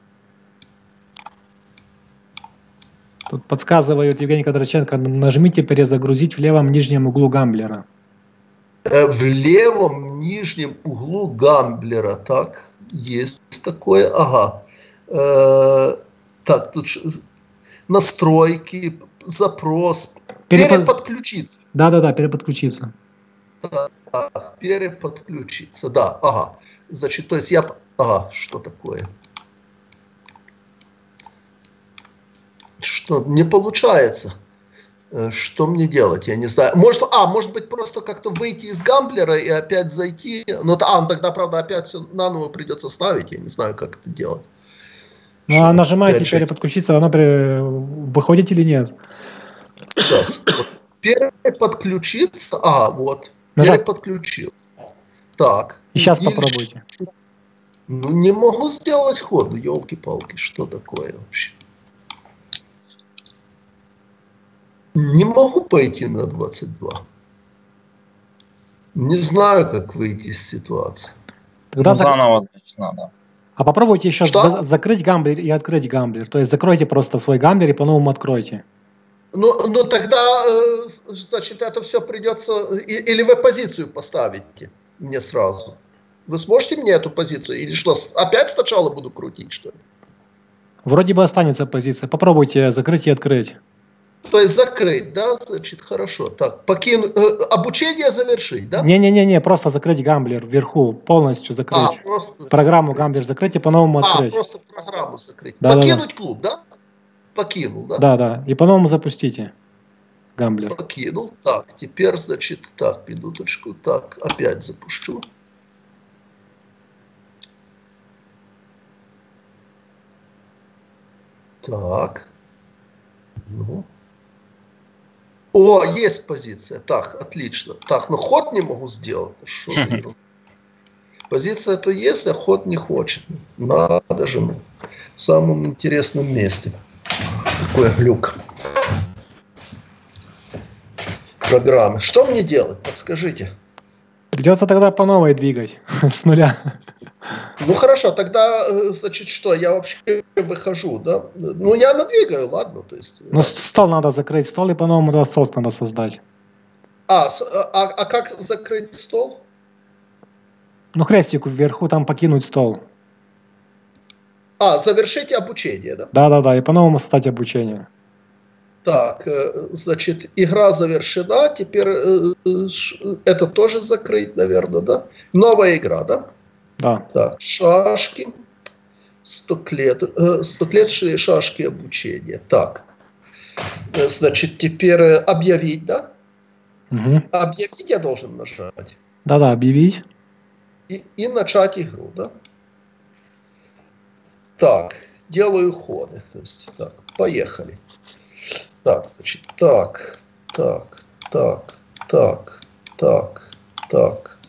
S1: Тут подсказывает Евгений Кондратченко, нажмите перезагрузить в левом нижнем углу гамблера.
S2: В левом нижнем углу гамблера, так, есть такое, ага. Э, так, тут настройки, запрос, Перепод... переподключиться.
S1: Да-да-да, переподключиться.
S2: Так, переподключиться, да, ага. Значит, то есть я, ага, что такое? Что, не получается. Что мне делать, я не знаю. Может, а, может быть, просто как-то выйти из гамблера и опять зайти. Ну, а, тогда, правда, опять все наново придется ставить. Я не знаю, как это делать.
S1: Ну, что, а нажимаете переподключиться, оно при... выходит или нет?
S2: Сейчас. Вот. Переподключиться. А, вот. Нажать. Переподключился. Так.
S1: И сейчас и... попробуйте.
S2: Ну, не могу сделать ход. Елки-палки, что такое вообще? Не могу пойти на двадцать два. Не знаю, как выйти из ситуации.
S4: Тогда заново значит, надо.
S1: А попробуйте еще за закрыть гамблер и открыть гамблер. То есть закройте просто свой гамблер и по-новому откройте.
S2: Ну, ну тогда, значит, это все придется... Или вы позицию поставите мне сразу. Вы сможете мне эту позицию? Или что, опять сначала буду крутить, что ли?
S1: Вроде бы останется позиция. Попробуйте закрыть и открыть.
S2: То есть закрыть, да, значит, хорошо. Так, покину, э, обучение завершить, да?
S1: Не-не-не, просто закрыть гамблер вверху, полностью закрыть.
S2: А, просто
S1: программу
S2: закрыть.
S1: гамблер закрыть и по-новому открыть.
S2: А, просто программу закрыть.
S1: Да,
S2: Покинуть
S1: да,
S2: клуб, да? Покинул, да?
S1: Да, да. И по-новому запустите гамблер.
S2: Покинул. Так, теперь, значит, так, минуточку. Так, опять запущу. Так. Ну. О, есть позиция. Так, отлично. Так, но ход не могу сделать. Что за ерунда? Позиция-то есть, а ход не хочет. Надо же, ну, в самом интересном месте. Такой глюк программы. Что мне делать? Подскажите.
S1: Придется тогда по новой двигать с нуля.
S2: Ну хорошо, тогда, значит, что? Я вообще выхожу, да? Ну, я надвигаю, ладно. То есть,
S1: Ну, стол надо закрыть, стол и по-новому туда стол надо создать.
S2: А, а, а как закрыть стол?
S1: Ну, крестик вверху, там покинуть стол.
S2: А, завершите обучение, да?
S1: Да-да-да, и по-новому создать обучение.
S2: Так, значит, игра завершена, теперь это тоже закрыть, наверное, да? Новая игра, да?
S1: Да.
S2: Так, шашки, стоклет, стоклетшие шашки обучения. Так, значит, теперь объявить, да?
S1: Угу.
S2: Объявить я должен нажать.
S1: Да-да, объявить.
S2: И, и начать игру, да? Так, делаю ходы. То есть, так, поехали. Так, значит, так, так, так, так, так, так,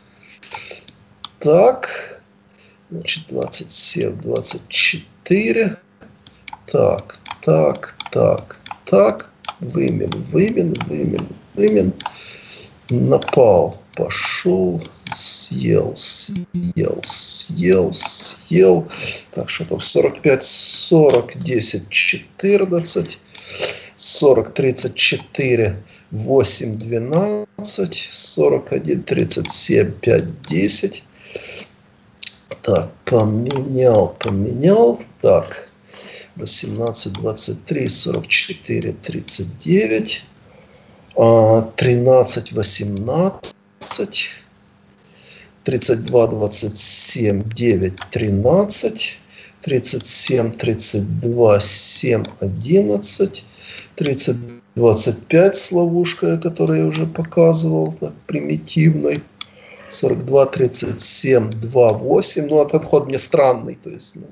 S2: так, значит, двадцать семь, двадцать четыре, так, так, так, так, вымен, вымен, вымен, вымен, напал, пошел, съел, съел, съел, съел, так, что там, сорок пять, сорок, десять, четырнадцать, сорок, тридцать четыре, восемь, двенадцать, сорок один, тридцать семь, пять, десять. Так, поменял, поменял. Так, восемнадцать, двадцать три, сорок четыре, тридцать девять, тринадцать, восемнадцать, тридцать два, двадцать семь, девять, тринадцать, тридцать семь, тридцать два, семь, одиннадцать, тридцать, двадцать пять с ловушкой, которую я уже показывал, так, примитивной, сорок два, тридцать семь, два, восемь, ну, этот ход мне странный, то есть, ну,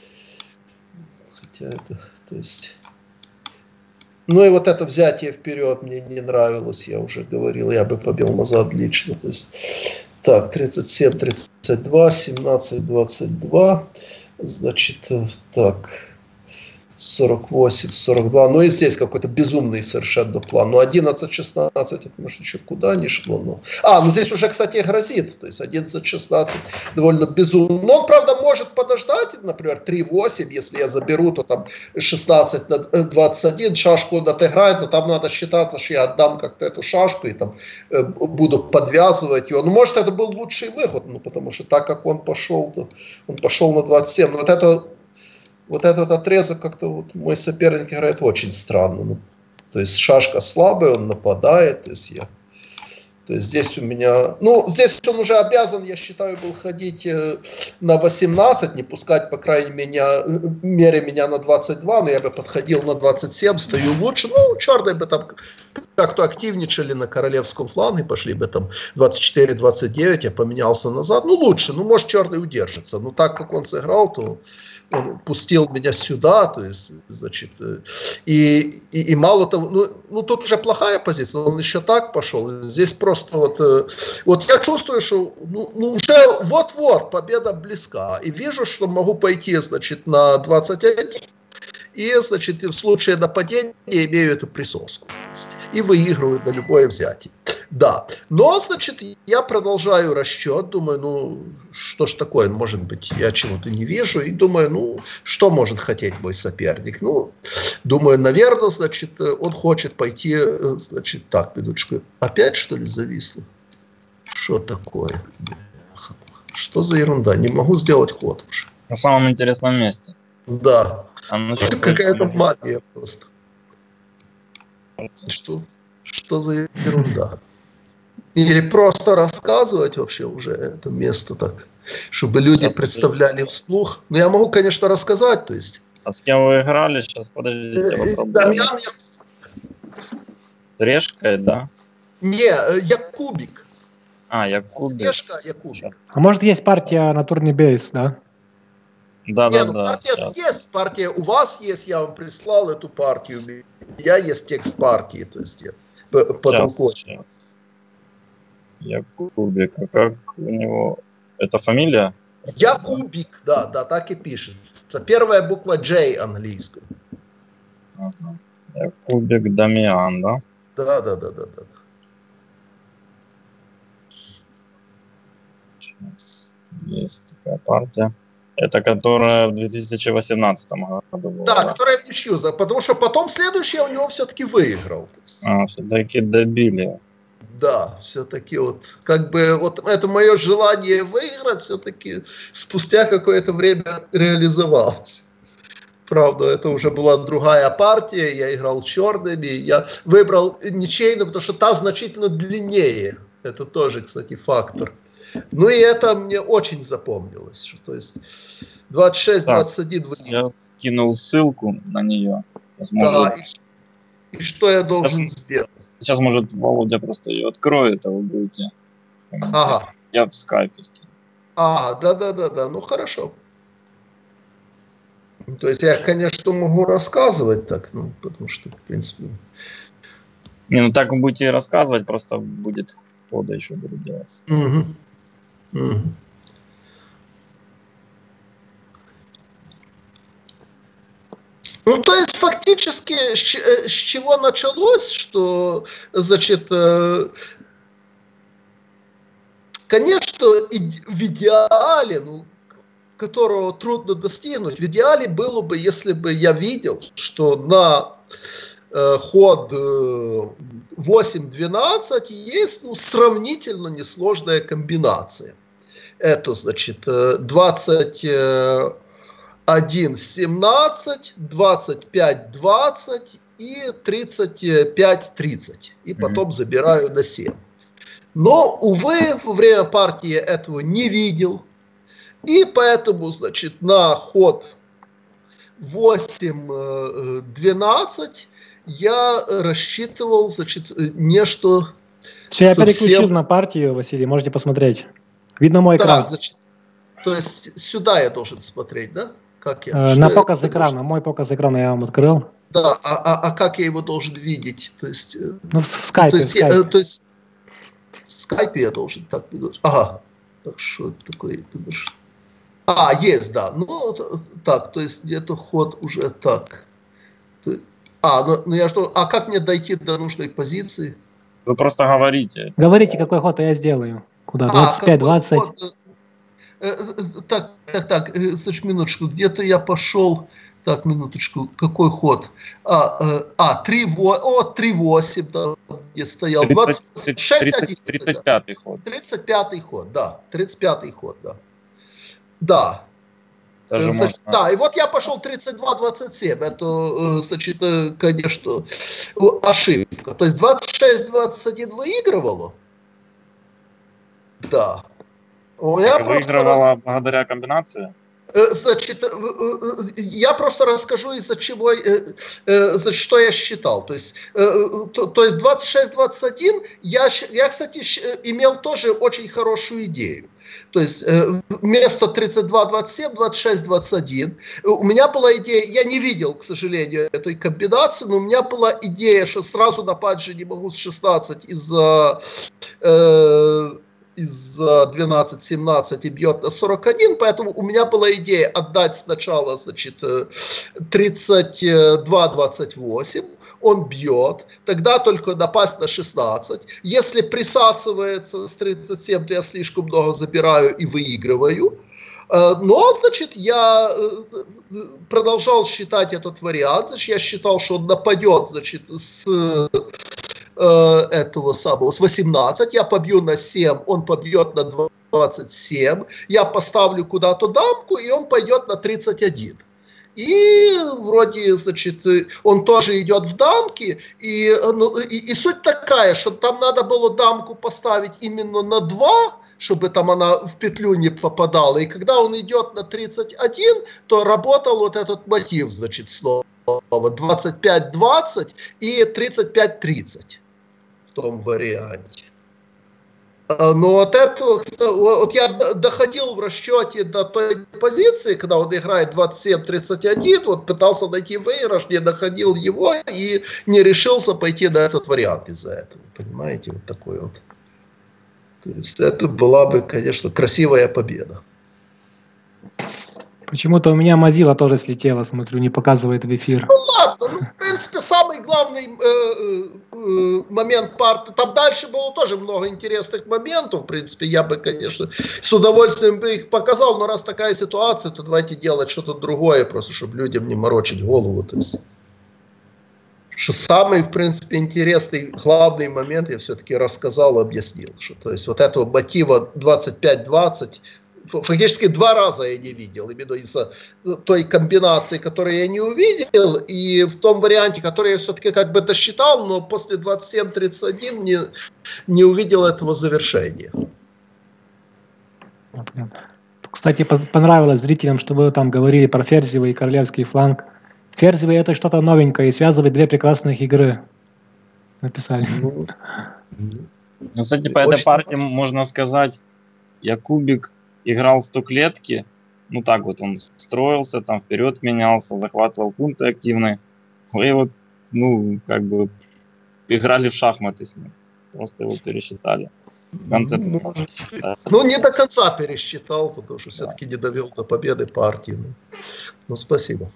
S2: хотя это, то есть, ну, и вот это взятие вперед мне не нравилось, я уже говорил, я бы побил назад лично, то есть, так, тридцать семь, тридцать два, семнадцать, двадцать два, значит, так, сорок восемь, сорок два, ну и здесь какой-то безумный совершенно план, ну одиннадцать, шестнадцать, это может еще куда не шло, ну. А, ну здесь уже, кстати, грозит, то есть одиннадцать, шестнадцать довольно безумно, но он, правда, может подождать, например, три восемь, если я заберу, то там шестнадцать на двадцать один, шашку он отыграет, но там надо считаться, что я отдам как-то эту шашку и там э, буду подвязывать ее, ну может это был лучший выход, ну потому что так как он пошел, то он пошел на двадцать семь, но вот это Вот этот отрезок как-то вот мой соперник играет очень странно. Ну, то есть шашка слабая, он нападает. То есть, я, то есть здесь у меня... Ну, здесь он уже обязан, я считаю, был ходить на восемнадцать, не пускать, по крайней мере, мере меня на двадцать два, но я бы подходил на двадцать семь, стою лучше. Ну, черные бы там как-то активничали на королевском фланге, пошли бы там двадцать четыре, двадцать девять, я поменялся назад. Ну, лучше, ну, может, черный удержится. Но так как он сыграл, то... Он пустил меня сюда, то есть, значит, и, и, и мало того, ну, ну, тут уже плохая позиция, он еще так пошел, здесь просто вот, вот я чувствую, что ну, ну, уже вот-вот победа близка, и вижу, что могу пойти, значит, на двадцать один, и, значит, в случае нападения имею эту присоску, и выигрываю на любое взятие. Да, но, значит, я продолжаю расчет, думаю, ну, что ж такое, может быть, я чего-то не вижу, и думаю, ну, что может хотеть мой соперник? Ну, думаю, наверное, значит, он хочет пойти, значит, так, минуточку, опять, что ли, зависло? Что такое? Что за ерунда? Не могу сделать ход уже.
S4: На самом интересном месте.
S2: Да,
S4: А ну,
S2: какая-то магия просто. Что, что за ерунда? Или просто рассказывать вообще уже это место так, чтобы люди сейчас представляли вслух. Ну, я могу, конечно, рассказать, то есть...
S4: А с кем вы играли? Сейчас, подождите.
S2: Дамьян
S4: С Решкой, да?
S2: Не, Якубик.
S4: А, Якубик.
S2: Решка, Якубик.
S1: А может, есть партия на турне Бейс, да?
S4: Да,
S2: Не,
S4: да,
S2: ну,
S4: да.
S2: партия
S4: сейчас.
S2: есть, партия у вас есть, я вам прислал эту партию. У меня есть текст партии, то есть я под
S4: Сейчас,
S2: рукой.
S4: сейчас. Якубик, а как у него... Это фамилия?
S2: Якубик, да, да, так и пишется. Первая буква J английская.
S4: Ага. Якубик Дамиан, да?
S2: Да, да, да, да, да.
S4: Сейчас. Есть такая партия. Это которая в две тысячи восемнадцатом году была.
S2: Да, которая в ничью, потому что потом следующая у него все-таки выиграл.
S4: А, все-таки добили.
S2: Да, все-таки вот, как бы, вот это мое желание выиграть все-таки спустя какое-то время реализовалось. Правда, это уже была другая партия, я играл черными, я выбрал ничейную, потому что та значительно длиннее. Это тоже, кстати, фактор. Ну и это мне очень запомнилось. Что, то есть двадцать шесть двадцать один выиграл.
S4: Я скинул ссылку на нее. Возможно,
S2: да, и, и что я должен
S4: сейчас,
S2: сделать?
S4: Сейчас, может, Володя просто ее откроет, а вы будете...
S2: Ага.
S4: Я в скайпе скину.
S2: А, да-да-да-да, ну хорошо. То есть я, конечно, могу рассказывать так, ну, потому что, в принципе...
S4: Не, ну так вы будете рассказывать, просто будет хода еще будет делаться.
S2: Угу. Угу. Ну, то есть, фактически, с, с чего началось, что, значит, конечно, в идеале, ну, которого трудно достигнуть, в идеале было бы, если бы я видел, что на э, ход э, восемь двенадцать есть, ну, сравнительно несложная комбинация. Это, значит, двадцать один семнадцать, двадцать пять двадцать и тридцать пять тридцать. И потом mm-hmm. забираю на семь. Но, увы, во время партии я этого не видел. И поэтому, значит, на ход восемь двенадцать я рассчитывал, значит, нечто
S1: Я совсем... переключил на партию, Василий, можете посмотреть. Видно мой экран.
S2: Да, значит, то есть сюда я должен смотреть, да? Как я?
S1: Э, на показ экрана. Должен... Мой показ экрана я вам открыл.
S2: Да, а, а, а как я его должен видеть? То есть,
S1: ну, в скайпе.
S2: То есть,
S1: в скайпе.
S2: Я, то есть в скайпе я должен так. Ага. Так что это такое? А, есть, да. Ну, так, то есть где-то ход уже так. А, ну, ну я что, а как мне дойти до нужной позиции?
S4: Вы просто говорите.
S1: Говорите, какой ход, а я сделаю. Куда? двадцать пять двадцать.
S2: Так, так, так, значит, минуточку. Где-то я пошел. Так, минуточку. Какой ход? А, а три восемь, да, где стоял. двадцать шесть одиннадцать.
S4: тридцать пятый
S2: да.
S4: ход.
S2: тридцать пятый ход, да. тридцать пятый ход, да. Да.
S4: Даже
S2: значит,
S4: можно...
S2: Да, и вот я пошел тридцать два двадцать семь. Это, значит, конечно, ошибка. То есть двадцать шесть двадцать один выигрывало. Да.
S4: Я выигрывала раз... благодаря комбинации?
S2: Значит, я просто расскажу, из-за чего, за что я считал. То есть, то, то есть двадцать шесть двадцать один, я, я, кстати, имел тоже очень хорошую идею. То есть вместо тридцать два двадцать семь, двадцать шесть двадцать один. У меня была идея, я не видел, к сожалению, этой комбинации, но у меня была идея, что сразу напасть же не могу с шестнадцать из-за... Э, из-за двенадцать семнадцать и бьет на сорок один, поэтому у меня была идея отдать сначала, значит, тридцать два двадцать восемь, он бьет, тогда только напасть на шестнадцать, если присасывается с тридцать семь, то я слишком много забираю и выигрываю, но, значит, я продолжал считать этот вариант, значит, я считал, что он нападет, значит, с... этого самого, с восемнадцати, я побью на семь, он побьет на двадцать семь, я поставлю куда-то дамку, и он пойдет на тридцать один. И вроде, значит, он тоже идет в дамки. И, ну, и, и суть такая, что там надо было дамку поставить именно на два, чтобы там она в петлю не попадала. И когда он идет на тридцать один, то работал вот этот мотив, значит, снова двадцать пять двадцать и тридцать пять тридцать в том варианте. Но от этого, вот я доходил в расчете до той позиции, когда он играет двадцать семь тридцать один, вот пытался найти выигрыш, не находил его и не решился пойти на этот вариант из-за этого. Понимаете, вот такой вот. То есть это была бы, конечно, красивая победа.
S1: Почему-то у меня Mozilla тоже слетела, смотрю, не показывает в эфир.
S2: Ну ладно, ну в принципе самый главный э, э, момент парты, там дальше было тоже много интересных моментов, в принципе я бы, конечно, с удовольствием бы их показал, но раз такая ситуация, то давайте делать что-то другое, просто чтобы людям не морочить голову. То есть, что самый, в принципе, интересный, главный момент я все-таки рассказал, объяснил, что, то есть вот этого мотива двадцать пять двадцать фактически два раза я не видел, именно из-за той комбинации, которую я не увидел, и в том варианте, который я все-таки как бы досчитал, но после двадцать семь тридцать один не, не увидел этого завершения.
S1: Кстати, понравилось зрителям, что вы там говорили про ферзевый и королевский фланг. Ферзевый — это что-то новенькое и связывает две прекрасных игры. Написали.
S2: Ну,
S4: ну, кстати, по этой партии хорошо. Можно сказать, Якубик играл в сто клетки, ну так вот он строился, там вперед менялся, захватывал пункты активные. И вот, ну, как бы играли в шахматы с ним. Просто его пересчитали. В конце
S2: ну, да. ну, не до конца пересчитал, потому что да. все-таки не довел до победы партии. Ну, ну, спасибо.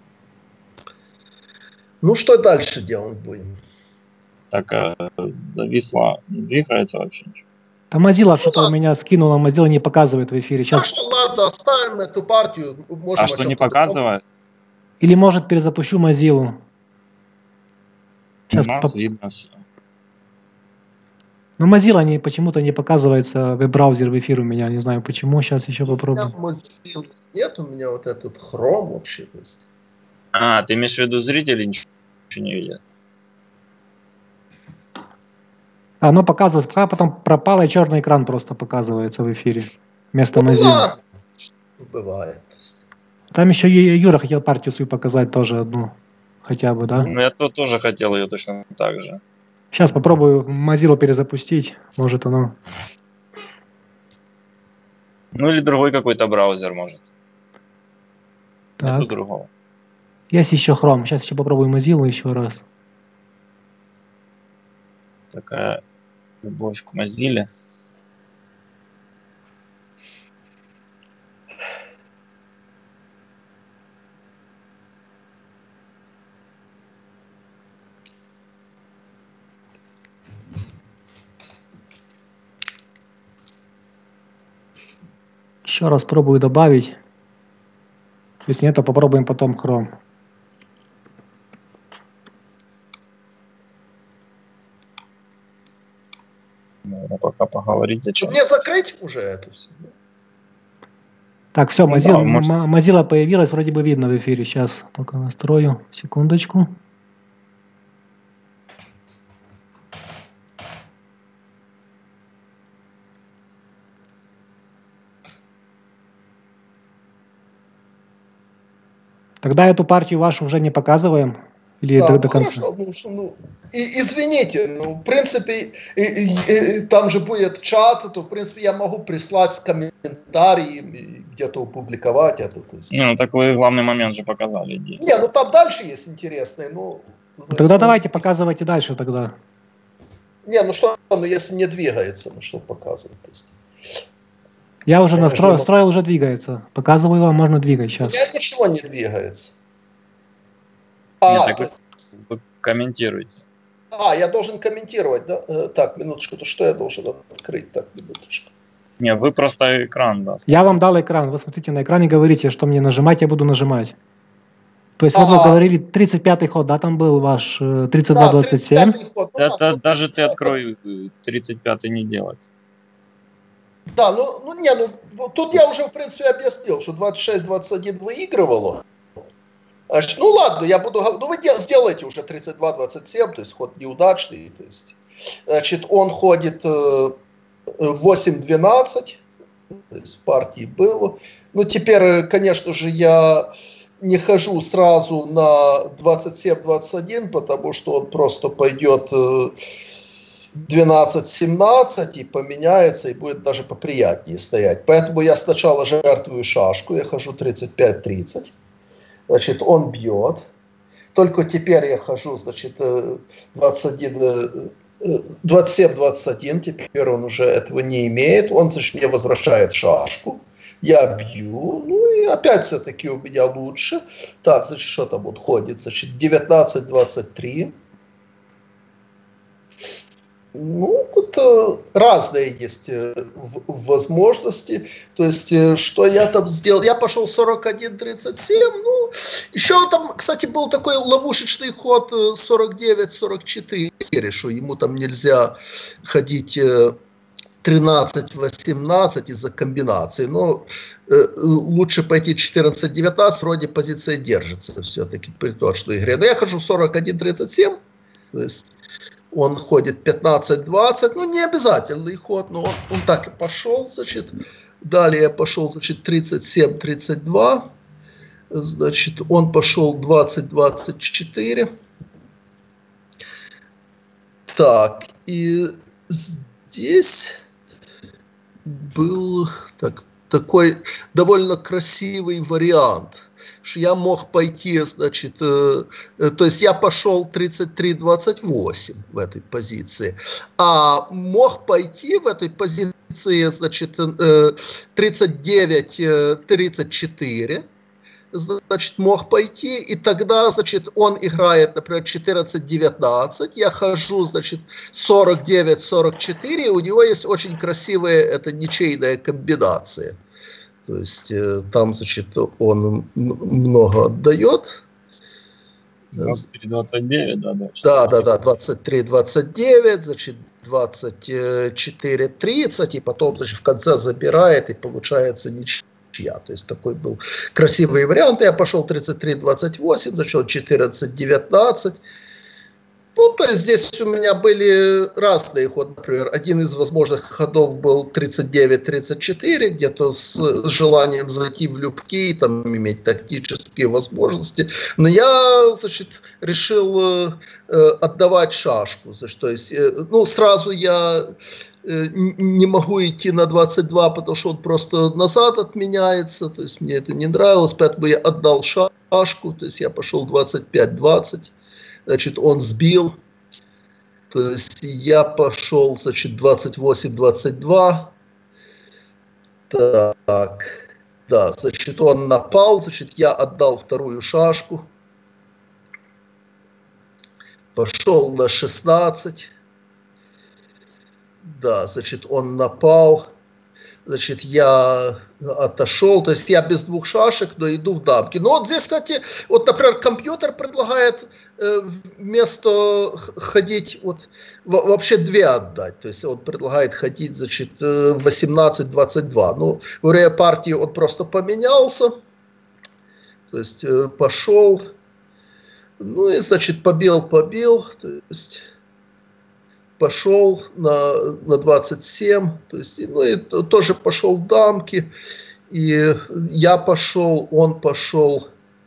S2: Ну, что дальше делать будем?
S4: Так, а, Висла не двигается вообще ничего.
S1: Там Mozilla что-то у меня скинула, Mozilla не показывает в эфире. Сейчас...
S2: Хорошо, ладно, оставим эту партию.
S4: Можем а что не показывает?
S1: Или может перезапущу Mozilla.
S4: Сейчас у нас по... видно все.
S1: Но Mozilla не, почему-то не показывается веб-браузер в эфир у меня, не знаю почему, сейчас еще попробую.
S2: У меня Mozilla нет, у меня вот этот Chrome вообще есть.
S4: А, ты имеешь в виду зрители ничего не видят?
S1: Оно показывается, пока потом пропало, и черный экран просто показывается в эфире вместо
S2: ну,
S1: Mozilla.
S2: Да, бывает.
S1: Там еще Юра хотел партию свою показать тоже одну, хотя бы, да?
S4: Ну, я то тоже хотел ее точно так же.
S1: Сейчас попробую Mozilla перезапустить, может оно...
S4: Ну или другой какой-то браузер, может.
S1: Так.
S4: Нету другого.
S1: Есть еще Chrome, сейчас еще попробую Mozilla еще раз.
S4: Такая... любовь к Mozilla.
S1: Еще раз пробую добавить. Если нет, то попробуем потом Chrome.
S4: Наверное, пока поговорить зачем.
S2: Мне закрыть уже эту все.
S1: Так, все,
S4: ну,
S1: Mozilla,
S4: да, может...
S1: Mozilla появилась, вроде бы видно в эфире. Сейчас только настрою. Секундочку. Тогда эту партию вашу уже не показываем? Или
S2: да,
S1: до,
S2: ну,
S1: до конца?
S2: Хорошо, ну, ну, и, извините, ну, в принципе, и, и, и, там же будет чат, то, в принципе, я могу прислать с комментариями, где-то опубликовать это. То есть...
S4: Ну, так вы главный момент же показали. Здесь.
S2: Не, ну там дальше есть интересные, ну...
S1: ну тогда есть, давайте ну, показывайте дальше тогда.
S2: Не, ну что, ну если не двигается, ну что показывать, то есть...
S1: Я уже настроил, строил, уже двигается. Показываю вам, можно двигать сейчас.
S2: У меня ничего не двигается.
S4: Нет, а, так вы, вы комментируете.
S2: А, я должен комментировать, да? Так, минуточку, то что я должен открыть? Так, минуточку.
S4: Не, вы просто экран, да.
S1: Я вам дал экран, вы смотрите на экране, говорите, что мне нажимать, я буду нажимать. То есть, вот вы говорили, тридцать пятый ход, да, там был ваш тридцать два двадцать семь?
S2: Да, ход. Ну,
S4: это
S2: да,
S4: даже ты открой тридцать пятый не делать.
S2: Да, ну, ну не, ну тут я уже в принципе объяснил, что двадцать шесть двадцать один выигрывало. Значит, ну ладно, я буду говорить, ну вы дел, сделаете уже тридцать два двадцать семь, то есть ход неудачный. То есть, значит, он ходит э, восемь двенадцать, то есть в партии было. Ну теперь, конечно же, я не хожу сразу на двадцать семь двадцать один, потому что он просто пойдет э, двенадцать семнадцать и поменяется, и будет даже поприятнее стоять. Поэтому я сначала жертвую шашку, я хожу тридцать пять тридцать. Значит, он бьет. Только теперь я хожу, значит, двадцать один, двадцать семь двадцать один. Теперь он уже этого не имеет. Он, значит, мне возвращает шашку. Я бью. Ну и опять все-таки у меня лучше. Так, значит, что там вот ходит? Значит, девятнадцать двадцать три. Ну, это разные есть возможности. То есть, что я там сделал? Я пошел сорок один тридцать семь. Ну, еще там, кстати, был такой ловушечный ход сорок девять сорок четыре, что ему там нельзя ходить тринадцать восемнадцать из-за комбинации. Но э, лучше пойти четырнадцать девятнадцать, вроде позиция держится все-таки при точной игре. Но я хожу сорок один тридцать семь, то есть он ходит пятнадцать двадцать, ну не обязательный ход, но он, он так и пошел, значит. Далее я пошел, значит, тридцать семь тридцать два, значит, он пошел двадцать двадцать четыре. Так, и здесь был так, такой довольно красивый вариант, что я мог пойти, значит, э, э, то есть я пошел тридцать три двадцать восемь в этой позиции, а мог пойти в этой позиции, значит, э, тридцать девять тридцать четыре, значит, мог пойти, и тогда, значит, он играет, например, четырнадцать девятнадцать, я хожу, значит, сорок девять сорок четыре, и у него есть очень красивая, это ничейная комбинация. То есть там, значит, он много отдает.
S3: двадцать три двадцать девять, да, да.
S2: Да, да, да, двадцать три двадцать девять, значит, двадцать четыре тридцать, и потом, значит, в конце забирает, и получается ничья. То есть такой был красивый вариант. Я пошел тридцать три двадцать восемь, зашел четырнадцать девятнадцать. Ну, то есть здесь у меня были разные ходы. Например, один из возможных ходов был тридцать девять тридцать четыре, где-то с, с желанием зайти в любки, там, иметь тактические возможности. Но я, значит, решил э, отдавать шашку. Значит, то есть, э, ну, сразу я э, не могу идти на двадцать два, потому что он просто назад отменяется. То есть мне это не нравилось, поэтому я отдал шашку. То есть я пошел двадцать пять двадцать. Значит, он сбил, то есть я пошел, значит, двадцать восемь двадцать два, так, да, значит, он напал, значит, я отдал вторую шашку, пошел на шестнадцать, да, значит, он напал, значит, я отошел, то есть я без двух шашек, но иду в дамки. Но вот здесь, кстати, вот, например, компьютер предлагает э, вместо ходить, вот, в, вообще две отдать. То есть он предлагает ходить, значит, восемнадцать двадцать два. Ну, во время партии он просто поменялся, то есть э, пошел, ну и, значит, побил, побил, то есть... пошел на, на двадцать семь, то есть, ну и тоже пошел в дамки, и я пошел, он пошел,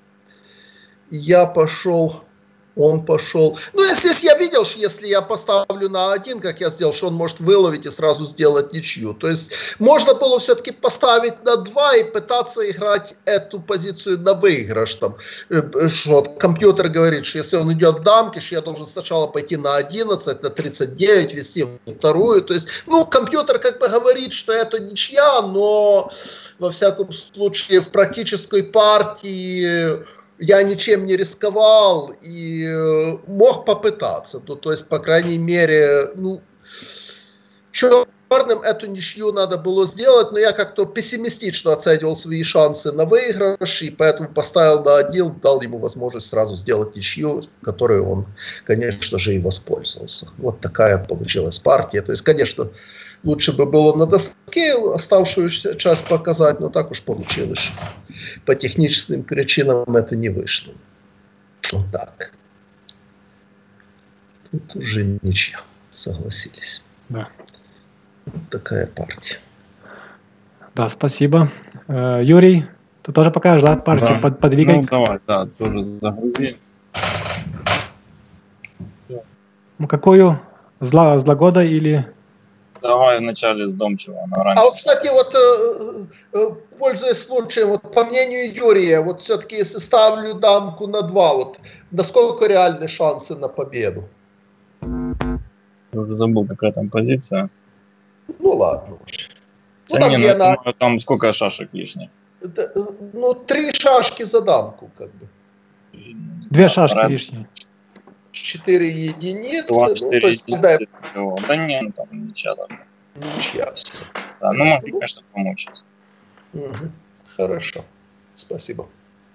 S2: я пошел, он пошел. Ну, и здесь я видел, что если я поставлю на один, как я сделал, что он может выловить и сразу сделать ничью. То есть можно было все-таки поставить на два и пытаться играть эту позицию на выигрыш. Там, что компьютер говорит, что если он идет в дамки, что я должен сначала пойти на одиннадцать, на тридцать девять, вести вторую. То есть, ну, компьютер как бы говорит, что это ничья, но во всяком случае в практической партии... я ничем не рисковал и э, мог попытаться. Ну, то есть, по крайней мере, ну, черным эту ничью надо было сделать, но я как-то пессимистично оценивал свои шансы на выигрыш, и поэтому поставил на один, дал ему возможность сразу сделать ничью, которой он, конечно же, и воспользовался. Вот такая получилась партия. То есть, конечно, лучше бы было на доске оставшуюся часть показать, но так уж получилось. По техническим причинам это не вышло. Вот так. Тут уже ничья, согласились.
S1: Да.
S2: Вот такая партия.
S1: Да, спасибо. Э, Юрий, ты тоже покажешь, да, партию?
S4: Да.
S1: Под, подвигай.
S4: Ну, давай, да, тоже загрузи.
S1: Ну, какую? Зла, Злагода или...
S4: Давай вначале с Домчева. Она раньше.
S2: А вот, кстати, вот, э, э, пользуясь случаем, вот по мнению Юрия, вот все-таки если ставлю дамку на два, вот насколько реальны шансы на победу?
S4: Я уже забыл, какая там позиция.
S2: Ну ладно уж. Ну
S4: Да
S2: там
S4: не, ну,
S2: где
S4: я
S2: она,
S4: думаю, там сколько шашек лишних?
S2: это, э, ну три шашки за дамку, как бы.
S1: Две
S4: Да,
S1: шашки
S4: рад-
S1: лишние.
S2: Четыре единицы,
S4: Два,
S2: ну
S4: четыре
S2: то есть когда
S4: единицы всего. Да не, ну там ничья должна.
S2: ничья все.
S4: Да, ну могли, конечно, помочь.
S2: Мгм. Хорошо, спасибо.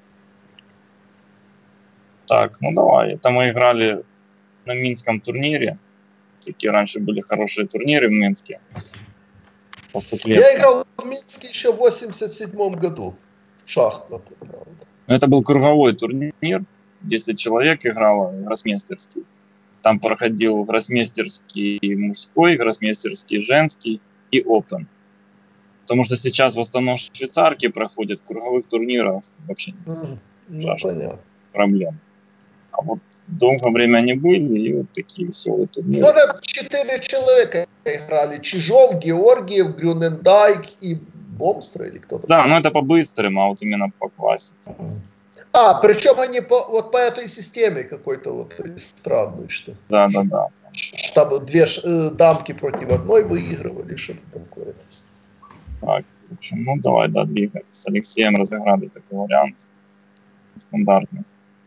S4: Так, ну давай. Это мы играли на Минском турнире. Такие раньше были хорошие турниры в Минске. Поступление.
S2: Я играл в Минске еще в восемьдесят седьмом году. В шахматы, правда.
S4: Но это был круговой турнир. десять человек играло, гроссмейстерский. Там проходил гроссмейстерский мужской, гроссмейстерский женский и опен. Потому что сейчас в основном швейцарки проходят, круговых турниров вообще нет
S2: Мгм. Ну,
S4: Шашки.
S2: понятно.
S4: проблем. А вот долгое время они были, и вот такие веселые турниры.
S2: Ну, это четыре человека играли. Чижов, Георгиев, Грюнендайк и Бомстра или кто-то.
S4: Да, но это по-быстрому, а вот именно по классике.
S2: А, причем они по, вот по этой системе какой-то вот странной, что
S4: Да, да, да.
S2: там две ш- э, дамки против одной выигрывали, что-то такое.
S4: Так, в общем, ну давай, да, двигать. С Алексеем разыграли такой вариант стандартный.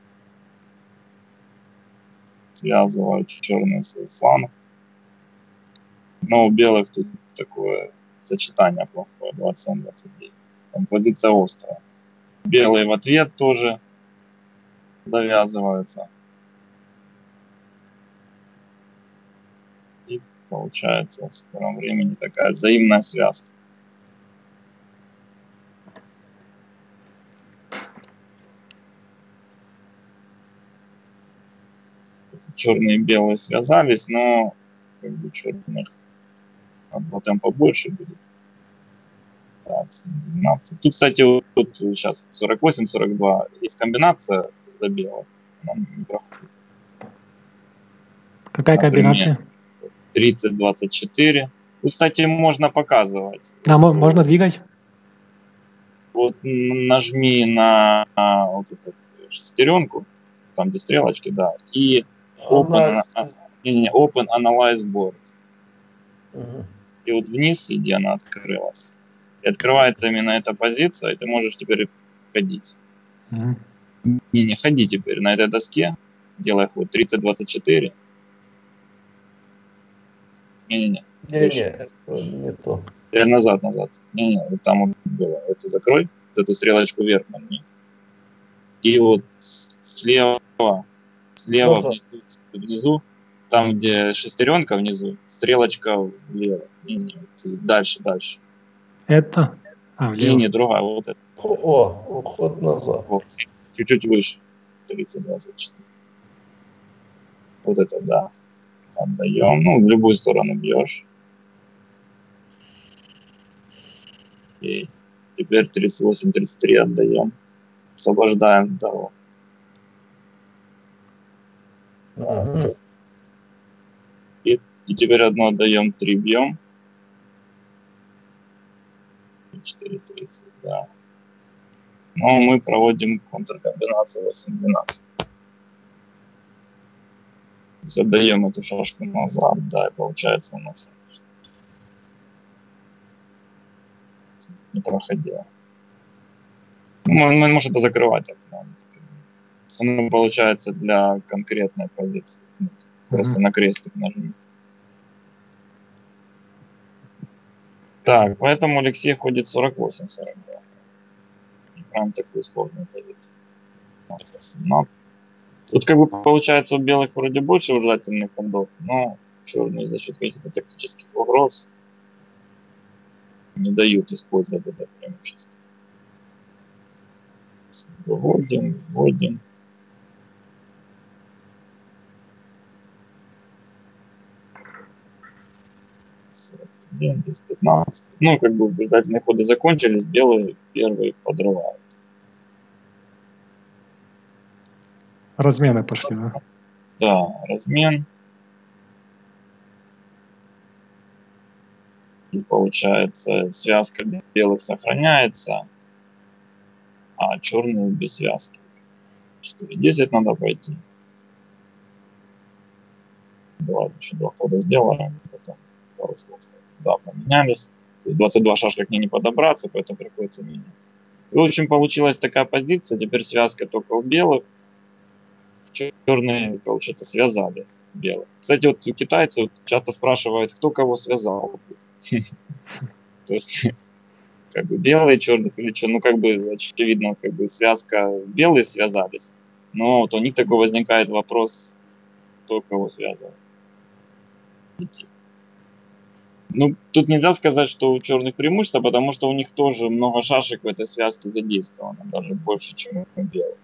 S4: Связывают черный свой фланг. Но у белых тут такое сочетание плохое, двадцать семь двадцать девять. Там позиция острая. Белые в ответ тоже завязываются. И получается в скором времени такая взаимная связка. Черные и белые связались, но как бы черных одного темпа больше будет. Так, двенадцать. Тут, кстати, вот, тут сейчас сорок восемь сорок два есть комбинация за белых. Она не проходит.
S1: Какая
S4: Например,
S1: комбинация?
S4: тридцать двадцать четыре. Тут, кстати, можно показывать.
S1: А,
S4: Вот,
S1: мо- можно двигать?
S4: Вот нажми на а, вот эту шестеренку, там где стрелочки, да, и Open,
S2: Она-
S4: не, не, open Analyze Board.
S2: Мгм.
S4: И вот вниз, где она открылась. И открывается именно эта позиция, и ты можешь теперь ходить.
S1: Мгм.
S4: Не, не, ходи теперь на этой доске, делай ход тридцать двадцать четыре. Не-не-не.
S2: Не-не, это не то.
S4: Теперь назад, назад. Не-не, вот там вот было. Это закрой, вот эту стрелочку вверх нажми. И вот слева, слева
S2: Назад.
S4: внизу, внизу, там где шестеренка внизу, стрелочка влево. Не-не, вот дальше, дальше.
S1: Это? А,
S4: И
S1: влево.
S4: не другая, вот это.
S2: О, уход назад.
S4: Вот. Чуть-чуть выше. тридцать двадцать четыре. Вот это, да. Отдаем. Ну, в любую сторону бьешь. И теперь тридцать восемь тридцать три отдаем. Освобождаем второго.
S2: Мгм.
S4: И, и теперь одно отдаем, три бьем. четыре тридцать, да. Но мы проводим контркомбинацию восемь двенадцать. Задаем эту шашку назад, да, и получается у нас не проходило. Ну, мы, мы можем это закрывать окно. Оно получается для конкретной позиции. Просто
S1: Мгм.
S4: на крестик нажми. Так, поэтому Алексей ходит сорок восемь сорок два. Прям такую сложную позицию. семнадцать. Тут как бы получается у белых вроде больше желательных ходов, но черные за счет каких-то тактических угроз не дают использовать это преимущество. Вводим, вводим. сорок один, десять, пятнадцать. Ну, как бы ожидательные ходы закончились, белые первые подрывают.
S1: Размены пошли, да?
S4: Да, размен. И получается, связка белых сохраняется, а черные без связки. четыре десять надо пойти. Давайте еще два хода сделаем, потом пару слов. Да, поменялись. двадцать два шашка к ней не подобраться, поэтому приходится менять. И, в общем, получилась такая позиция. Теперь связка только у белых. Черные, получается, связали белых. Кстати, вот китайцы вот часто спрашивают, кто кого связал. То есть, как бы белые, черных или что. Ну, как бы, очевидно, как бы связка белые связались. Но вот у них такой возникает вопрос, кто кого связывал. Ну, тут нельзя сказать, что у черных преимущество, потому что у них тоже много шашек в этой связке задействовано, даже больше, чем у белых.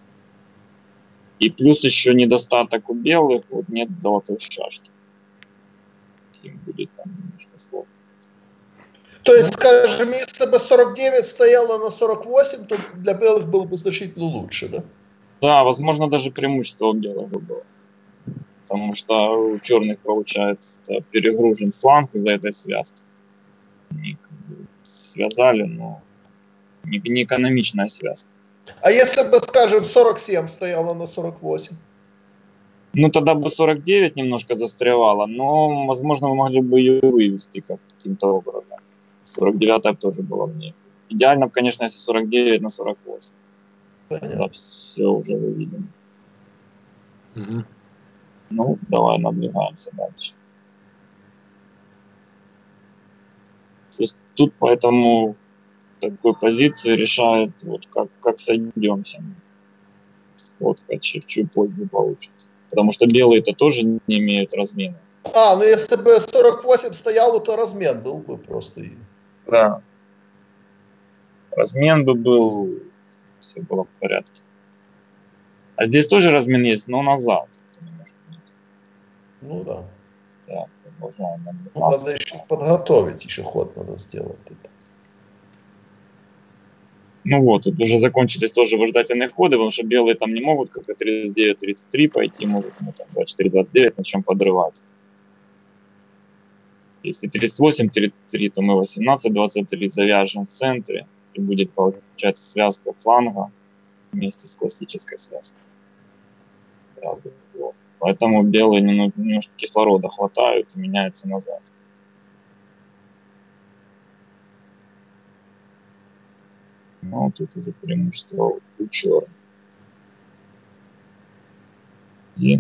S4: И плюс еще недостаток у белых, вот нет золотой шашки. Им будет там немножко сложно.
S2: То есть, скажем, если бы сорок девять стояло на сорок восемь, то для белых было бы значительно лучше, да?
S4: Да, возможно, даже преимущество у белых бы было. Потому что у черных, получается, перегружен фланг из-за этой связки. Они как бы связали, но не, не экономичная связка.
S2: А если бы, скажем, сорок семь стояло на сорок восемь?
S4: Ну, тогда бы сорок девять немножко застревало, но, возможно, мы могли бы ее вывести как, каким-то образом. сорок девятая тоже была мне. Идеально, конечно, если сорок девять на сорок восемь.
S2: Понятно.
S4: Да, все уже выведено.
S1: Угу.
S4: Ну, давай надвигаемся дальше. То есть тут поэтому такой позиции решает, вот как, как сойдемся. Сходка, в чью пользу получится. Потому что белые-то тоже не имеют размена.
S2: А, ну если бы сорок восемь стояло, то размен был бы просто.
S4: Да. Размен бы был, все было в порядке. А здесь тоже размен есть, но назад.
S2: Ну да.
S4: Да, продолжаем.
S2: Ну, надо еще подготовить, еще ход надо сделать.
S4: Ну вот, тут уже закончились тоже выжидательные ходы, потому что белые там не могут как-то тридцать девять тридцать три пойти, может, ну, там двадцать четыре двадцать девять начнем подрывать. Если тридцать восемь тридцать три, то мы восемнадцать двадцать три завяжем в центре, и будет получаться связка фланга вместе с классической связкой. Правда, вот. Поэтому белые немножко кислорода хватают и меняются назад. Ну, тут уже преимущество у черных. И...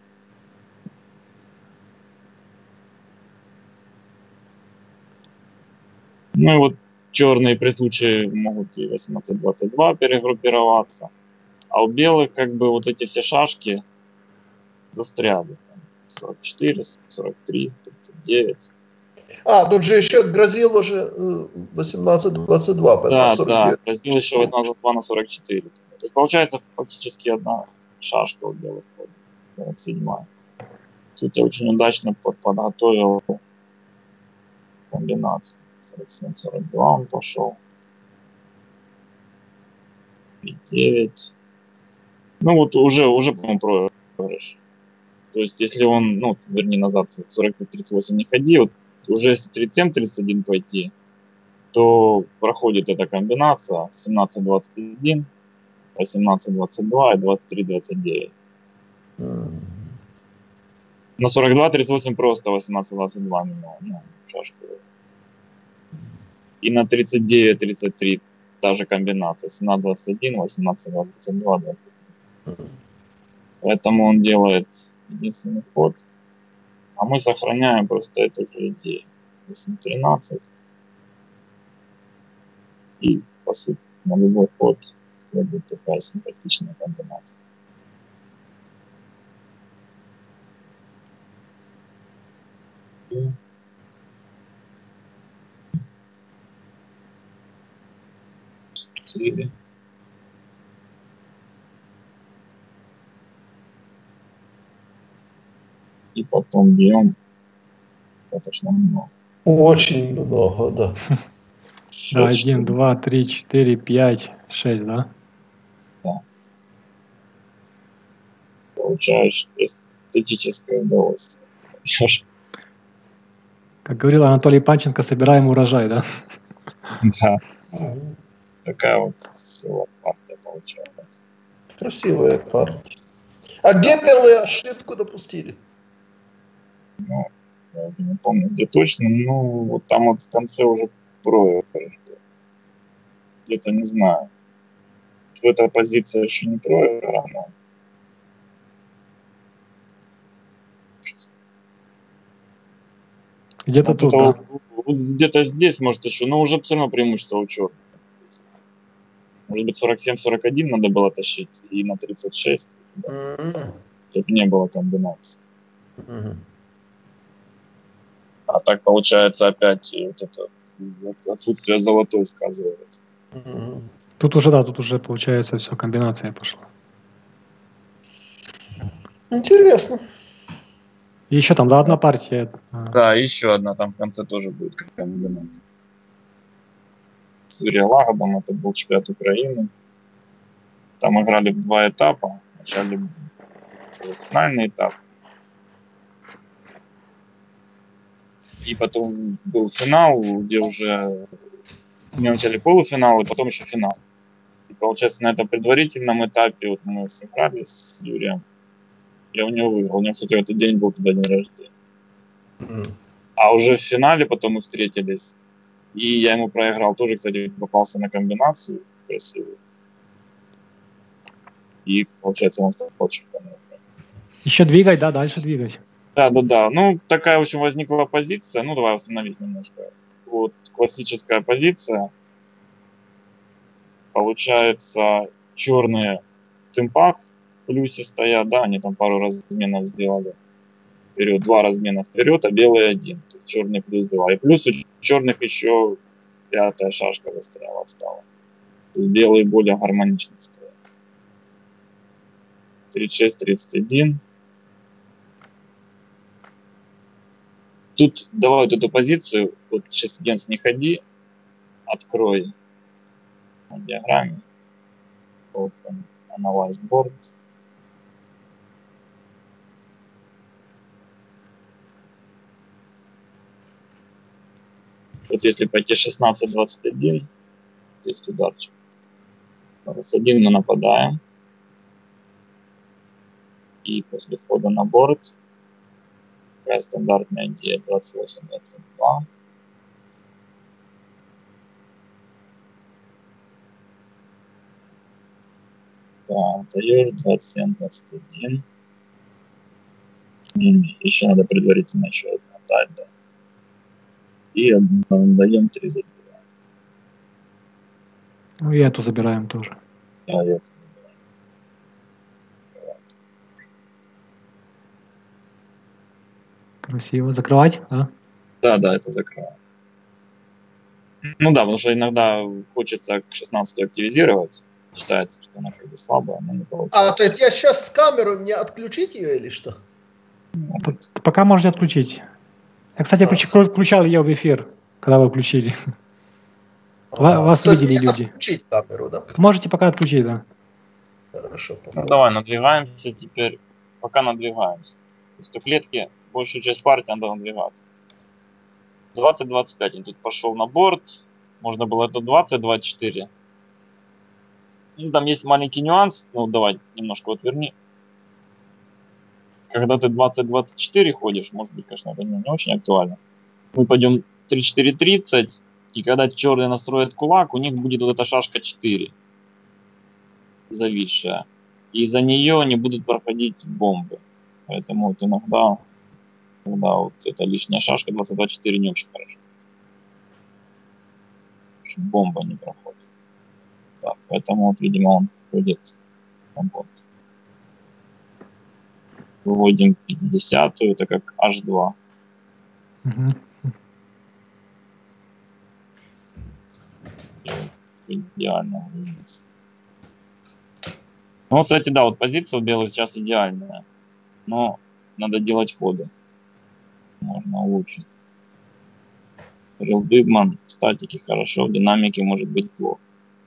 S4: Ну и вот черные при случае могут и восемнадцать двадцать два перегруппироваться. А у белых как бы вот эти все шашки застряли. Там, сорок четыре, сорок три, тридцать девять.
S2: А, тут же еще грозил уже восемнадцать двадцать два.
S4: Да, да, грозил еще восемнадцать два на сорок четыре. То есть получается фактически одна шашка у белых. сорок семь. Тут я очень удачно подготовил комбинацию. сорок семь сорок два он пошел. девять. Ну вот уже, уже по-моему, проигрыш. То есть если он, ну, верни назад, сорок пять тридцать восемь не ходи, вот уже если тридцать семь тридцать один пойти, то проходит эта комбинация семнадцать двадцать один, восемнадцать двадцать два и двадцать три двадцать девять. Mm. На сорок два тридцать восемь просто восемнадцать двадцать два менял, ну, шашку. И на тридцать девять тридцать три та же комбинация семнадцать двадцать один, восемнадцать двадцать два. Mm. Поэтому он делает единственный ход. А мы сохраняем просто эту же идею. восемь тринадцать. И, по сути, на любой ход следует такая симпатичная комбинация. четыре. И потом бьем достаточно много.
S2: Очень много, да.
S1: Да, один, два, три, четыре, пять, шесть, да?
S4: Да. Получаешь эстетическое удовольствие.
S1: Как говорил Анатолий Панченко, собираем урожай, да?
S4: Да. Такая вот партия получалась.
S2: Красивая партия. А где белые ошибку допустили?
S4: Ну, я уже не помню, где точно, но вот там вот в конце уже проигрыш. Где-то не знаю. В этой позиции еще не проиграно, но
S1: Где-то
S4: вот
S1: тут,
S4: это
S1: да?
S4: вот, вот где-то здесь, может, еще, но уже все равно преимущество у черных. Может быть, сорок семь сорок один надо было тащить и на тридцать шесть, да,
S2: Mm-hmm.
S4: чтобы не было комбинаций.
S2: Mm-hmm.
S4: А так получается опять вот это отсутствие золотой сказывается.
S2: Mm-hmm.
S1: Тут уже, да, тут уже получается все, комбинация пошла.
S2: Интересно.
S1: И еще там, да, одна партия.
S4: Да, еще одна там в конце тоже будет комбинация. С Уриалагодом, это был чемпионат Украины. Там играли в два этапа. Вначале был финальный этап. И потом был финал, где уже не вначале полуфинал, и потом еще финал. И получается, на этом предварительном этапе вот мы сыграли с Юрием. Я у него выиграл. У него, кстати, в этот день был тогда день рождения.
S2: Mm-hmm.
S4: А уже в финале потом мы встретились. И я ему проиграл. Тоже, кстати, попался на комбинацию красивую. И, получается, он стал чемпионом.
S1: Еще двигать, да, дальше двигать.
S4: Да, да, да. Ну, такая, в общем, возникла позиция. Ну, давай остановись немножко. Вот классическая позиция. Получается, черные в темпах в плюсе стоят, да, они там пару разменов сделали. Вперед, два размена вперед, а белые один. То есть черный плюс два. И плюс у черных еще пятая шашка застряла, отстала. То есть белые более гармонично стоят. тридцать шесть тридцать один. Тут давай вот эту позицию, вот сейчас, Генс, не ходи, открой на диаграмме. Open Analyze Board. Вот если пойти шестнадцать двадцать один, то есть ударчик. Раз один мы нападаем. И после хода на борт такая стандартная идея двадцать восемь двадцать два. Да, даешь двадцать семь двадцать один. Еще надо предварительно еще отдать, да. И даем три за два.
S1: Ну и эту забираем тоже.
S4: Да, и это.
S1: Красиво. Закрывать, да?
S4: Да, да, это закрываем. Ну да, потому что иногда хочется к шестнадцати активизировать. Считается, что она как бы слабая, но не получается.
S2: А, то есть я сейчас с камерой, мне отключить ее или что?
S1: Пока можете отключить. Я, кстати, а. включал ее в эфир, когда вы включили.
S2: Ага.
S1: Вас
S2: то
S1: видели
S2: есть
S1: люди.
S2: Отключить камеру, да?
S1: Можете пока отключить, да.
S2: Хорошо.
S4: Ну, давай, надвигаемся теперь. Пока надвигаемся. То есть у клетки большую часть партии надо надвигаться. двадцать двадцать пять. Он тут пошел на борт. Можно было это двадцать двадцать четыре. Ну, там есть маленький нюанс. Ну, давай, немножко вот верни. Когда ты двадцать двадцать четыре ходишь, может быть, конечно, это не, не очень актуально. Мы пойдем тридцать четыре тридцать. И когда черные настроят кулак, у них будет вот эта шашка четыре. Зависшая. И за нее они будут проходить бомбы. Поэтому вот иногда, когда вот эта лишняя шашка двадцать два четыре не очень хорошо. Бомба не проходит. Да, поэтому вот, видимо, он ходит на борт. Выводим пятидесятую, это как эйч два.
S1: Угу.
S4: Идеально выглядит. Ну, кстати, да, вот позиция у белых сейчас идеальная. Но надо делать ходы. Можно улучшить. Рил Дыбман, в статике хорошо, в динамике может быть плохо.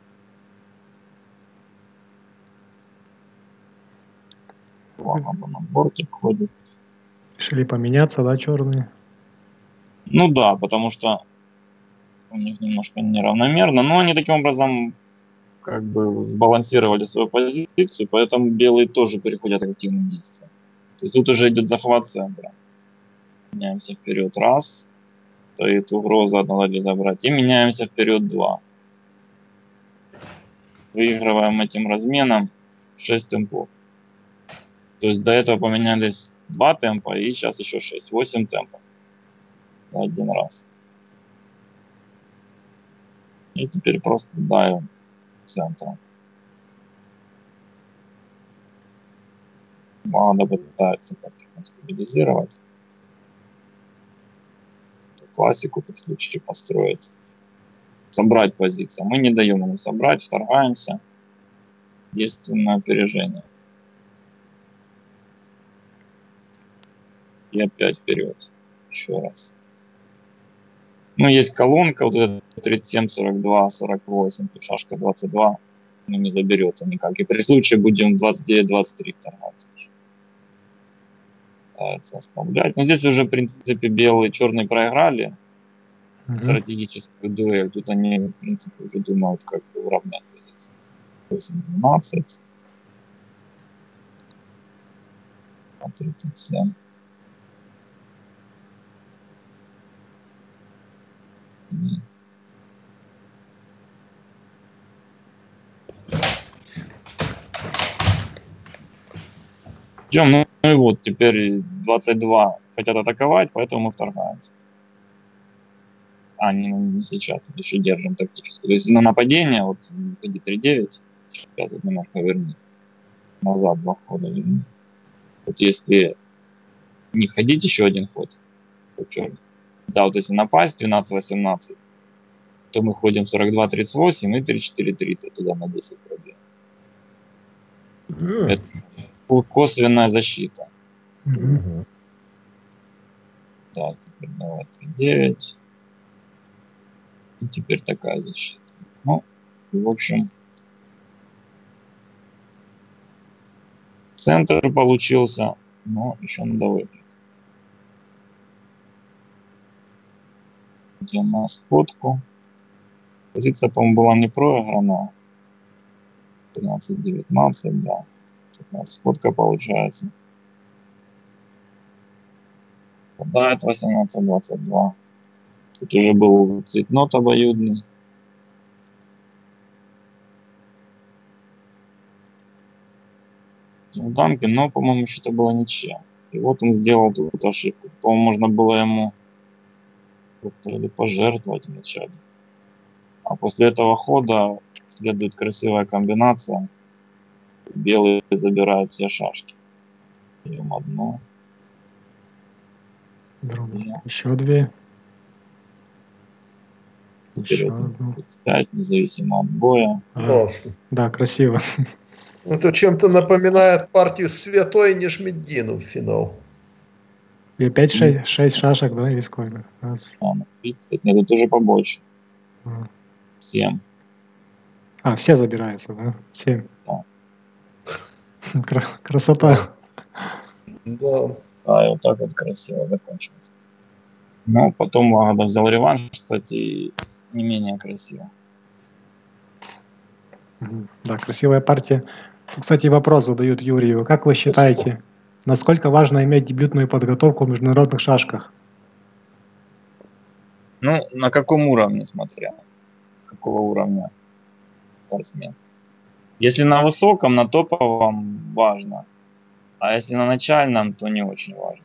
S4: Ладно, на бортик ходит.
S1: Решили поменяться, да, черные?
S4: Ну да, потому что у них немножко неравномерно, но они таким образом как бы сбалансировали свою позицию, поэтому белые тоже переходят к активным действиям. То есть тут уже идет захват центра. Меняемся вперед раз, стоит угроза одного забрать, и меняемся вперед два. Выигрываем этим разменом шесть темпов. То есть до этого поменялись два темпа, и сейчас еще шесть, восемь темпов за один раз. И теперь просто давим центром. Надо пытаться как-то стабилизировать. Классику в случае построить. Собрать позицию. Мы не даем ему собрать, вторгаемся. Действенное опережение. И опять вперед. Еще раз. Ну, есть колонка, вот эта тридцать семь, сорок два, сорок восемь, тут шашка двадцать два, ну, не заберется никак. И при случае будем двадцать девять, двадцать три вторгаться. Пытаются оставлять. Но здесь уже, в принципе, белые и черные проиграли
S1: Угу.
S4: стратегическую дуэль. Тут они, в принципе, уже думают, как уравнять. восемь двенадцать. тридцать семь. Идем, ну, ну и вот теперь двадцать два хотят атаковать, поэтому мы вторгаемся. А, не, не сейчас, тут еще держим тактическую. То есть на нападение, вот, ходи три девять, сейчас вот немножко верни. Назад два хода верни. Вот если не ходить еще один ход, то черт. Да, вот если напасть двенадцать восемнадцать, то мы ходим сорок два тридцать восемь и тридцать четыре тридцать туда на десять проблем.
S2: Mm.
S4: Это косвенная защита.
S2: Mm-hmm.
S4: Так, теперь давай три девять. И теперь такая защита. Ну, в общем, центр получился, но еще надо выиграть. Идем на сходку. Позиция, по-моему, была не проиграна. тринадцать девятнадцать, да. Сходка получается. Попадает восемнадцать двадцать два. Тут уже был цветнот обоюдный. Дамки, но, по-моему, что-то было ничья. И вот он сделал тут ошибку. По-моему, можно было ему или пожертвовать вначале. А после этого хода следует красивая комбинация. Белые забирают все шашки. Берем одну.
S1: Две. Еще две.
S4: Теперь это тридцать пять, независимо от боя.
S1: А, да, красиво.
S2: Это чем-то напоминает партию Святой Нижмеддину в финал.
S1: И опять шесть, шесть шашек, да, или сколько? Раз.
S4: А, ну, тридцать, нет, тут уже побольше.
S1: А.
S4: семь.
S1: А, все забираются, да? семь.
S4: Да.
S1: Красота.
S2: Да.
S4: А, и вот так вот красиво закончилось. Но потом Лагода взял реванш, кстати, не менее красиво.
S1: Да, красивая партия. Кстати, вопрос задают Юрию. Как вы считаете, насколько важно иметь дебютную подготовку в международных шашках?
S4: Ну, на каком уровне, смотря. Какого уровня спортсмен. Если на высоком, на топовом важно. А если на начальном, то не очень важно.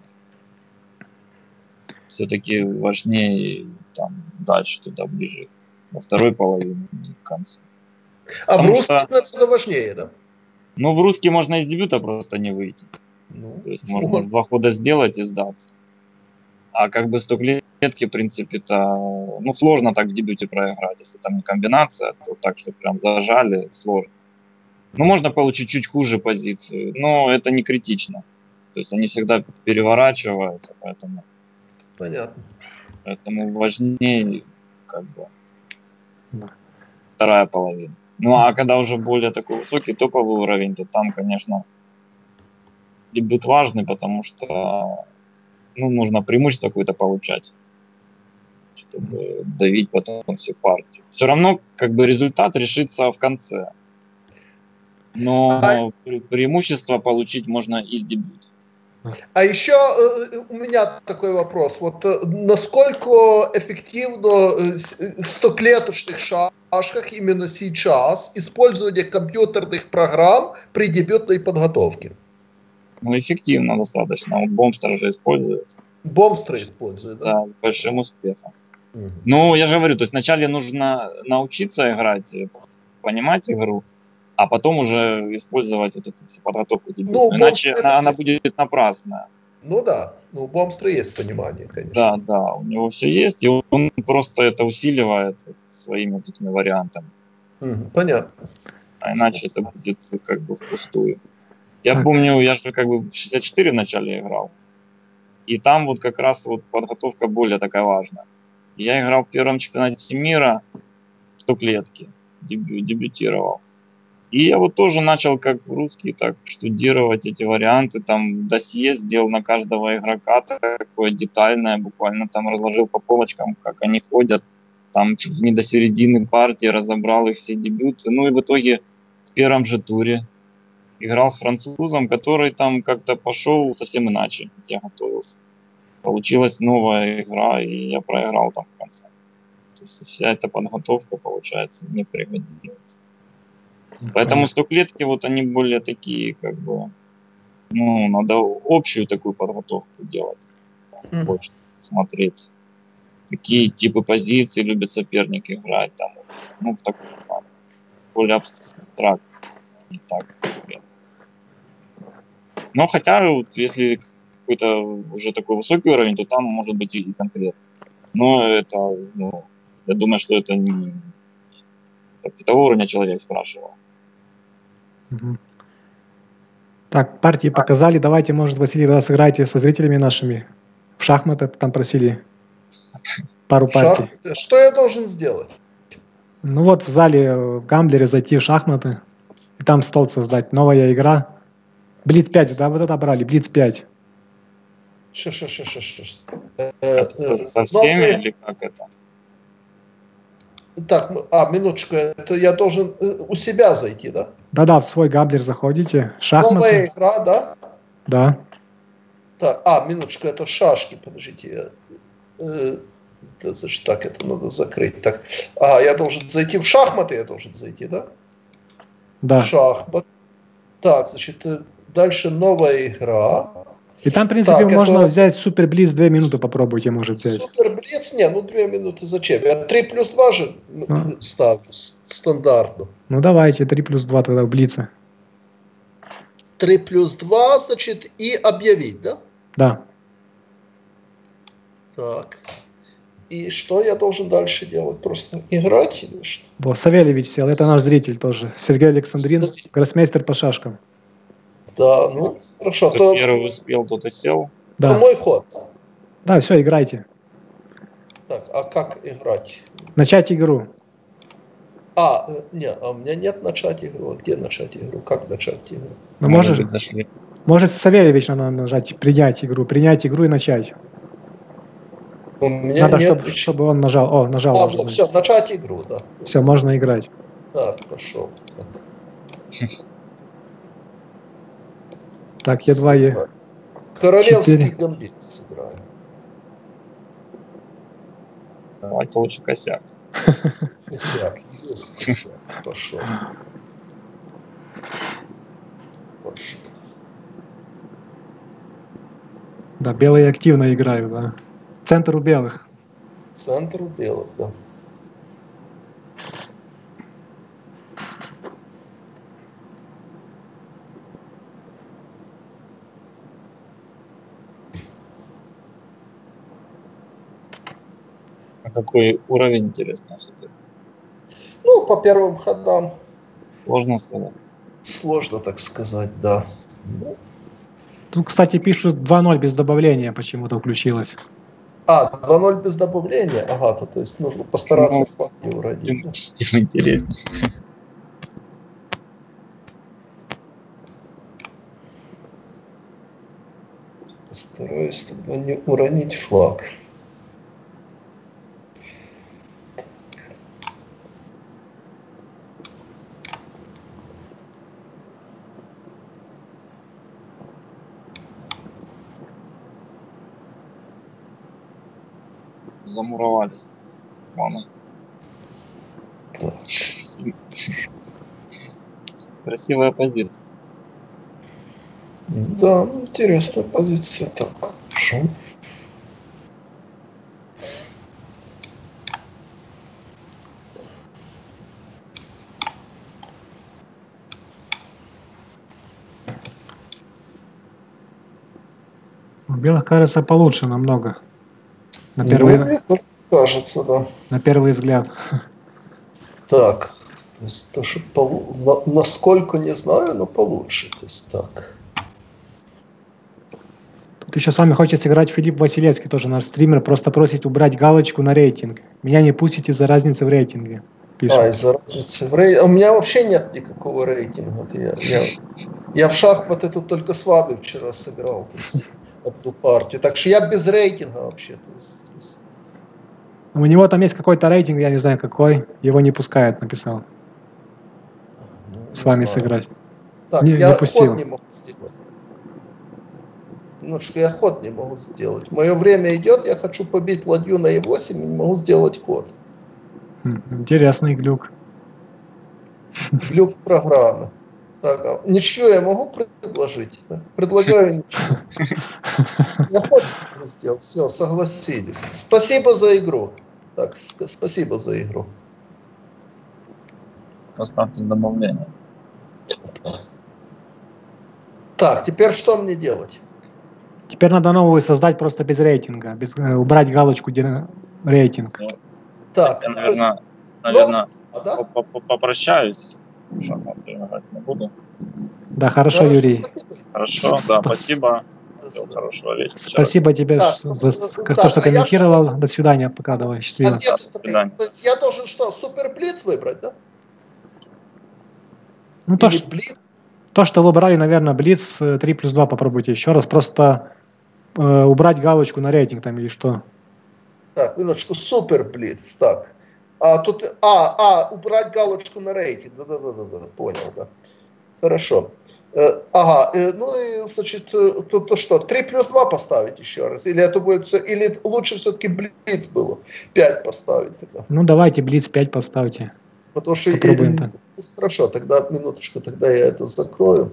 S4: Все-таки важнее там дальше, туда ближе. Во второй половине к концу.
S2: А в русский что... это важнее, да?
S4: Ну, в русский можно из дебюта просто не выйти. Ну, то есть можно два хода сделать и сдаться. А как бы стоклетки, в принципе-то, ну, сложно так в дебюте проиграть. Если там не комбинация, то так, что прям зажали, сложно. Ну, можно получить чуть хуже позицию, но это не критично. То есть они всегда переворачиваются, поэтому...
S2: Понятно.
S4: Поэтому важнее как бы
S1: Да.
S4: вторая половина. Ну а когда уже более такой высокий топовый уровень, то там, конечно, дебют важный, потому что ну, нужно преимущество какое-то получать, чтобы давить потом всю партию. Все равно как бы результат решится в конце. Но
S2: А,
S4: пре- преимущество получить можно из дебюта.
S2: а еще э, у меня такой вопрос. Вот э, насколько эффективно э, с- э, в стоклеточных шашках именно сейчас использование компьютерных программ при дебютной подготовке?
S4: Ну, эффективно достаточно. Вот Бомстер же использует.
S2: Бомстра использует, да?
S4: Да, с большим успехом.
S2: Мгм.
S4: Ну, я же говорю, то есть вначале нужно научиться играть, э, понимать игру, а потом уже использовать вот эту всю подготовку
S2: Ну,
S4: дебютную. Иначе
S2: Бомстра
S4: она, она
S2: есть.
S4: будет напрасная.
S2: Ну да, ну у Бомстра есть понимание, конечно.
S4: Да, да, у него все есть, и он просто это усиливает своими вот этими вариантами.
S2: Мгм, понятно.
S4: А иначе это будет как бы впустую. Я
S1: Так.
S4: помню, я же как бы в шестьдесят четыре вначале играл. И там вот как раз вот подготовка более такая важная. Я играл в первом чемпионате мира в стоклетке, дебю, дебютировал. И я вот тоже начал как русский так штудировать эти варианты, там досье сделал на каждого игрока такое детальное, буквально там разложил по полочкам, как они ходят, там чуть не до середины партии разобрал их все дебюты. Ну и в итоге в первом же туре играл с французом, который там как-то пошел совсем иначе, как я готовился. Получилась новая игра, и я проиграл там в конце. То есть вся эта подготовка, получается, не пригодилась. Поэтому стоклетки вот они более такие, как бы, ну, надо общую такую подготовку делать.
S2: Мгм.
S4: Больше смотреть, какие типы позиций любит соперник играть, там, ну, в таком плане. Более абстрактно, не так конкретно. Но хотя, вот, если какой-то уже такой высокий уровень, то там может быть и конкретно. Но это, ну, я думаю, что это не это того уровня человек спрашивал.
S1: Мгм. Так, партии показали. Давайте, может, Василий, раз сыграйте со зрителями нашими в шахматы. Там просили пару партий.
S2: Шахматы. Что я должен сделать?
S1: Ну вот в зале в Гамблере зайти в шахматы и там стол создать. Новая игра. Блиц пять, да, вот это брали, Блиц пять.
S2: Ш -ш -ш -ш -ш -ш. Э, э,
S4: Со всеми
S2: новые-
S4: или как это?
S2: Так, ну, а, минуточку, это я должен э, у себя зайти, да?
S1: Да-да, в свой Гамблер заходите. Шахматы.
S2: Новая игра, да?
S1: Да.
S2: Так, а, минуточку, это шашки, подождите. я, э, да, значит, так, это надо закрыть. Так, а, я должен зайти в шахматы, я должен зайти, да?
S1: Да.
S2: Шахмат. Так, значит, э, дальше новая игра.
S1: И там, в принципе,
S2: Так,
S1: можно
S2: это-
S1: взять Супер Блиц две минуты, попробуйте, может взять.
S2: Супер Блиц, не, ну две минуты зачем? Я три плюс два же
S1: А.
S2: ставлю с- стандартно.
S1: Ну давайте, три плюс два тогда в Блице.
S2: три плюс два, значит, и объявить, да?
S1: Да.
S2: Так. И что я должен дальше делать? Просто играть или что?
S1: Вот, Савельевич сел, это наш зритель тоже. Сергей Александрин,
S2: Кстати.
S1: гроссмейстер по шашкам.
S2: Да, ну, хорошо.
S4: Кто
S2: То,
S4: первый успел, тот и сел.
S2: то
S1: Да,
S2: мой ход.
S1: да, все, играйте.
S2: Так, а как играть?
S1: Начать игру.
S2: А, э, не, а у меня нет начать игру. А где начать игру? Как начать игру?
S1: Ну,
S4: Может
S1: можешь,
S4: быть, зашли.
S1: может, Савельевич надо нажать, принять игру, принять игру и начать.
S2: У меня
S1: Надо,
S2: нет.
S1: чтобы, чтобы он нажал. О, нажал.
S2: А,
S1: уже,
S2: ну,
S1: да.
S2: все, начать игру, да.
S1: Все, можно играть.
S2: Так, пошел. Так.
S1: Так, я два е.
S2: Королевский
S1: Четыре.
S2: гамбит сыграем.
S4: Давайте лучше косяк.
S2: Косяк, есть косяк. Пошел. Пошел.
S1: Да, белые активно играют, да. Центр у белых.
S2: Центр у белых, да.
S4: А какой уровень, интересно, все-таки?
S2: Ну, по первым ходам
S4: Сложно сказать.
S2: сложно так сказать, да. Ну,
S1: Тут, кстати, пишут два ноль без добавления, почему-то включилось.
S2: А, два ноль без добавления? Ага, то, то есть нужно постараться
S4: Ну,
S2: флаг не уродить.
S4: Тем,
S2: Да?
S4: тем интереснее.
S2: Постараюсь тогда не уронить флаг.
S4: Замуровались. Ладно.
S2: Так.
S4: Красивая позиция.
S2: Да, интересная позиция. Так, хорошо.
S1: У белых кажется получше намного. На
S2: Ну,
S1: первый,
S2: мне тоже кажется, да.
S1: на первый взгляд.
S2: Так, то есть то, что полу... на- насколько не знаю, но получше. То есть так.
S1: Тут еще с вами хочет сыграть Филипп Василевский, тоже наш стример, просто просит убрать галочку на рейтинг. Меня не пустите из-за разницы в рейтинге. Пишет.
S2: А, из-за разницы в рейтинге. У меня вообще нет никакого рейтинга. Вот я, я, я в шахматы тут только с вами вчера сыграл. То есть одну партию. Так что я без рейтинга вообще. То есть, здесь.
S1: У него там есть какой-то рейтинг, я не знаю какой, его не пускают, написал.
S2: Ну,
S1: С
S2: не
S1: вами
S2: знаю.
S1: сыграть.
S2: Так,
S1: Не-
S2: я
S1: не пустил.
S2: ход не могу сделать. Ну что я ход не могу сделать. Мое время идет, я хочу побить ладью на е восемь и не могу сделать ход.
S1: Хм, Интересный глюк.
S2: Глюк программы. Так, а ничью я могу предложить? Да? Предлагаю ничью. Я ход не могу сделать. Все, согласились. Спасибо за игру. Так, с- спасибо за игру.
S4: Поставьте добавление.
S2: Так, теперь что мне делать?
S1: Теперь надо новую создать просто без рейтинга, без, э, убрать галочку где рейтинг.
S4: Ну,
S2: Так,
S4: я,
S2: то есть
S4: наверное, наверное
S2: новый, да?
S4: по- по- попрощаюсь. Шахматы играть не буду.
S1: Да, хорошо,
S2: Хорошо,
S1: Юрий.
S2: спасибо.
S4: Хорошо, да,
S1: Спас-
S4: спасибо.
S2: До
S4: Всего
S2: свидания.
S4: хорошего вечера.
S1: Спасибо тебе
S2: Так,
S1: что- за
S2: ну,
S1: с-
S2: так,
S1: то, что
S2: а я
S1: комментировал.
S2: что-
S1: До свидания, пока, давай,
S2: А
S1: счастливо.
S2: где
S4: Да,
S2: тут
S4: до свидания.
S2: То есть я должен что, супер блиц выбрать, да?
S1: Ну, то,
S2: Или
S1: ш-
S2: блиц?
S1: то, что вы брали, наверное, Блиц э, три плюс два попробуйте еще раз. Просто э, убрать галочку на рейтинг там или что.
S2: Так, минуточку, супер блиц. Так. А тут, а, а, убрать галочку на рейтинг. Да-да-да-да, понял, да. Хорошо. Э, ага, э, ну и, значит, э, тут то что, три плюс два поставить еще раз? Или это будет все, или лучше все-таки блиц было, пять поставить тогда?
S1: Ну, давайте Блиц пять поставьте.
S2: Потому что,
S1: Попробуем
S2: э,
S1: так.
S2: э, хорошо, тогда, минуточку, тогда я это закрою.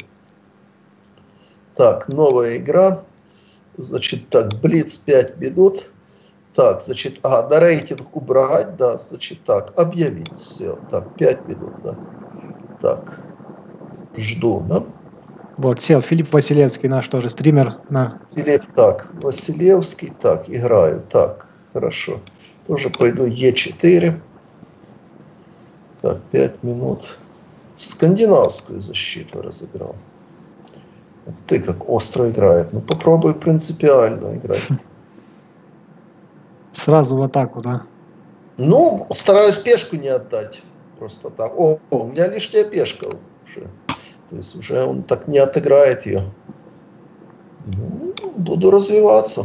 S2: Так, новая игра. Значит, так, блиц пять минут. Так, значит, ага, на рейтинг убрать, да, значит, так, объявить, все, так, пять минут, да. Так, жду, да.
S1: Вот, сел Филипп Василевский, наш тоже стример. На.
S2: Филипп, так, Василевский, так, играю, так, хорошо. Тоже пойду е четыре. Так, пять минут. Скандинавскую защиту разыграл. Ух ты, как остро играет. Ну, попробуй принципиально играть.
S1: Сразу в атаку, да.
S2: Ну, стараюсь пешку не отдать. Просто так. О, у меня лишняя пешка уже. То есть уже он так не отыграет ее. Ну, буду развиваться.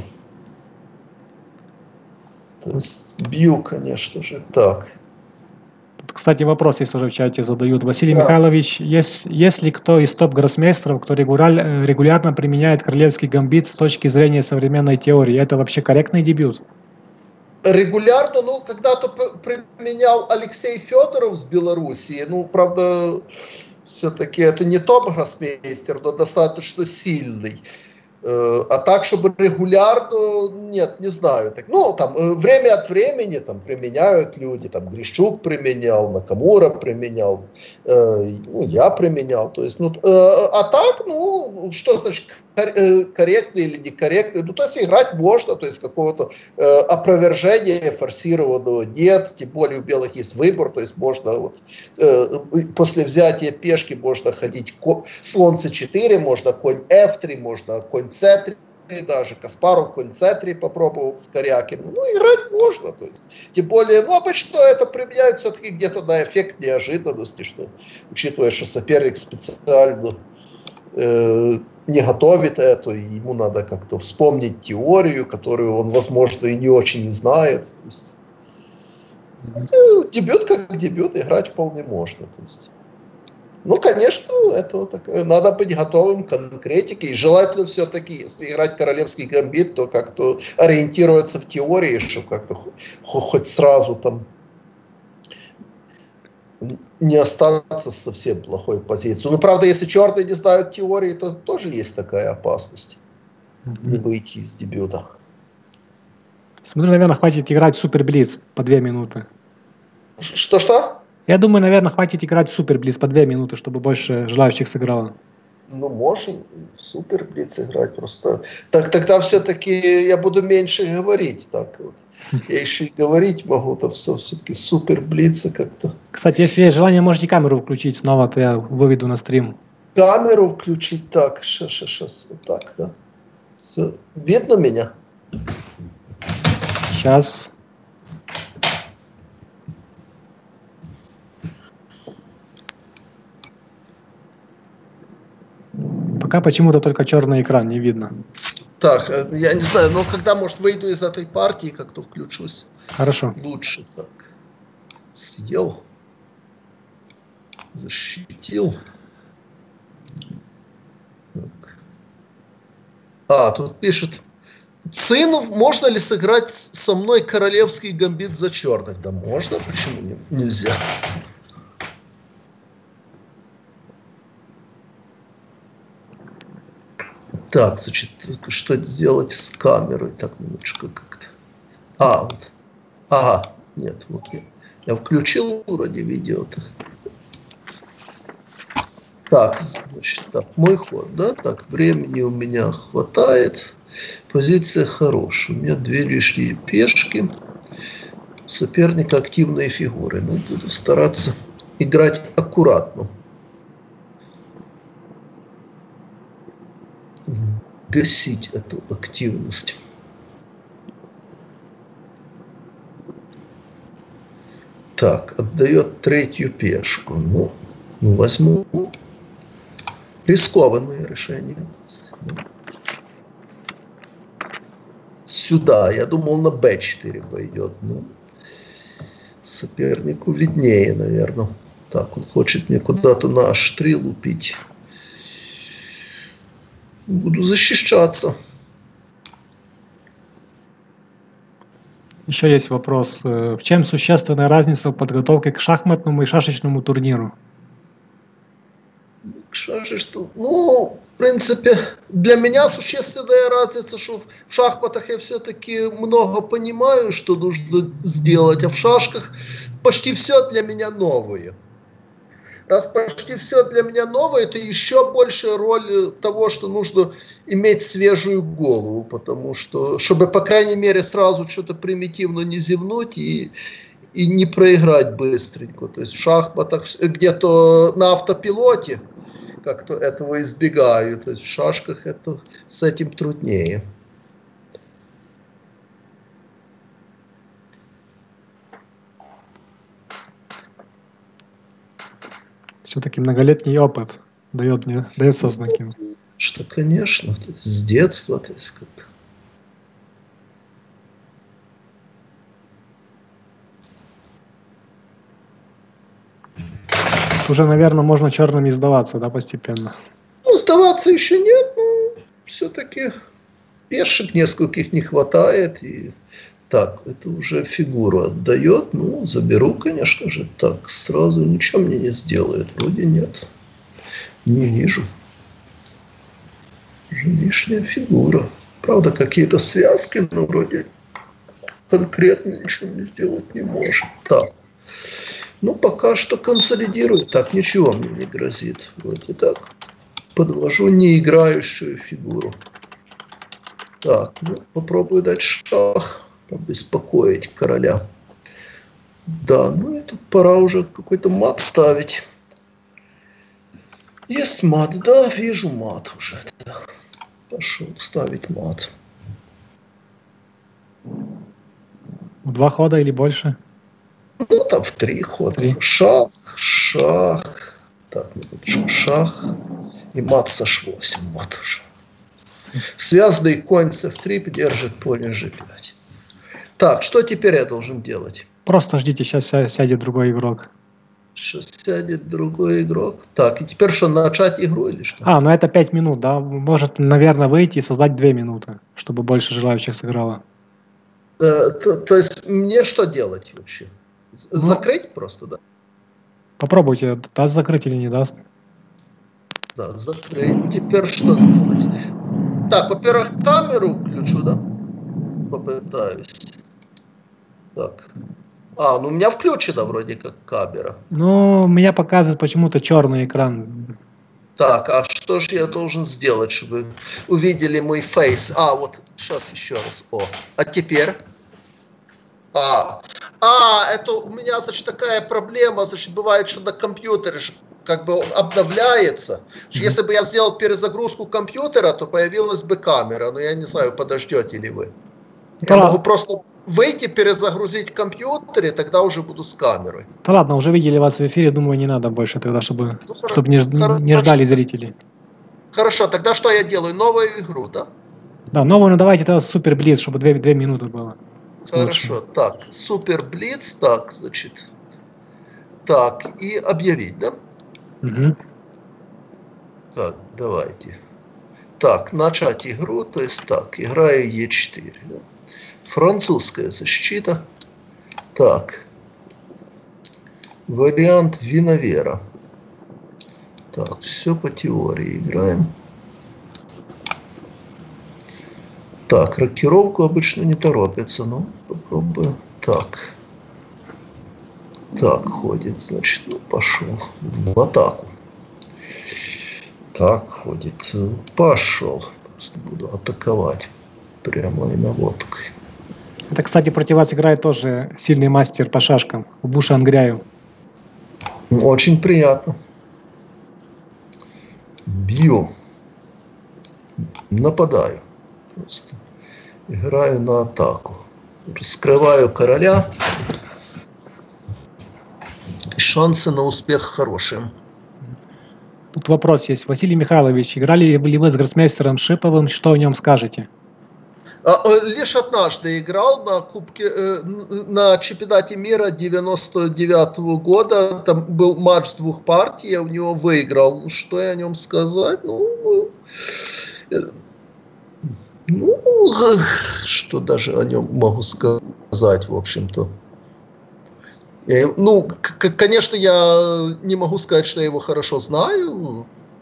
S2: То есть бью, конечно же, так.
S1: Тут, кстати, вопрос есть тоже в чате задают. Василий
S2: Да.
S1: Михайлович, есть, есть ли кто из топ-гроссмейстеров, кто регуляр- регулярно применяет королевский гамбит с точки зрения современной теории? Это вообще корректный дебют?
S2: Регулярно, ну, когда-то п- применял Алексей Федоров с Белоруссии. Ну, правда, все-таки это не топ-гроссмейстер, но достаточно сильный. Э, А так, чтобы регулярно, нет, не знаю. Так, ну, там, э, время от времени там применяют люди, там, Грищук применял, Накамура применял, э, ну, я применял. То есть, ну, э, а так, ну, что значит кор- э, корректный или некорректный? Ну, то есть, играть можно, то есть, какого-то э, опровержения форсированного нет, тем более у белых есть выбор, то есть, можно вот, э, после взятия пешки можно ходить ко- слон це четыре, можно конь эф три, можно конь це три даже. Каспаров конь цэ три попробовал с Корякиным. Ну, играть можно. То есть. Тем более, ну, обычно это применяют все-таки где-то на эффект неожиданности, что, учитывая, что соперник специально э, не готовит это, и ему надо как-то вспомнить теорию, которую он, возможно, и не очень знает. То есть, дебют как дебют, играть вполне можно. То есть. Ну, конечно, это так, надо быть готовым к конкретике. И желательно все-таки, если играть королевский гамбит, то как-то ориентироваться в теории, чтобы как-то хоть сразу там не остаться в совсем плохой позиции. Ну, правда, если черные не знают теории, то тоже есть такая опасность. Mm-hmm. Не выйти из дебюта.
S1: Смотрю, наверное, хватит играть в Супер Блиц по две минуты.
S2: Что-что?
S1: Я думаю, наверное, хватит играть в Супер Блиц по две минуты, чтобы больше желающих сыграло.
S2: Ну, можем в Супер Блиц играть просто. Так, тогда все-таки я буду меньше говорить. Так вот. Я еще и говорить могу, то все, все-таки в Супер Блице как-то.
S1: Кстати, если есть желание, можете камеру включить снова, то я выведу на стрим.
S2: Камеру включить так, сейчас, вот так, да. Все. Видно меня?
S1: Сейчас. Пока почему-то только черный экран, не видно.
S2: Так, я не знаю, но когда, может, выйду из этой партии, как-то включусь.
S1: Хорошо.
S2: Лучше так. Съел. Защитил. Так. А, тут пишет. Цинов, можно ли сыграть со мной королевский гамбит за черных? Да можно, почему не, нельзя? Так, значит, что сделать с камерой? Так, минуточку как-то. А, вот. Ага, нет, вот я, я включил вроде видео. -то. Так, значит, так, мой ход, да? Так, времени у меня хватает. Позиция хорошая. У меня две лишние пешки. Соперника активные фигуры. Ну, буду стараться играть аккуратно. Гасить эту активность. Так, отдает третью пешку. Ну, ну возьму. Рискованное решение. Сюда. Я думал, на бэ четыре пойдет. Ну, сопернику виднее, наверное. Так, он хочет мне куда-то на аш три лупить. Буду защищаться.
S1: Еще есть вопрос. В чем существенная разница в подготовке к шахматному и шашечному турниру?
S2: Шашечному, ну, в принципе, для меня существенная разница, что в шахматах я все-таки много понимаю, что нужно сделать, а в шашках почти все для меня новое. Раз почти все для меня новое, это еще большая роль того, что нужно иметь свежую голову, потому что, чтобы, по крайней мере, сразу что-то примитивно не зевнуть и, и не проиграть быстренько. То есть в шахматах где-то на автопилоте как-то этого избегаю, то есть в шашках это, с этим труднее.
S1: Все-таки многолетний опыт дает мне, дает сознаки.
S2: Что, конечно, то есть с детства, то есть как.
S1: Уже, наверное, можно черными сдаваться, да, постепенно?
S2: Ну, сдаваться еще нет, но все-таки пешек нескольких не хватает. И так, это уже фигуру отдает. Ну, заберу, конечно же. Так, сразу ничего мне не сделает. Вроде нет. Не вижу. Уже лишняя фигура. Правда, какие-то связки, но вроде конкретно ничего не сделать не может. Так. Ну, пока что консолидирую. Так, ничего мне не грозит. Вроде так. Подвожу неиграющую фигуру. Так, ну, попробую дать шах. Побеспокоить короля. Да, ну и тут пора уже какой-то мат ставить. Есть мат, да, вижу мат уже. Да. пошел ставить мат.
S1: В два хода или больше?
S2: Ну, там в три хода.
S1: Три.
S2: Шах, шах. Так, шах. И мат с эйч восемь. Вот уже. Связанный конь с эф три держит поле жэ пять. Так, что теперь я должен делать?
S1: Просто ждите, сейчас сядет другой игрок.
S2: Сейчас сядет другой игрок. Так, и теперь что, начать игру или что?
S1: А, ну это пять минут, да? Может, наверное, выйти и создать две минуты, чтобы больше желающих сыграло.
S2: Э, то, то есть мне что делать вообще?
S1: Ну,
S2: закрыть просто, да?
S1: Попробуйте, даст закрыть или не даст.
S2: Да, закрыть. Теперь что сделать? Так, во-первых, камеру включу, да? Попытаюсь. Так. А, ну у меня включена вроде как камера.
S1: Ну, меня показывает почему-то черный экран.
S2: Так, а что же я должен сделать, чтобы увидели мой фейс? А, вот, сейчас еще раз. О, а теперь? А, а, это у меня, значит, такая проблема, значит, бывает, что на компьютере как бы он обновляется. Mm-hmm. Если бы я сделал перезагрузку компьютера, то появилась бы камера. Но я не знаю, подождете ли вы.
S1: Да
S2: я
S1: ладно.
S2: могу просто выйти, перезагрузить компьютер, и тогда уже буду с камерой.
S1: Да ладно, уже видели вас в эфире, думаю, не надо больше тогда, чтобы,
S2: ну,
S1: чтобы не, не ждали зрители.
S2: Хорошо, тогда что я делаю? Новую игру, да?
S1: Да, новую, ну давайте тогда супер блиц, чтобы две, две минуты было.
S2: Хорошо, лучше. Так, супер блиц, так, значит, так, и объявить, да?
S1: Угу.
S2: Так, давайте. Так, начать игру, то есть так, играю е четыре. Да? Французская защита. Так. Вариант Виновера. Так, все по теории играем. Так, рокировку обычно не торопятся, но попробую. Так. Так, ходит, значит, ну, пошел в атаку. Так, ходит, пошел. Просто буду атаковать прямой наводкой.
S1: Это, кстати, против вас играет тоже сильный мастер по шашкам, Буша Ангряев.
S2: Очень приятно. Бью. Нападаю. Просто играю на атаку. Раскрываю короля. Шансы на успех хорошие.
S1: Тут вопрос есть. Василий Михайлович, играли ли вы с гроссмейстером Шиповым? Что о нем скажете?
S2: Лишь однажды играл на кубке, на чемпионате мира девяносто девятого года. Там был матч с двух партий, я у него выиграл. Что я о нем сказать? Ну, ну что даже о нем могу сказать, в общем-то. Ну, конечно, я не могу сказать, что я его хорошо знаю.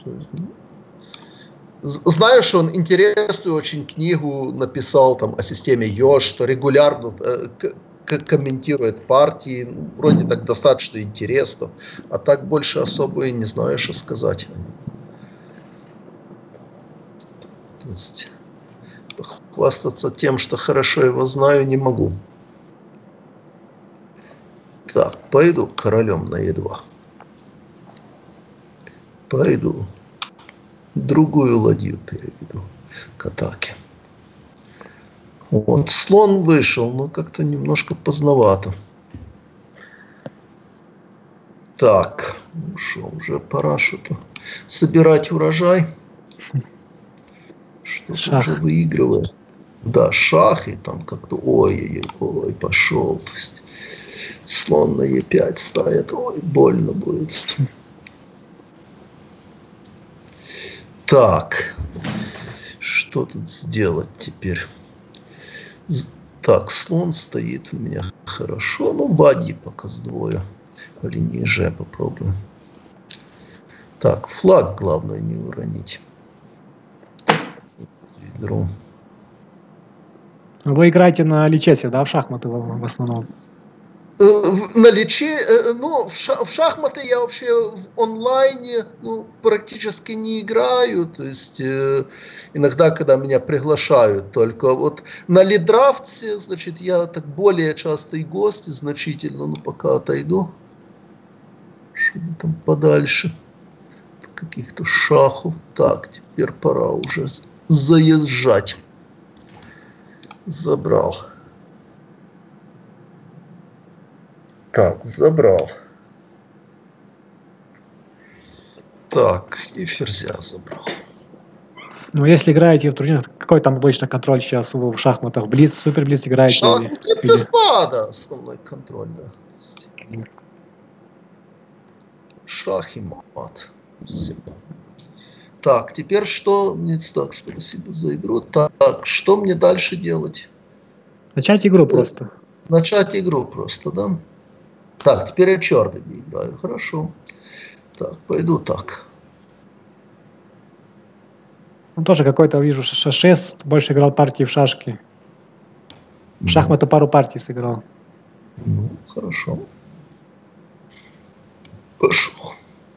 S2: Знаю, что он интересную очень книгу написал там о системе Йош, что регулярно э, комментирует партии. Ну, вроде так достаточно интересно. А так больше особо и не знаю, что сказать. То есть, похвастаться тем, что хорошо его знаю, не могу. Так, пойду королем на е два. Пойду. Другую ладью переведу к атаке. Вот, слон вышел, но как-то немножко поздновато. Так, ну что, уже пора что-то собирать урожай. Что-то уже выигрывает. Да, шах, и там как-то ой-ой-ой, пошел. То есть, слон на е пять ставит, ой, больно будет. Так, что тут сделать теперь? Так, слон стоит у меня хорошо, но ладьи пока сдвою. По линии Ж попробуем. Так, флаг главное не уронить. Игру.
S1: Вы играете на личесе, да, в шахматы в основном?
S2: На личи, ну, в шахматы я вообще в онлайне ну, практически не играю, то есть э, иногда, когда меня приглашают, только вот на лидрафте, значит, я так более частый гость, значительно, ну, пока отойду, чтобы там подальше каких-то шахов. Так, теперь пора уже заезжать. Забрал. Так, забрал. Так, и ферзя забрал.
S1: Ну, если играете в турнирах, какой там обычно контроль сейчас в шахматах? Блиц, супер блиц играете?
S2: Шах,
S1: или,
S2: или...
S1: или...
S2: да, основной контроль, да. Шах и мат. Все. Так, теперь что? Мне так, спасибо за игру. Так, что мне дальше делать?
S1: Начать игру просто.
S2: Начать игру просто, да? Так, теперь я черными играю. Хорошо. Так, пойду так.
S1: Ну, тоже какой-то, вижу, шесть, больше играл партии в шашки. В шахматы пару партий сыграл.
S2: Ну, хорошо. Пошел.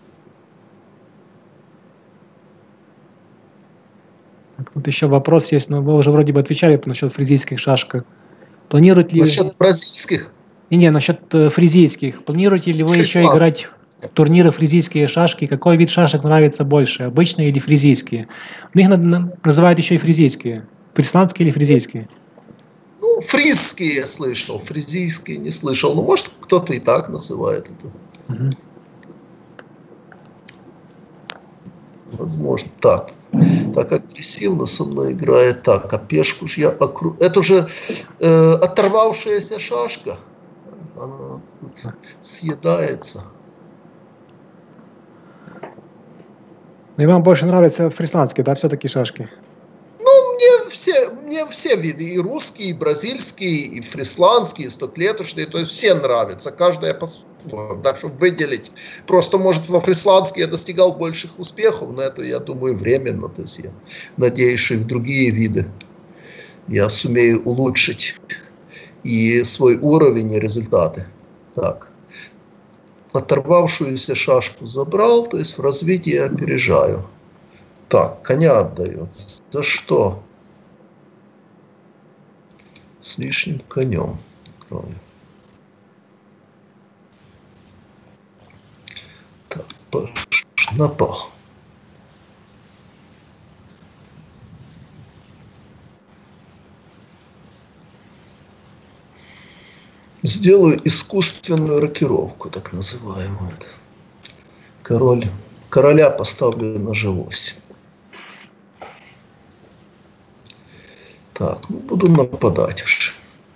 S1: Тут еще вопрос есть, но вы уже вроде бы отвечали насчет фризийских шашек. Планируете ли...
S2: Насчет бразильских?
S1: Не-не, насчет э, фризийских. Планируете ли вы еще играть в турниры фризийские шашки? Какой вид шашек нравится больше, обычные или фризийские? Их называют еще и фризийские. Фрисландские или фризийские?
S2: Ну, фризские я слышал, фризийские не слышал. Ну, может, кто-то и так называет это.
S1: Угу.
S2: Возможно, так. Так агрессивно со мной играет. Так, а пешку ж я окру... Это уже э, оторвавшаяся шашка. Она тут съедается.
S1: И вам больше нравятся фрисландские, да, все-таки шашки?
S2: Ну, мне все, мне все виды, и русские, и бразильские, и фрисландские, и стоклеточные, то есть все нравятся, каждая по-своему, да, чтобы выделить. Просто, может, во фрисландские я достигал больших успехов, но это, я думаю, временно, то есть я надеюсь, что и в другие виды я сумею улучшить и свой уровень, и результаты. Так, оторвавшуюся шашку забрал, то есть в развитии я опережаю. Так, коня отдает. За что? С лишним конем. Крою. Так, напал. Сделаю искусственную рокировку, так называемую. Король, короля поставлю на же восемь. Так, ну буду нападать уже.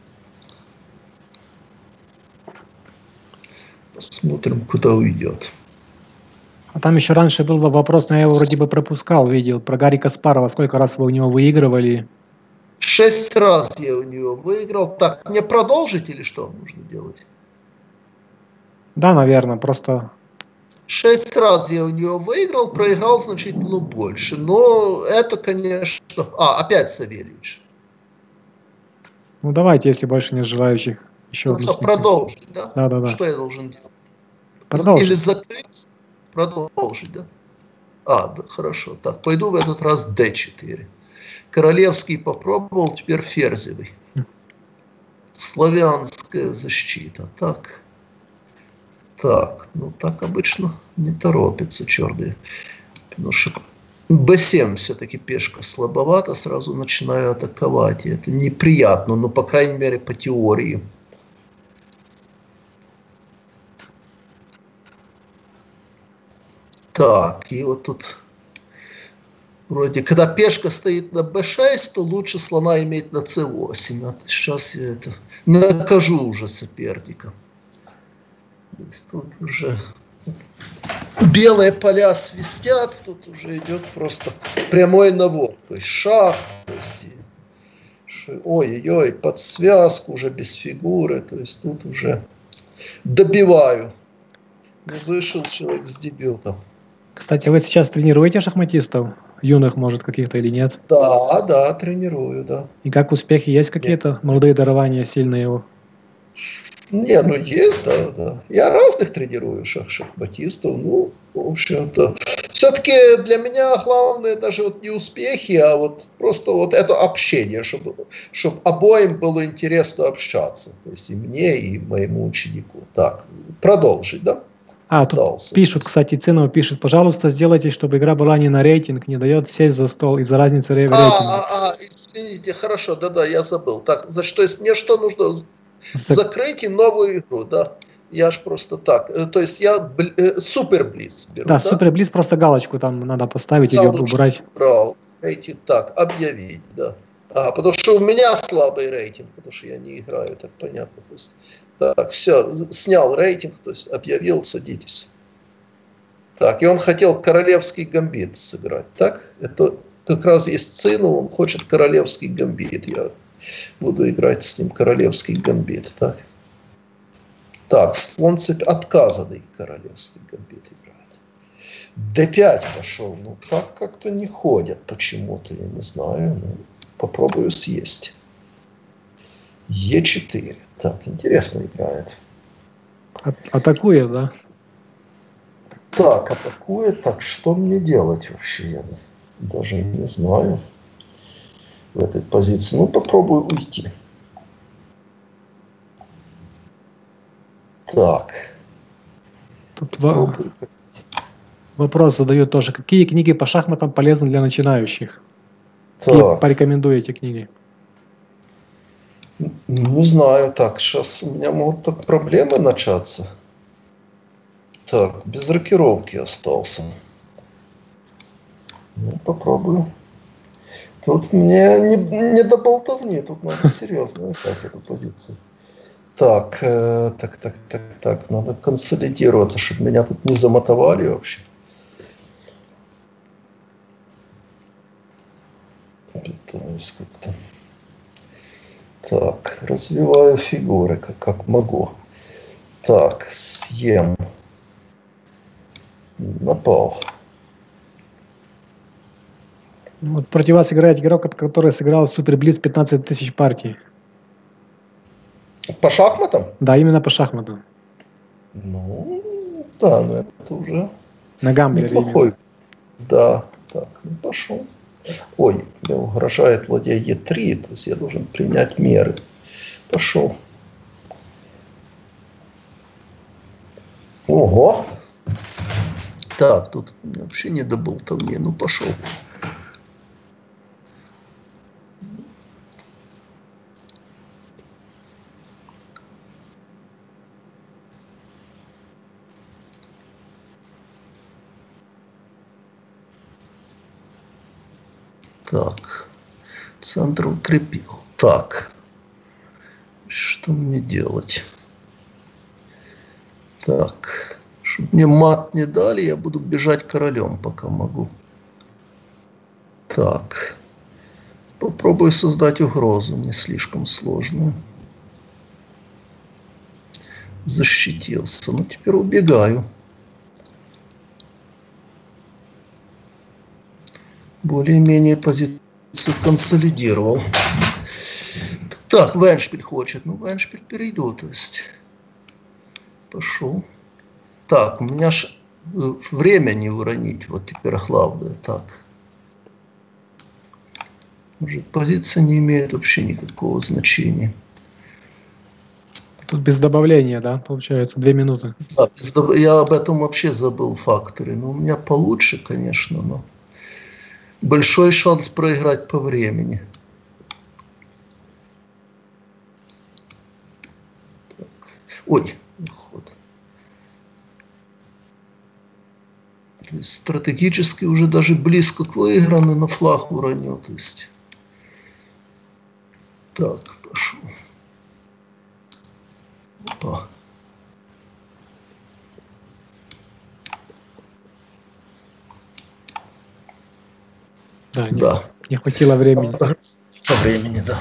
S2: Посмотрим, куда уйдет.
S1: А там еще раньше был вопрос, но я его вроде бы пропускал, видел, про Гарри Каспарова. Сколько раз вы у него выигрывали?
S2: Шесть раз я у него выиграл. Так, мне продолжить или что нужно делать?
S1: Да, наверное, просто...
S2: Шесть раз я у него выиграл, проиграл значительно больше. Но это, конечно... А, опять Савельевич.
S1: Ну, давайте, если больше нет желающих. Еще
S2: продолжить, да?
S1: Да, да, да.
S2: Что я должен делать?
S1: Продолжить.
S2: Или закрыть? Продолжить, да? А, да, хорошо. Так, пойду в этот раз дэ четыре. Королевский попробовал, теперь ферзевый. Славянская защита. Так. Так, ну так обычно не торопится черные. Потому что бэ семь все-таки пешка слабовато, сразу начинаю атаковать. И это неприятно, но по крайней мере по теории. Так, и вот тут вроде, когда пешка стоит на бэ шесть, то лучше слона иметь на цэ восемь. А сейчас я это накажу уже соперника. Тут уже белые поля свистят, тут уже идет просто прямой навод. То есть шах, то есть, ой-ой-ой, под связку уже без фигуры. То есть тут уже добиваю. Вышел человек с дебютом.
S1: Кстати, вы сейчас тренируете шахматистов? Юных, может, каких-то или нет?
S2: Да, да, тренирую, да.
S1: И как успехи? Есть какие-то молодые дарования сильные его?
S2: Не, ну есть, да, да. Я разных тренирую шах шахматистов. Ну, в общем-то, все-таки для меня главное даже вот не успехи, а вот просто вот это общение, чтобы, чтобы обоим было интересно общаться. То есть и мне, и моему ученику. Так, продолжить, да?
S1: А, тут пишут, кстати, Цинова пишет, пожалуйста, сделайте, чтобы игра была не на рейтинг, не дает сесть за стол из-за разницы ре- рейтинга.
S2: А, а, а, извините, хорошо, да-да, я забыл. Так, значит, то есть мне что нужно? Закрыть и новую игру, да? Я ж просто так. То есть я бл- э, Супер Блиц беру,
S1: Да,
S2: да?
S1: Супер Блиц просто галочку там надо поставить
S2: Я
S1: или
S2: уже
S1: убрать.
S2: брал. Рейтинг, так, объявить, да. А, потому что у меня слабый рейтинг, потому что я не играю, так понятно. То есть, так, все, снял рейтинг, то есть объявил, садитесь. Так, и он хотел королевский гамбит сыграть, так? Это как раз есть Цину, он хочет королевский гамбит. Я буду играть с ним королевский гамбит, так? Так, слон цепь отказанный королевский гамбит играет. дэ пять пошел, ну так как-то не ходят почему-то, я не знаю, ну, попробую съесть. е четыре, так, интересно играет.
S1: От- атакует, да?
S2: Так, атакует, так, что мне делать вообще, я даже не знаю в этой позиции. Ну, попробую уйти. Так.
S1: Тут во- вопрос задают тоже. Какие книги по шахматам полезны для начинающих? Какие
S2: Так,
S1: порекомендуете книги?
S2: не знаю, так, сейчас у меня могут так проблемы начаться. Так, без рокировки остался. Ну, попробую. Тут мне не, не до болтовни, тут надо серьезно играть эту позицию. Так, э, так, так, так, так, надо консолидироваться, чтобы меня тут не замотовали вообще. Пытаюсь как-то. Так, развиваю фигуры, как, как могу. Так, съем. Напал.
S1: Вот против вас играет игрок, который сыграл Супер Блиц пятнадцать тысяч партий.
S2: По шахматам?
S1: Да, именно по шахматам.
S2: Ну, да, но это уже
S1: На гамблере
S2: неплохой.
S1: именно.
S2: Да, так, ну пошел. Ой, мне угрожает ладья е три, то есть я должен принять меры. Пошел. Ого! Так, тут вообще не до болтовни, ну пошел. Так, центр укрепил. Так, что мне делать? Так, чтобы мне мат не дали, я буду бежать королем, пока могу. Так, попробую создать угрозу, не слишком сложную. Защитился, ну теперь убегаю. Более-менее позицию консолидировал. Так, в эндшпиль хочет. Ну, в эндшпиль перейду, то есть. Пошел. Так, у меня ж время не уронить. Вот теперь главное. Так. Может, позиция не имеет вообще никакого значения.
S1: Тут без добавления, да, получается, две минуты.
S2: Да, я об этом вообще забыл факторы. Ну, у меня получше, конечно, но большой шанс проиграть по времени. Так. Ой, ход. То есть стратегически уже даже близко к выигранной, на флаг уронил. То есть. Так, пошел. Опа.
S1: Да, не,
S2: Да.
S1: не хватило времени.
S2: По времени, да.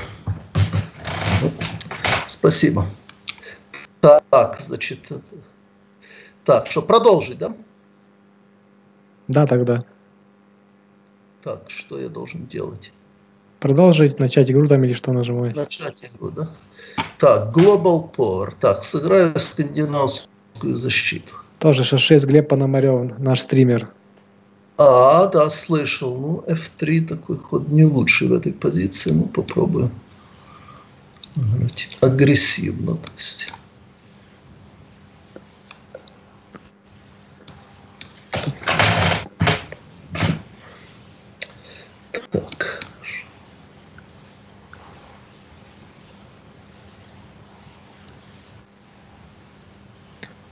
S2: Спасибо. Так, значит, так, что, продолжить, да?
S1: Да, тогда.
S2: Так, что я должен делать?
S1: Продолжить, начать игру там или что нажимать?
S2: Начать игру, да? Так, Global Power. Так, сыграю скандинавскую защиту.
S1: Тоже шесть шесть Глеб Пономарев, наш стример.
S2: А, да, слышал. Ну, эф три такой ход не лучший в этой позиции. Ну, попробую агрессивно, то есть.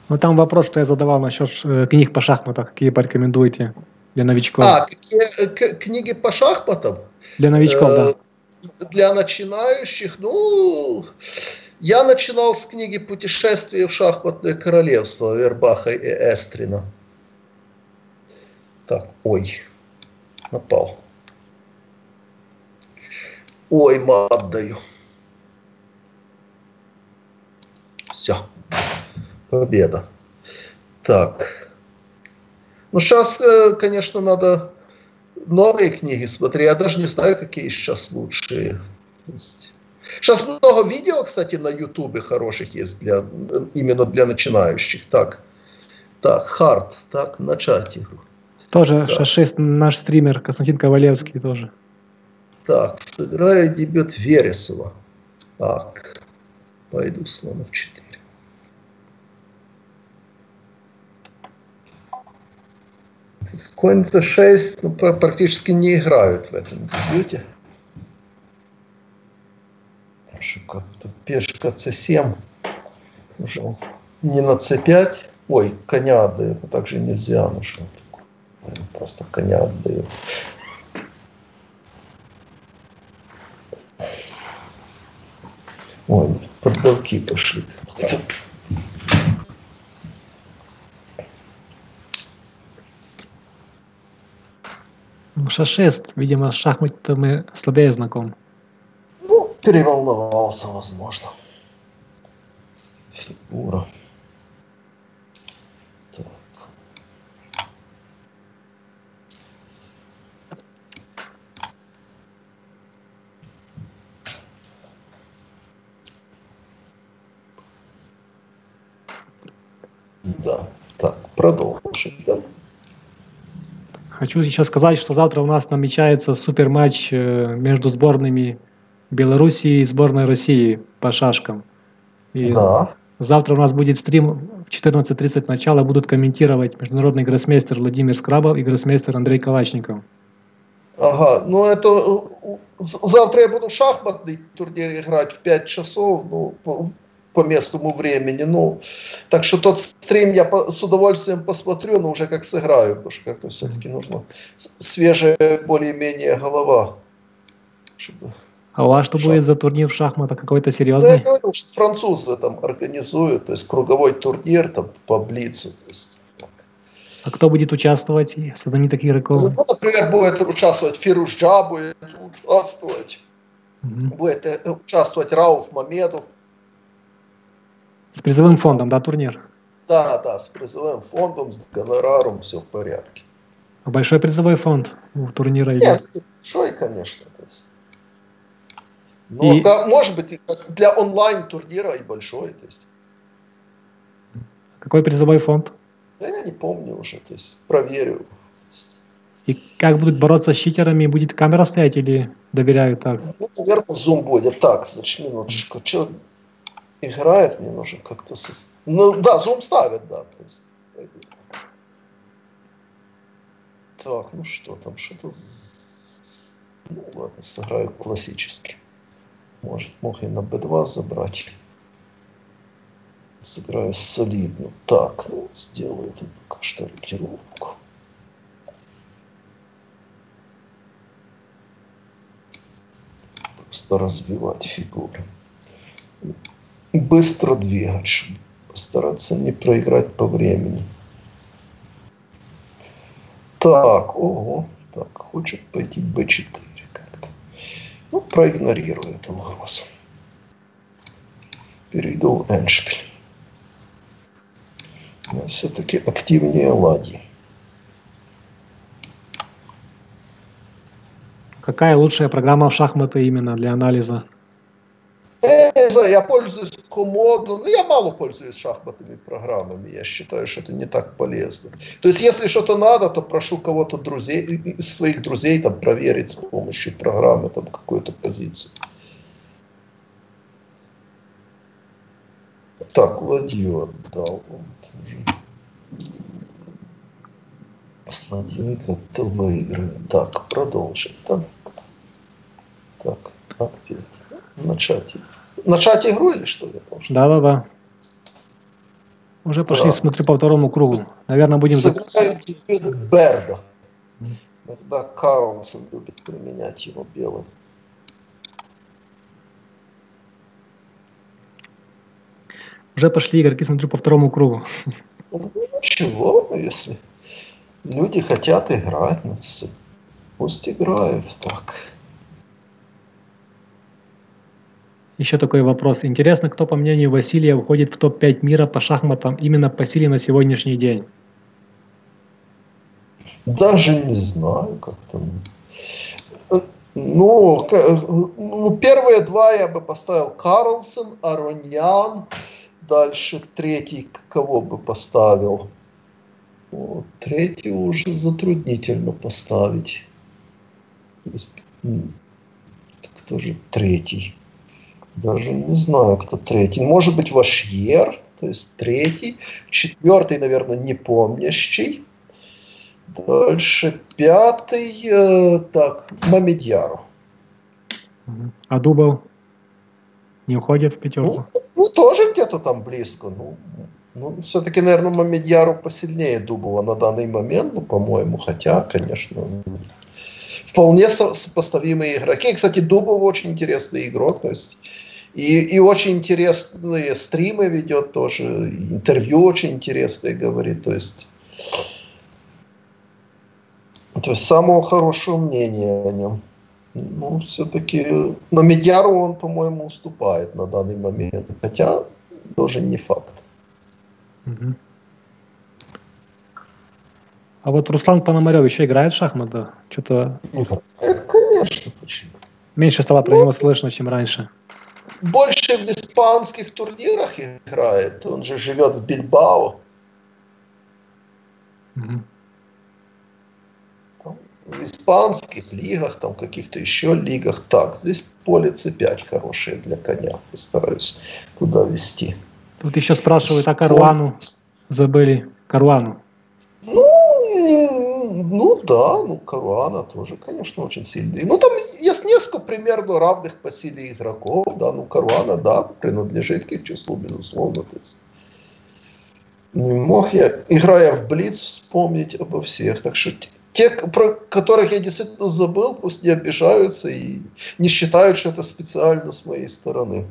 S1: Ну там вопрос, что я задавал насчет э, книг по шахматам, какие порекомендуете для новичков?
S2: А, какие к- книги по шахматам?
S1: Для новичков,
S2: Э,
S1: да.
S2: Для начинающих, ну, я начинал с книги «Путешествие в шахматное королевство» Вербаха и Эстрина. Так, ой, напал. Ой, мат даю. Все, победа. Так. Ну, сейчас, конечно, надо новые книги смотреть. Я даже не знаю, какие сейчас лучшие. Сейчас много видео, кстати, на Ютубе хороших есть для, именно для начинающих. Так, так, хард, так, начать игру.
S1: Тоже
S2: Так.
S1: шашист, наш стример Константин Ковалевский тоже.
S2: Так, сыграю дебют Вересова. Так, пойду слон эф четыре. Конь цэ шесть, ну, практически не играют в этом дебюте. Что как-то пешка цэ семь уже не на цэ пять. Ой, коня отдает, но так же нельзя. Ну что такое? Просто коня отдает. Ой, поддавки пошли.
S1: Ну, шашист, видимо, с шахматами слабее знаком.
S2: Ну, переволновался, возможно. Фигура. Так. Да, так, продолжим, да.
S1: Хочу еще сказать, что завтра у нас намечается суперматч между сборными Белоруссии и сборной России по шашкам. И
S2: Да.
S1: завтра у нас будет стрим в четырнадцать тридцать начала, будут комментировать международный гроссмейстер Владимир Скрабов и гроссмейстер Андрей Калачников.
S2: Ага, ну это завтра я буду шахматный турнир играть в пять часов, ну, по, по местному времени, ну, так что тот стрим я по, с удовольствием посмотрю, но уже как сыграю, потому что как-то все-таки нужно свежая более-менее голова. Чтобы...
S1: А у вас что
S2: Шах...
S1: будет за турнир в шахматах? Какой-то
S2: Ну,
S1: серьезный?
S2: я говорю, что французы там организуют, то есть круговой турнир там по блицу, то есть...
S1: А кто будет участвовать со знаменитых игроков?
S2: Ну, например, будет участвовать Фирузджа, будет участвовать,
S1: Угу.
S2: будет участвовать Рауф Мамедов.
S1: С призовым фондом, да, турнир?
S2: Да, да, с призовым фондом, с гонораром, все в порядке.
S1: А большой призовой фонд у турнира идет?
S2: Нет, большой, конечно. То есть. Но,
S1: И...
S2: может быть, для онлайн-турнира и большой. То есть.
S1: Какой призовой фонд?
S2: Да я не помню уже, то есть проверю.
S1: И как будут бороться с читерами? Будет камера стоять или доверяют так?
S2: Ну, наверное, зум будет. Так, значит, минуточку. Человек играет, мне нужно как-то... Со... Ну, да, зум ставят, да. То есть... Так, ну что там, что-то... Ну, ладно, сыграю классически. Может, мог и на бэ два забрать. Сыграю солидно. Так, ну, сделаю тут пока что рокировку. Просто развивать фигуры. Быстро двигать, чтобы постараться не проиграть по времени. Так, ого, так, хочет пойти бэ четыре как-то. Ну, проигнорирую эту угрозу. Перейду в эндшпиль. Но все-таки активнее ладьи.
S1: Какая лучшая программа в шахматы именно для анализа?
S2: Я не знаю, я пользуюсь комодо, но я мало пользуюсь шахматными программами. Я считаю, что это не так полезно. То есть, если что-то надо, то прошу кого-то друзей, из своих друзей там проверить с помощью программы там какую-то позицию. Так, ладью отдал. С ладьей как-то выиграю. Так, продолжим. Да? Так, опять. Начать. Начать игру или что я должен?
S1: Да-да-да. Уже пошли,
S2: Так.
S1: смотрю, по второму кругу. Наверное, будем...
S2: Сыграют теперь Берда. Иногда Карлсон любит применять его белым.
S1: Уже пошли игроки, смотрю, по второму кругу.
S2: Ну, ничего, если люди хотят играть, ну, пусть играют так.
S1: Еще такой вопрос. Интересно, кто, по мнению Василия, входит в топ пять мира по шахматам именно по силе на сегодняшний день?
S2: Даже не знаю, как там. Ну, ну, первые два я бы поставил: Карлсон, Ароньян. Дальше третий кого бы поставил? Вот, третий уже затруднительно поставить. Кто же третий? Даже не знаю, кто третий. Может быть, Вашьер, то есть третий. Четвертый, наверное, непомнящий. Дальше пятый, э, так, Мамедьяров.
S1: А Дубов не уходит в пятерку?
S2: Ну, ну тоже где-то там близко. Ну, ну все-таки, наверное, Мамедьяров посильнее Дубова на данный момент, ну, по-моему. Хотя, конечно, вполне со- сопоставимые игроки. Кстати, Дубов очень интересный игрок. То есть и, и очень интересные стримы ведет тоже. Интервью очень интересные говорит. То есть... То есть самого хорошего мнения о нем. Ну, все-таки на Медьяру он, по-моему, уступает на данный момент. Хотя тоже не факт.
S1: Угу. А вот Руслан Пономарев еще играет в шахматы? Что-то...
S2: Играет, конечно, почему.
S1: Меньше стало про
S2: ну,
S1: него слышно, чем раньше.
S2: Больше в испанских турнирах играет. Он же живет в Бильбао.
S1: Угу.
S2: В испанских лигах, там каких-то еще лигах. Так, здесь поле цэ пять хорошее для коня. Постараюсь туда вести.
S1: Тут еще спрашивают о Каруану. Забыли Каруану.
S2: Ну, ну да, ну Каруана тоже, конечно, очень сильный. Ну там есть несколько примерно равных по силе игроков. Да, ну Каруана, да, принадлежит к их числу, безусловно. То есть, не мог я, играя в Блиц, вспомнить обо всех. Так что те, про которых я действительно забыл, пусть не обижаются и не считают, что это специально с моей стороны.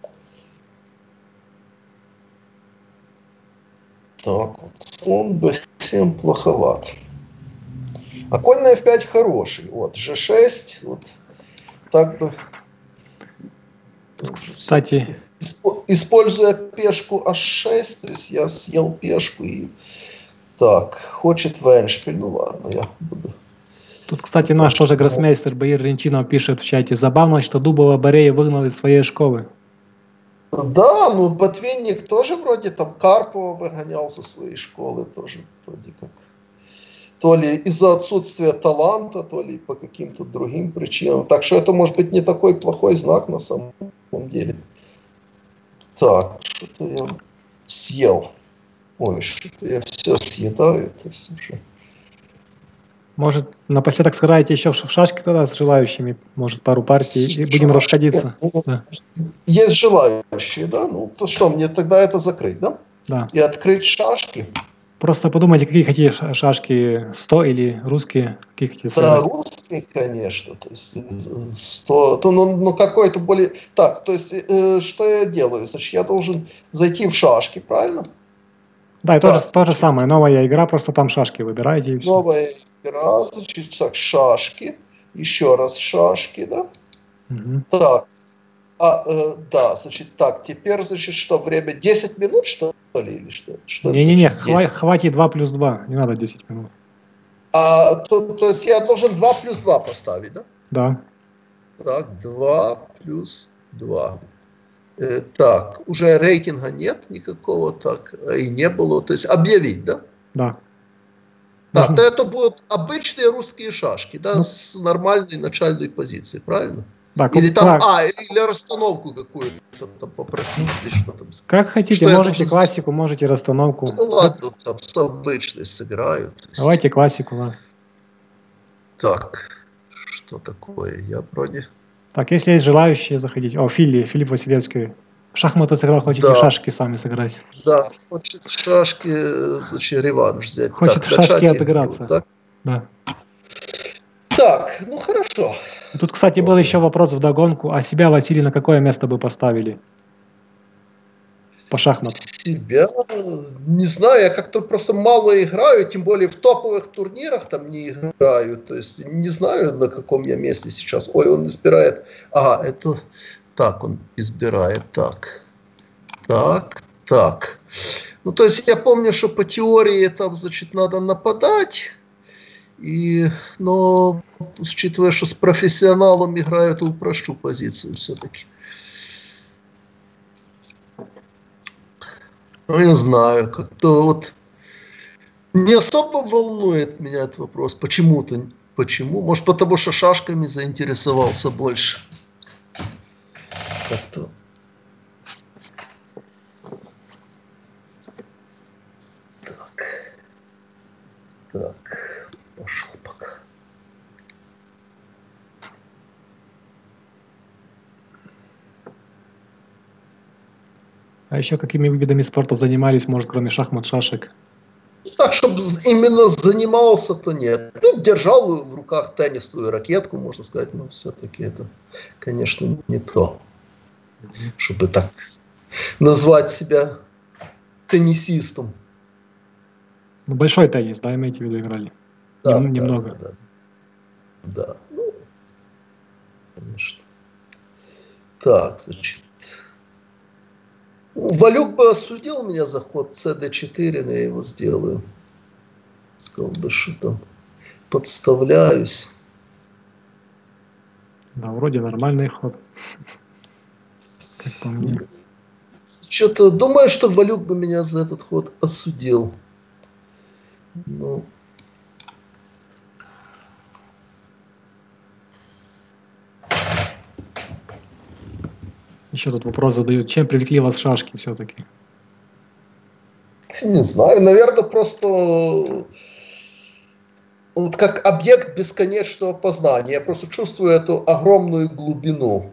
S2: Так вот, слон бэ семь плоховат. А конь на эф пять хороший. Вот, жэ шесть, вот так бы...
S1: Кстати...
S2: Используя пешку аш шесть, то есть я съел пешку и... Так, хочет в эндшпиль, ну ладно, я буду...
S1: Тут, кстати, наш тоже гроссмейстер Баир Рентинов пишет в чате. Забавно, что Дубова Борея выгнал из своей школы.
S2: Да, ну Ботвинник тоже вроде там Карпова выгонял со своей школы, тоже вроде как. То ли из-за отсутствия таланта, то ли по каким-то другим причинам. Так что это может быть не такой плохой знак на самом деле. Так, что-то я съел. Ой, что-то я все съедаю. То есть уже...
S1: Может, напоследок сыграете еще в шашки тогда с желающими? Может, пару партий и будем расходиться? Да.
S2: Есть желающие, да? Ну, то что, мне тогда это закрыть, да?
S1: Да.
S2: И открыть шашки?
S1: Просто подумайте, какие хотите шашки, сто или русские? Какие хотите сыграть?
S2: Да, русские, конечно. То есть сто, то, ну, ну какой-то более... Так, то есть э, что я делаю? Значит, я должен зайти в шашки, правильно?
S1: Да, и
S2: да,
S1: то, же, то же самое. Новая игра, просто там шашки выбираете и все.
S2: Новая игра, значит, так, шашки. Еще раз шашки, да?
S1: Угу.
S2: Так. А, э, да, значит, так, теперь, значит, что, время десять минут, что ли, или что?
S1: Не-не-не, хва- хватит два плюс два, не надо десять минут.
S2: А, то, то есть я должен два плюс два поставить, да?
S1: Да.
S2: Так, два плюс два. Э, так, уже рейтинга нет никакого, так, и не было, то есть объявить, да?
S1: Да.
S2: Так,
S1: Можно...
S2: то это будут обычные русские шашки, да,
S1: ну...
S2: с нормальной начальной позицией, правильно?
S1: Да,
S2: или там,
S1: как...
S2: а, или расстановку какую-то там попросить, или что там.
S1: Как хотите,
S2: что
S1: можете классику, сделать? Можете расстановку.
S2: Ну ладно, там с обычной сыграю.
S1: Давайте классику, да.
S2: Так, что такое? Я вроде...
S1: Так, если есть желающие, заходите. О, Фили, Филипп Василевский В шахматы сыграл, хочет
S2: Да.
S1: в шашки сами сыграть.
S2: Да, хочет в шашки, значит, реванш взять.
S1: Хочет
S2: так,
S1: в шашки
S2: начать
S1: отыграться.
S2: игру, так?
S1: Да.
S2: Так, ну хорошо.
S1: Тут, кстати, был еще вопрос вдогонку. А себя, Василий, на какое место бы поставили? По шахматам.
S2: Себя, не знаю, я как-то просто мало играю, тем более в топовых турнирах там не играю. То есть не знаю, на каком я месте сейчас. Ой, он избирает. Ага, это так он избирает. Так, так, так. Ну, то есть я помню, что по теории там, значит, надо нападать. И, но, учитывая, что с профессионалом играю, то упрощу позицию все-таки. Ну, я знаю, как-то вот не особо волнует меня этот вопрос. Почему-то. Почему? Может, потому что шашками заинтересовался больше. Как-то. Так. Так. Пошел пока.
S1: А еще какими видами спорта занимались, может, кроме шахмат, шашек?
S2: Так, чтобы именно занимался, то нет. Ну, держал в руках теннисную ракетку, можно сказать, но все-таки это, конечно, не то. Чтобы так назвать себя теннисистом.
S1: Ну, большой теннис, да, имеете в виду, играли?
S2: Да,
S1: Нем,
S2: да,
S1: немного.
S2: Да, да. Да, ну, конечно. Так, значит. Валюк бы осудил меня за ход цэ дэ четыре, но я его сделаю. Сказал бы, что там подставляюсь.
S1: Да, вроде нормальный ход. Как по мне.
S2: Что-то думаю, что Валюк бы меня за этот ход осудил. Ну.
S1: Еще тут вопрос задают. Чем привлекли вас шашки все-таки?
S2: Не знаю, наверное, просто вот как объект бесконечного познания. Я просто чувствую эту огромную глубину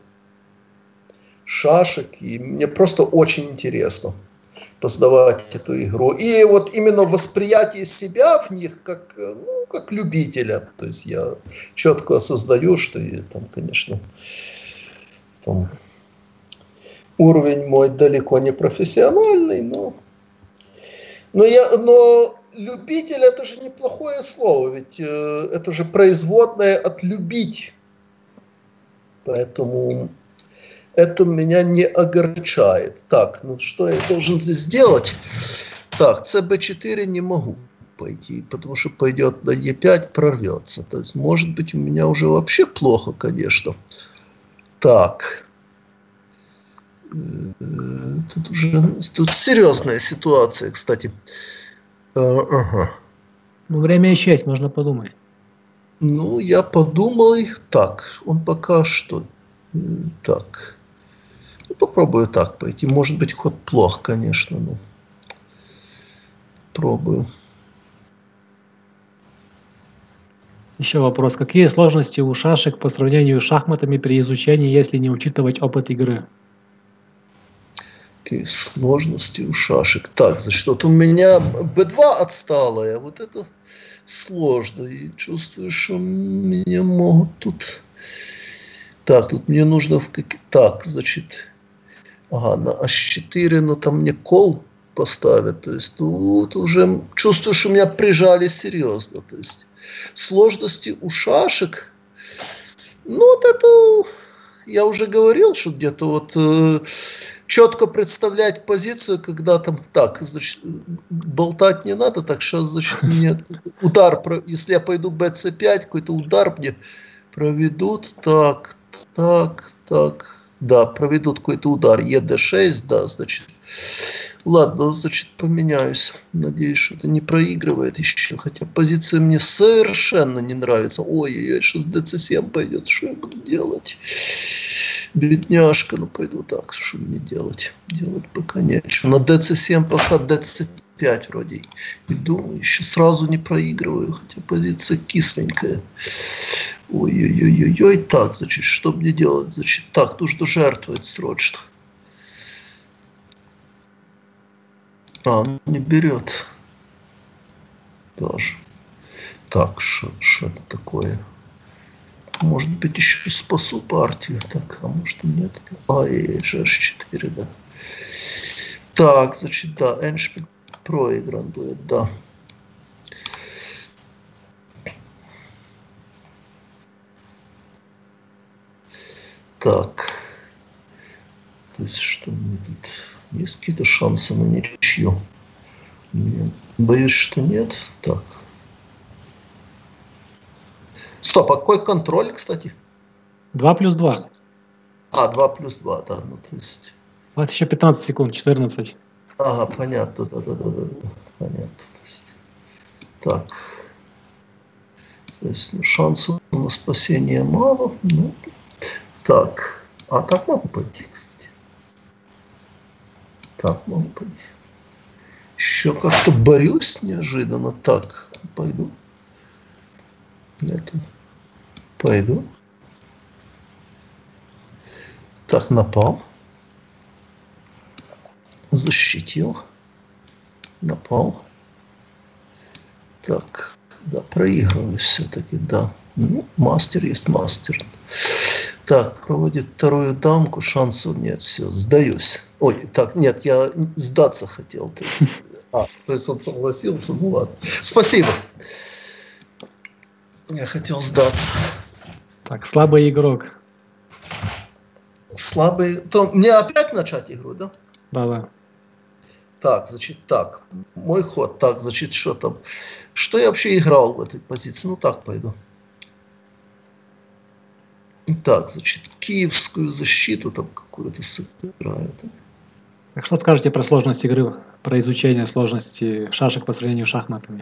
S2: шашек, и мне просто очень интересно познавать эту игру. И вот именно восприятие себя в них как, ну, как любителя. То есть я четко осознаю, что я там, конечно, там уровень мой далеко не профессиональный, но, но, я, но любитель это же неплохое слово, ведь э, это же производное от любить. Поэтому это меня не огорчает. Так, ну что я должен здесь сделать? Так, цэ бэ четыре не могу пойти, потому что пойдет на е пять, прорвется. То есть, может быть, у меня уже вообще плохо, конечно. Так. Тут уже тут серьезная ситуация, кстати. Ага.
S1: Ну, время еще есть, можно подумать.
S2: Ну, я подумал. Так, он пока что. Так. Попробую так пойти. Может быть, ход плох, конечно, но пробую.
S1: Еще вопрос. Какие сложности у шашек по сравнению с шахматами при изучении, если не учитывать опыт игры?
S2: Какие сложности у шашек. Так, значит, вот у меня бэ два отсталая. Вот это сложно. И чувствую, что меня могут тут... Так, тут мне нужно... в как... Так, значит... Ага, на аш четыре, но там мне кол поставят. То есть тут уже чувствую, что меня прижали серьезно. То есть сложности у шашек... Ну, вот это... Я уже говорил, что где-то вот... Э, четко представлять позицию, когда там так, значит, болтать не надо, так что, значит, мне удар, если я пойду бэ цэ пять, какой-то удар мне проведут, так, так, так, да, проведут какой-то удар, е дэ шесть, да, значит, ладно, значит, поменяюсь, надеюсь, что это не проигрывает еще, хотя позиция мне совершенно не нравится, ой-ой-ой, сейчас дэ цэ семь пойдет, что я буду делать? Бедняжка, ну пойду так, что мне делать? Делать пока нечего. На дэ цэ семь пока дэ цэ пять вроде иду, еще сразу не проигрываю, хотя позиция кисленькая. Ой-ой-ой-ой-ой, так, значит, что мне делать? Значит, так, нужно жертвовать срочно. А, он не берет. Даже. Так, что это такое? Может быть, еще спасу партию. Так, а может и нет. Ай, же четыре, да. Так, значит, да, эндшпиль проигран будет, да. Так. То есть, что мне тут? Есть какие-то шансы на ничью? Нет. Боюсь, что нет. Так. Стоп, а какой контроль, кстати?
S1: два плюс два.
S2: А, два плюс два, да. Ну, то есть...
S1: У вас еще пятнадцать секунд, четырнадцать.
S2: Ага, понятно, да-да-да. Понятно. То есть... Так. То есть, ну, шансов на спасение мало. Ну, так. А так могу пойти, кстати. Так могу пойти. Еще как-то борюсь неожиданно. Так, пойду. Это. Пойду. Так, напал. Защитил. Напал. Так, да, проигрываю все-таки, да. Ну, мастер есть мастер. Так, проводит вторую дамку, шансов нет, все, сдаюсь. Ой, так, нет, я сдаться хотел. То есть, а, то есть он согласился, ну ладно. Спасибо. Я хотел сдаться.
S1: Так, слабый игрок.
S2: Слабый. То мне опять начать игру, да?
S1: Да-да.
S2: Так, значит, так. Мой ход. Так, значит, что там? Что я вообще играл в этой позиции? Ну, так пойду. Так, значит, киевскую защиту там какую-то сыграю. Так?
S1: Так что скажете про сложность игры, про изучение сложности шашек по сравнению с шахматами?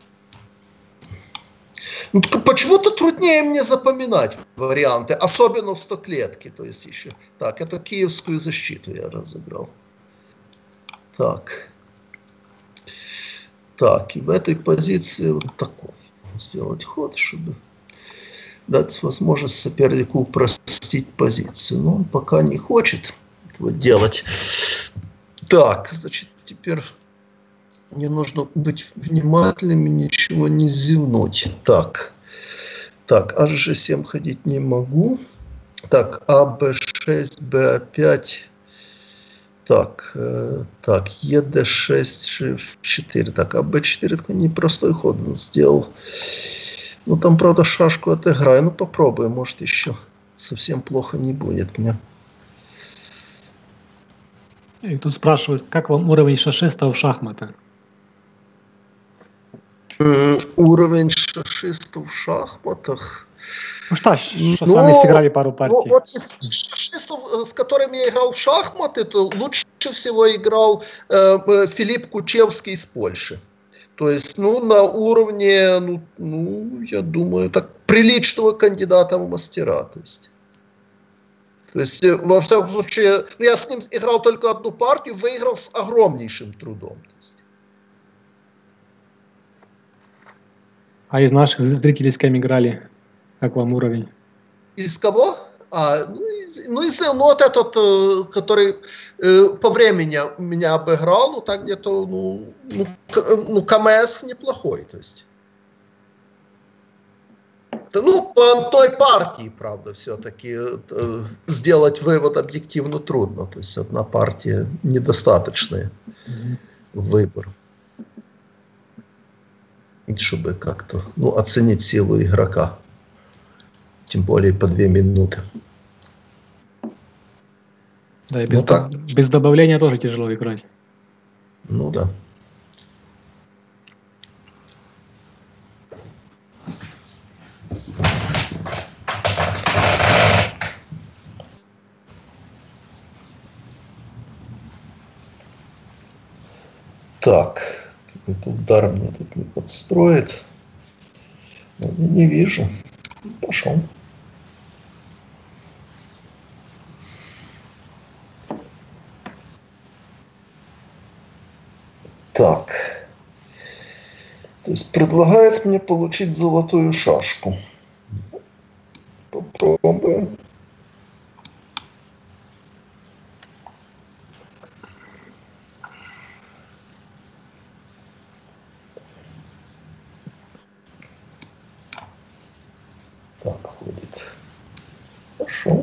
S2: Ну, почему-то труднее мне запоминать варианты, особенно в стоклетке. То есть еще. Так, это киевскую защиту я разыграл. Так. Так, и в этой позиции вот такой сделать ход, чтобы дать возможность сопернику упростить позицию. Но он пока не хочет этого делать. Так, значит, теперь мне нужно быть внимательным и ничего не зевнуть. Так, так, аш же семь ходить не могу. Так, а бэ шесть, бэ пять. Так, э, так, е дэ шесть, же эф четыре. Так, а бэ четыре такой непростой ход он сделал. Ну, там, правда, шашку отыграю. Ну, попробуем, может, еще совсем плохо не будет мне.
S1: И тут спрашивают, как вам уровень шашиста в шахматах?
S2: Уровень шашиста в шахматах.
S1: Ну что, что
S2: ну,
S1: с вами сыграли пару партий?
S2: Ну, вот из шашистов, с которыми я играл в шахматы, то лучше всего играл э, Филипп Кучевский из Польши. То есть, ну, на уровне, ну, ну, я думаю, так, приличного кандидата в мастера. То есть, то есть во всяком случае, ну, я с ним играл только одну партию, выиграл с огромнейшим трудом. То есть.
S1: А из наших зрителей с кем играли? Как вам уровень?
S2: Из кого? А, ну, из, ну, из, ну, вот этот, который э, по времени меня обыграл, ну, так где-то, ну, ну, ну, КМС неплохой, то есть. Ну, по той партии, правда, все-таки э, сделать вывод объективно трудно, то есть одна партия недостаточный mm-hmm. выбор, чтобы как-то, ну, оценить силу игрока. Тем более по две минуты.
S1: Да, и без, ну, так. без добавления тоже тяжело играть.
S2: Ну да. Так, какой-то удар мне тут не подстроит. Но я не вижу. Пошел. Так. То есть предлагает мне получить золотую шашку. Попробуем. Так, ходит. Хорошо.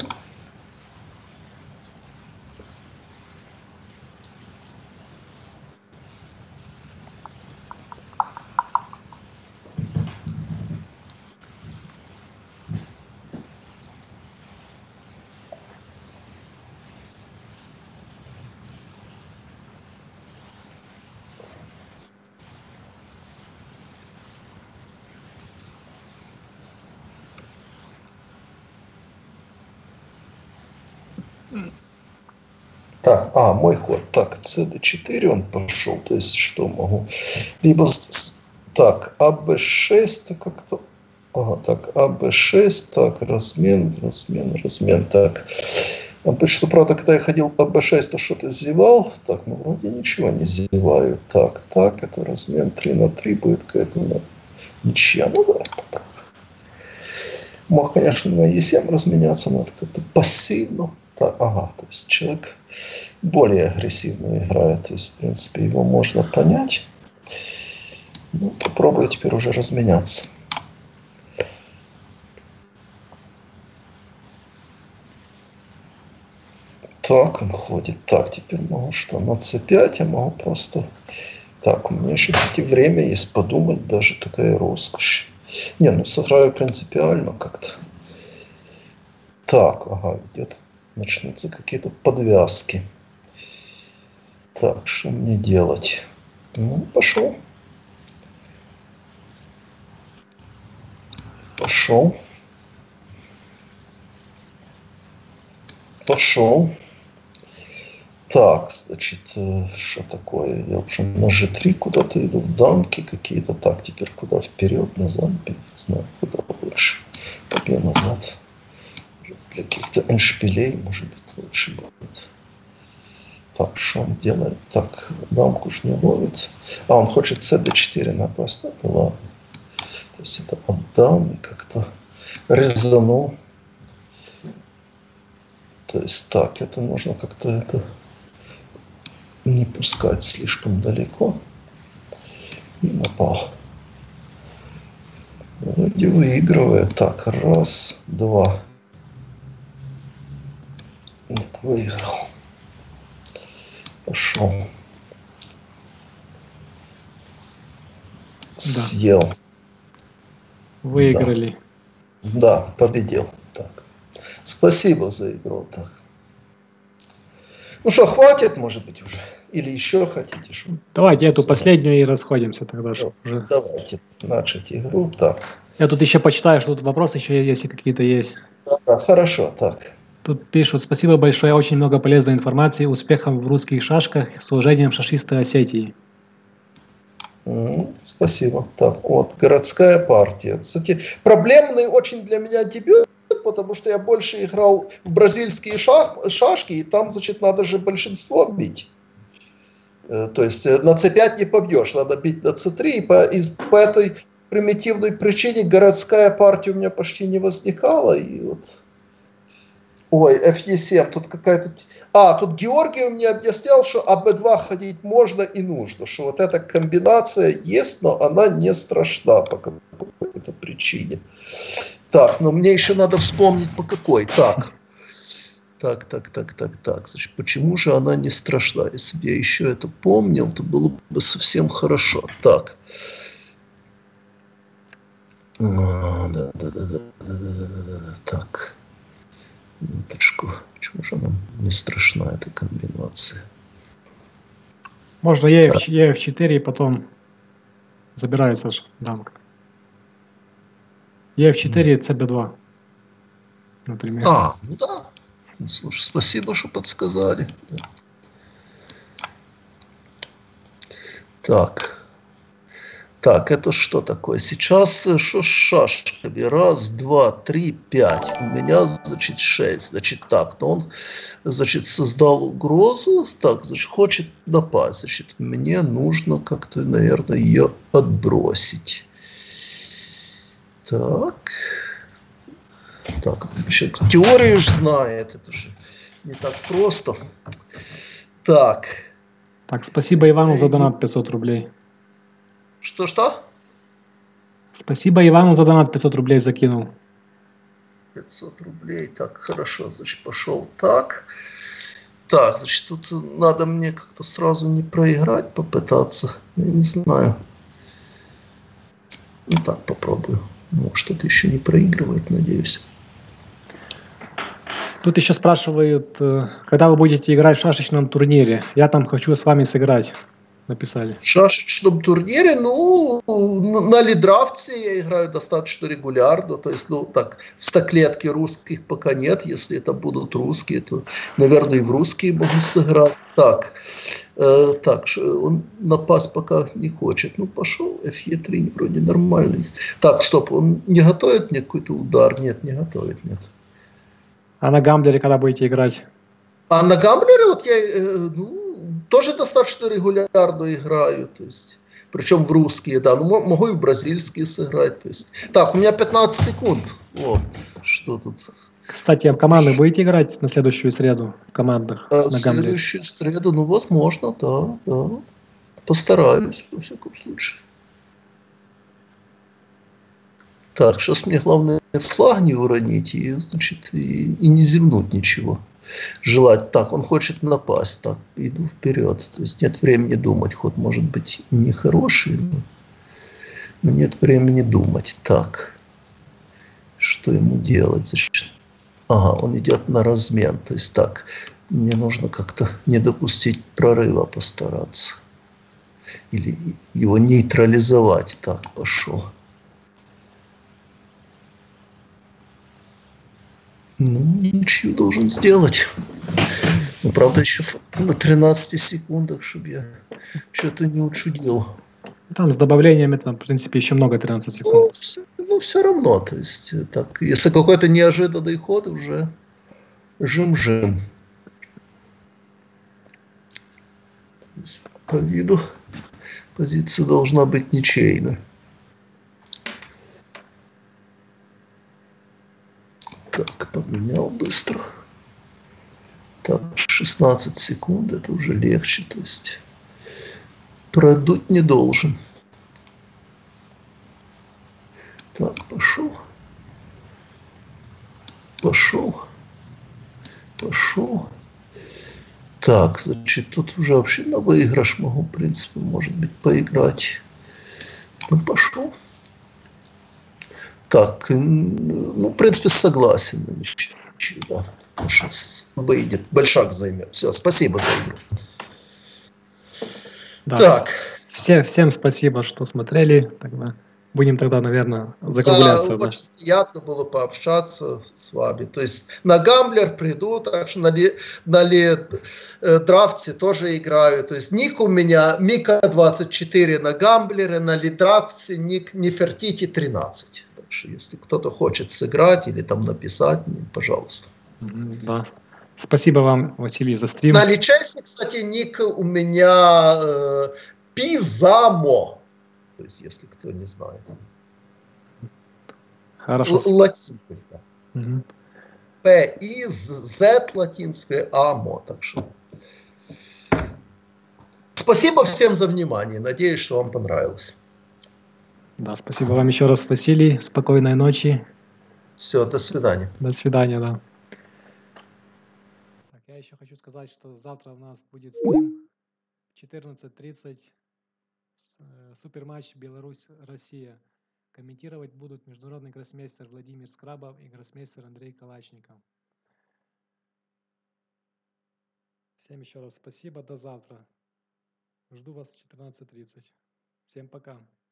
S2: Так, а, мой ход. Так, цэ дэ четыре он пошел. То есть что могу? Либо... Так, а бэ шесть-то как-то... Ага, так, а бэ шесть, так, размен, размен, размен, так. Что, правда, когда я ходил по бэ шесть, то что-то зевал. Так, ну, вроде ничего не зеваю. Так, так, это размен три на три будет какая-то, ну, ничья. Ну, давай попробуем. Мог, конечно, на е семь разменяться, но это как-то пассивно. Так, ага, то есть человек более агрессивно играет. То есть, в принципе, его можно понять. Ну, попробую теперь уже разменяться. Так, он ходит. Так, теперь могу что? На цэ пять я могу просто... Так, у меня еще, кстати, время есть подумать, даже такая роскошь. Не, ну сыграю принципиально как-то. Так, ага, идет. Начнутся какие-то подвязки. Так, что мне делать? Ну, пошел. Пошел. Пошел. Так, значит, что такое? Я уже на жэ три куда-то иду, дамки какие-то. Так, теперь куда? Вперед, назад? Не знаю, куда лучше. Побег назад. Для каких-то эндшпилей, может быть, лучше будет. Так, что он делает? Так, дамку ж не ловит. А, он хочет цэ дэ четыре напасть. Ну, ладно. То есть это отдам и как-то резанул. То есть так, это нужно как-то это не пускать слишком далеко. И напал. Вроде выигрывает. Так, раз, два. Нет, выиграл. Пошел.
S1: Да.
S2: Съел.
S1: Выиграли.
S2: Да, да, победил. Так. Спасибо за игру. Так. Ну что, хватит, может быть, уже? Или еще хотите? Что?
S1: Давайте эту
S2: Все.
S1: последнюю и расходимся тогда.
S2: Ну,
S1: уже.
S2: Давайте начать игру. Так.
S1: Я тут еще почитаю, что тут вопросы еще, если какие-то есть.
S2: Да, да, хорошо, так.
S1: Тут пишут: спасибо большое, очень много полезной информации, успехов в русских шашках, с уважением, шашисты Осетии.
S2: Mm, спасибо. Так, вот, городская партия. Кстати, проблемный очень для меня дебют, потому что я больше играл в бразильские шах, шашки, и там, значит, надо же большинство бить. Э, то есть на цэ пять не побьешь, надо бить на цэ три, и по, из, по этой примитивной причине городская партия у меня почти не возникала, и вот... Ой, эф е семь, тут какая-то... А, тут Георгий мне объяснял, что а бэ два ходить можно и нужно, что вот эта комбинация есть, но она не страшна по какой-то причине. Так, но мне еще надо вспомнить по какой. Так, так, так, так, так, так. Значит, почему же она не страшна? Если бы я еще это помнил, то было бы совсем хорошо. Так. Да, да, да, да, да, да, так. Минуточку. Почему же она не страшна, эта комбинация?
S1: Можно е эф четыре и потом забирается дамка. е эф четыре и цэ бэ два, например.
S2: А, ну да. Ну, слушай, спасибо, что подсказали. Да. Так. Так, это что такое? Сейчас что с шашками? Раз, два, три, пять. У меня, значит, шесть. Значит, так, но он, значит, создал угрозу. Так, значит, хочет напасть. Значит, мне нужно как-то, наверное, ее отбросить. Так. Так, человек теорию же знает. Это же не так просто. Так.
S1: Так, спасибо Ивану за донат пятьсот рублей.
S2: Что-что?
S1: Спасибо Ивану за донат пятьсот рублей закинул.
S2: пятьсот рублей. Так, хорошо, значит, пошел так. Так, значит, тут надо мне как-то сразу не проиграть, попытаться. Я не знаю. Ну так, попробую. Может, это еще не проигрывает, надеюсь.
S1: Тут еще спрашивают, э, когда вы будете играть в шашечном турнире. Я там хочу с вами сыграть. Написали.
S2: В шашечном турнире, ну, на лидравце я играю достаточно регулярно. То есть, ну, так, в стоклетке русских пока нет. Если это будут русские, то, наверное, и в русские могу сыграть. Так, э, так, он напасть пока не хочет. Ну, пошел, эф е три вроде нормальный. Так, стоп, он не готовит мне какой-то удар? Нет, не готовит, нет.
S1: А на гамблере когда будете играть?
S2: А на гамблере вот я, э, ну, тоже достаточно регулярно играю, то есть, причем в русские, да, ну, могу и в бразильские сыграть, то есть. Так, у меня пятнадцать секунд, о, что тут.
S1: Кстати, а в команды будете играть на следующую среду в командах?
S2: А,
S1: на
S2: следующую среду, ну, возможно, да, да, постараюсь, во всяком случае. Так, сейчас мне главное флаг не уронить и, значит, и, и не зевнуть ничего. Желать. Так, он хочет напасть. Так, иду вперед. То есть нет времени думать. Ход может быть нехороший, но, но нет времени думать. Так, что ему делать? Значит, ага, он идет на размен. То есть так, мне нужно как-то не допустить прорыва, постараться. Или его нейтрализовать. Так, пошел. Ну, ничью должен сделать. Ну, правда, еще на тринадцати секундах, чтобы я что-то не учудил.
S1: Там с добавлением это, в принципе, еще много, тринадцать секунд.
S2: Ну, все, ну, все равно. То есть, так, если какой-то неожиданный ход, уже жим-жим. По виду позиция должна быть ничейной. Так, поменял быстро. Так, шестнадцать секунд, это уже легче. То есть продуть не должен. Так, пошел. Пошел. Пошел. Так, значит, тут уже вообще на выигрыш могу, в принципе, может быть, поиграть. Ну, пошел. Так, ну, в принципе, согласен на ничью, да. Сейчас выйдет, большак займет. Все, спасибо за игру.
S1: Да,
S2: так.
S1: Все, всем спасибо, что смотрели. Тогда будем тогда, наверное, закругляться.
S2: Да,
S1: да.
S2: очень приятно было пообщаться с вами. То есть на гамблер приду, так что на, ли, на ли, э, драфте тоже играю. То есть ник у меня Мика двадцать четыре на гамблере, на лидрафте ник Нефертити тринадцать. Так что если кто-то хочет сыграть или там написать мне, пожалуйста.
S1: Да. Спасибо вам, Василий, за стрим.
S2: На личесе, кстати, ник у меня э, Пизамо. То есть, если кто не знает.
S1: Хорошо.
S2: Латинское, да.
S1: Угу.
S2: П И З латинское, АМО. Так что. Спасибо всем за внимание. Надеюсь, что вам понравилось.
S1: Да, спасибо вам еще раз, Василий. Спокойной ночи.
S2: Все, до свидания.
S1: До свидания, да. Так, я еще хочу сказать, что завтра у нас будет стрим четырнадцать тридцать. Суперматч Беларусь-Россия. Комментировать будут международный гроссмейстер Владимир Скрабов и гроссмейстер Андрей Калачников. Всем еще раз спасибо. До завтра. Жду вас в четырнадцать тридцать. Всем пока.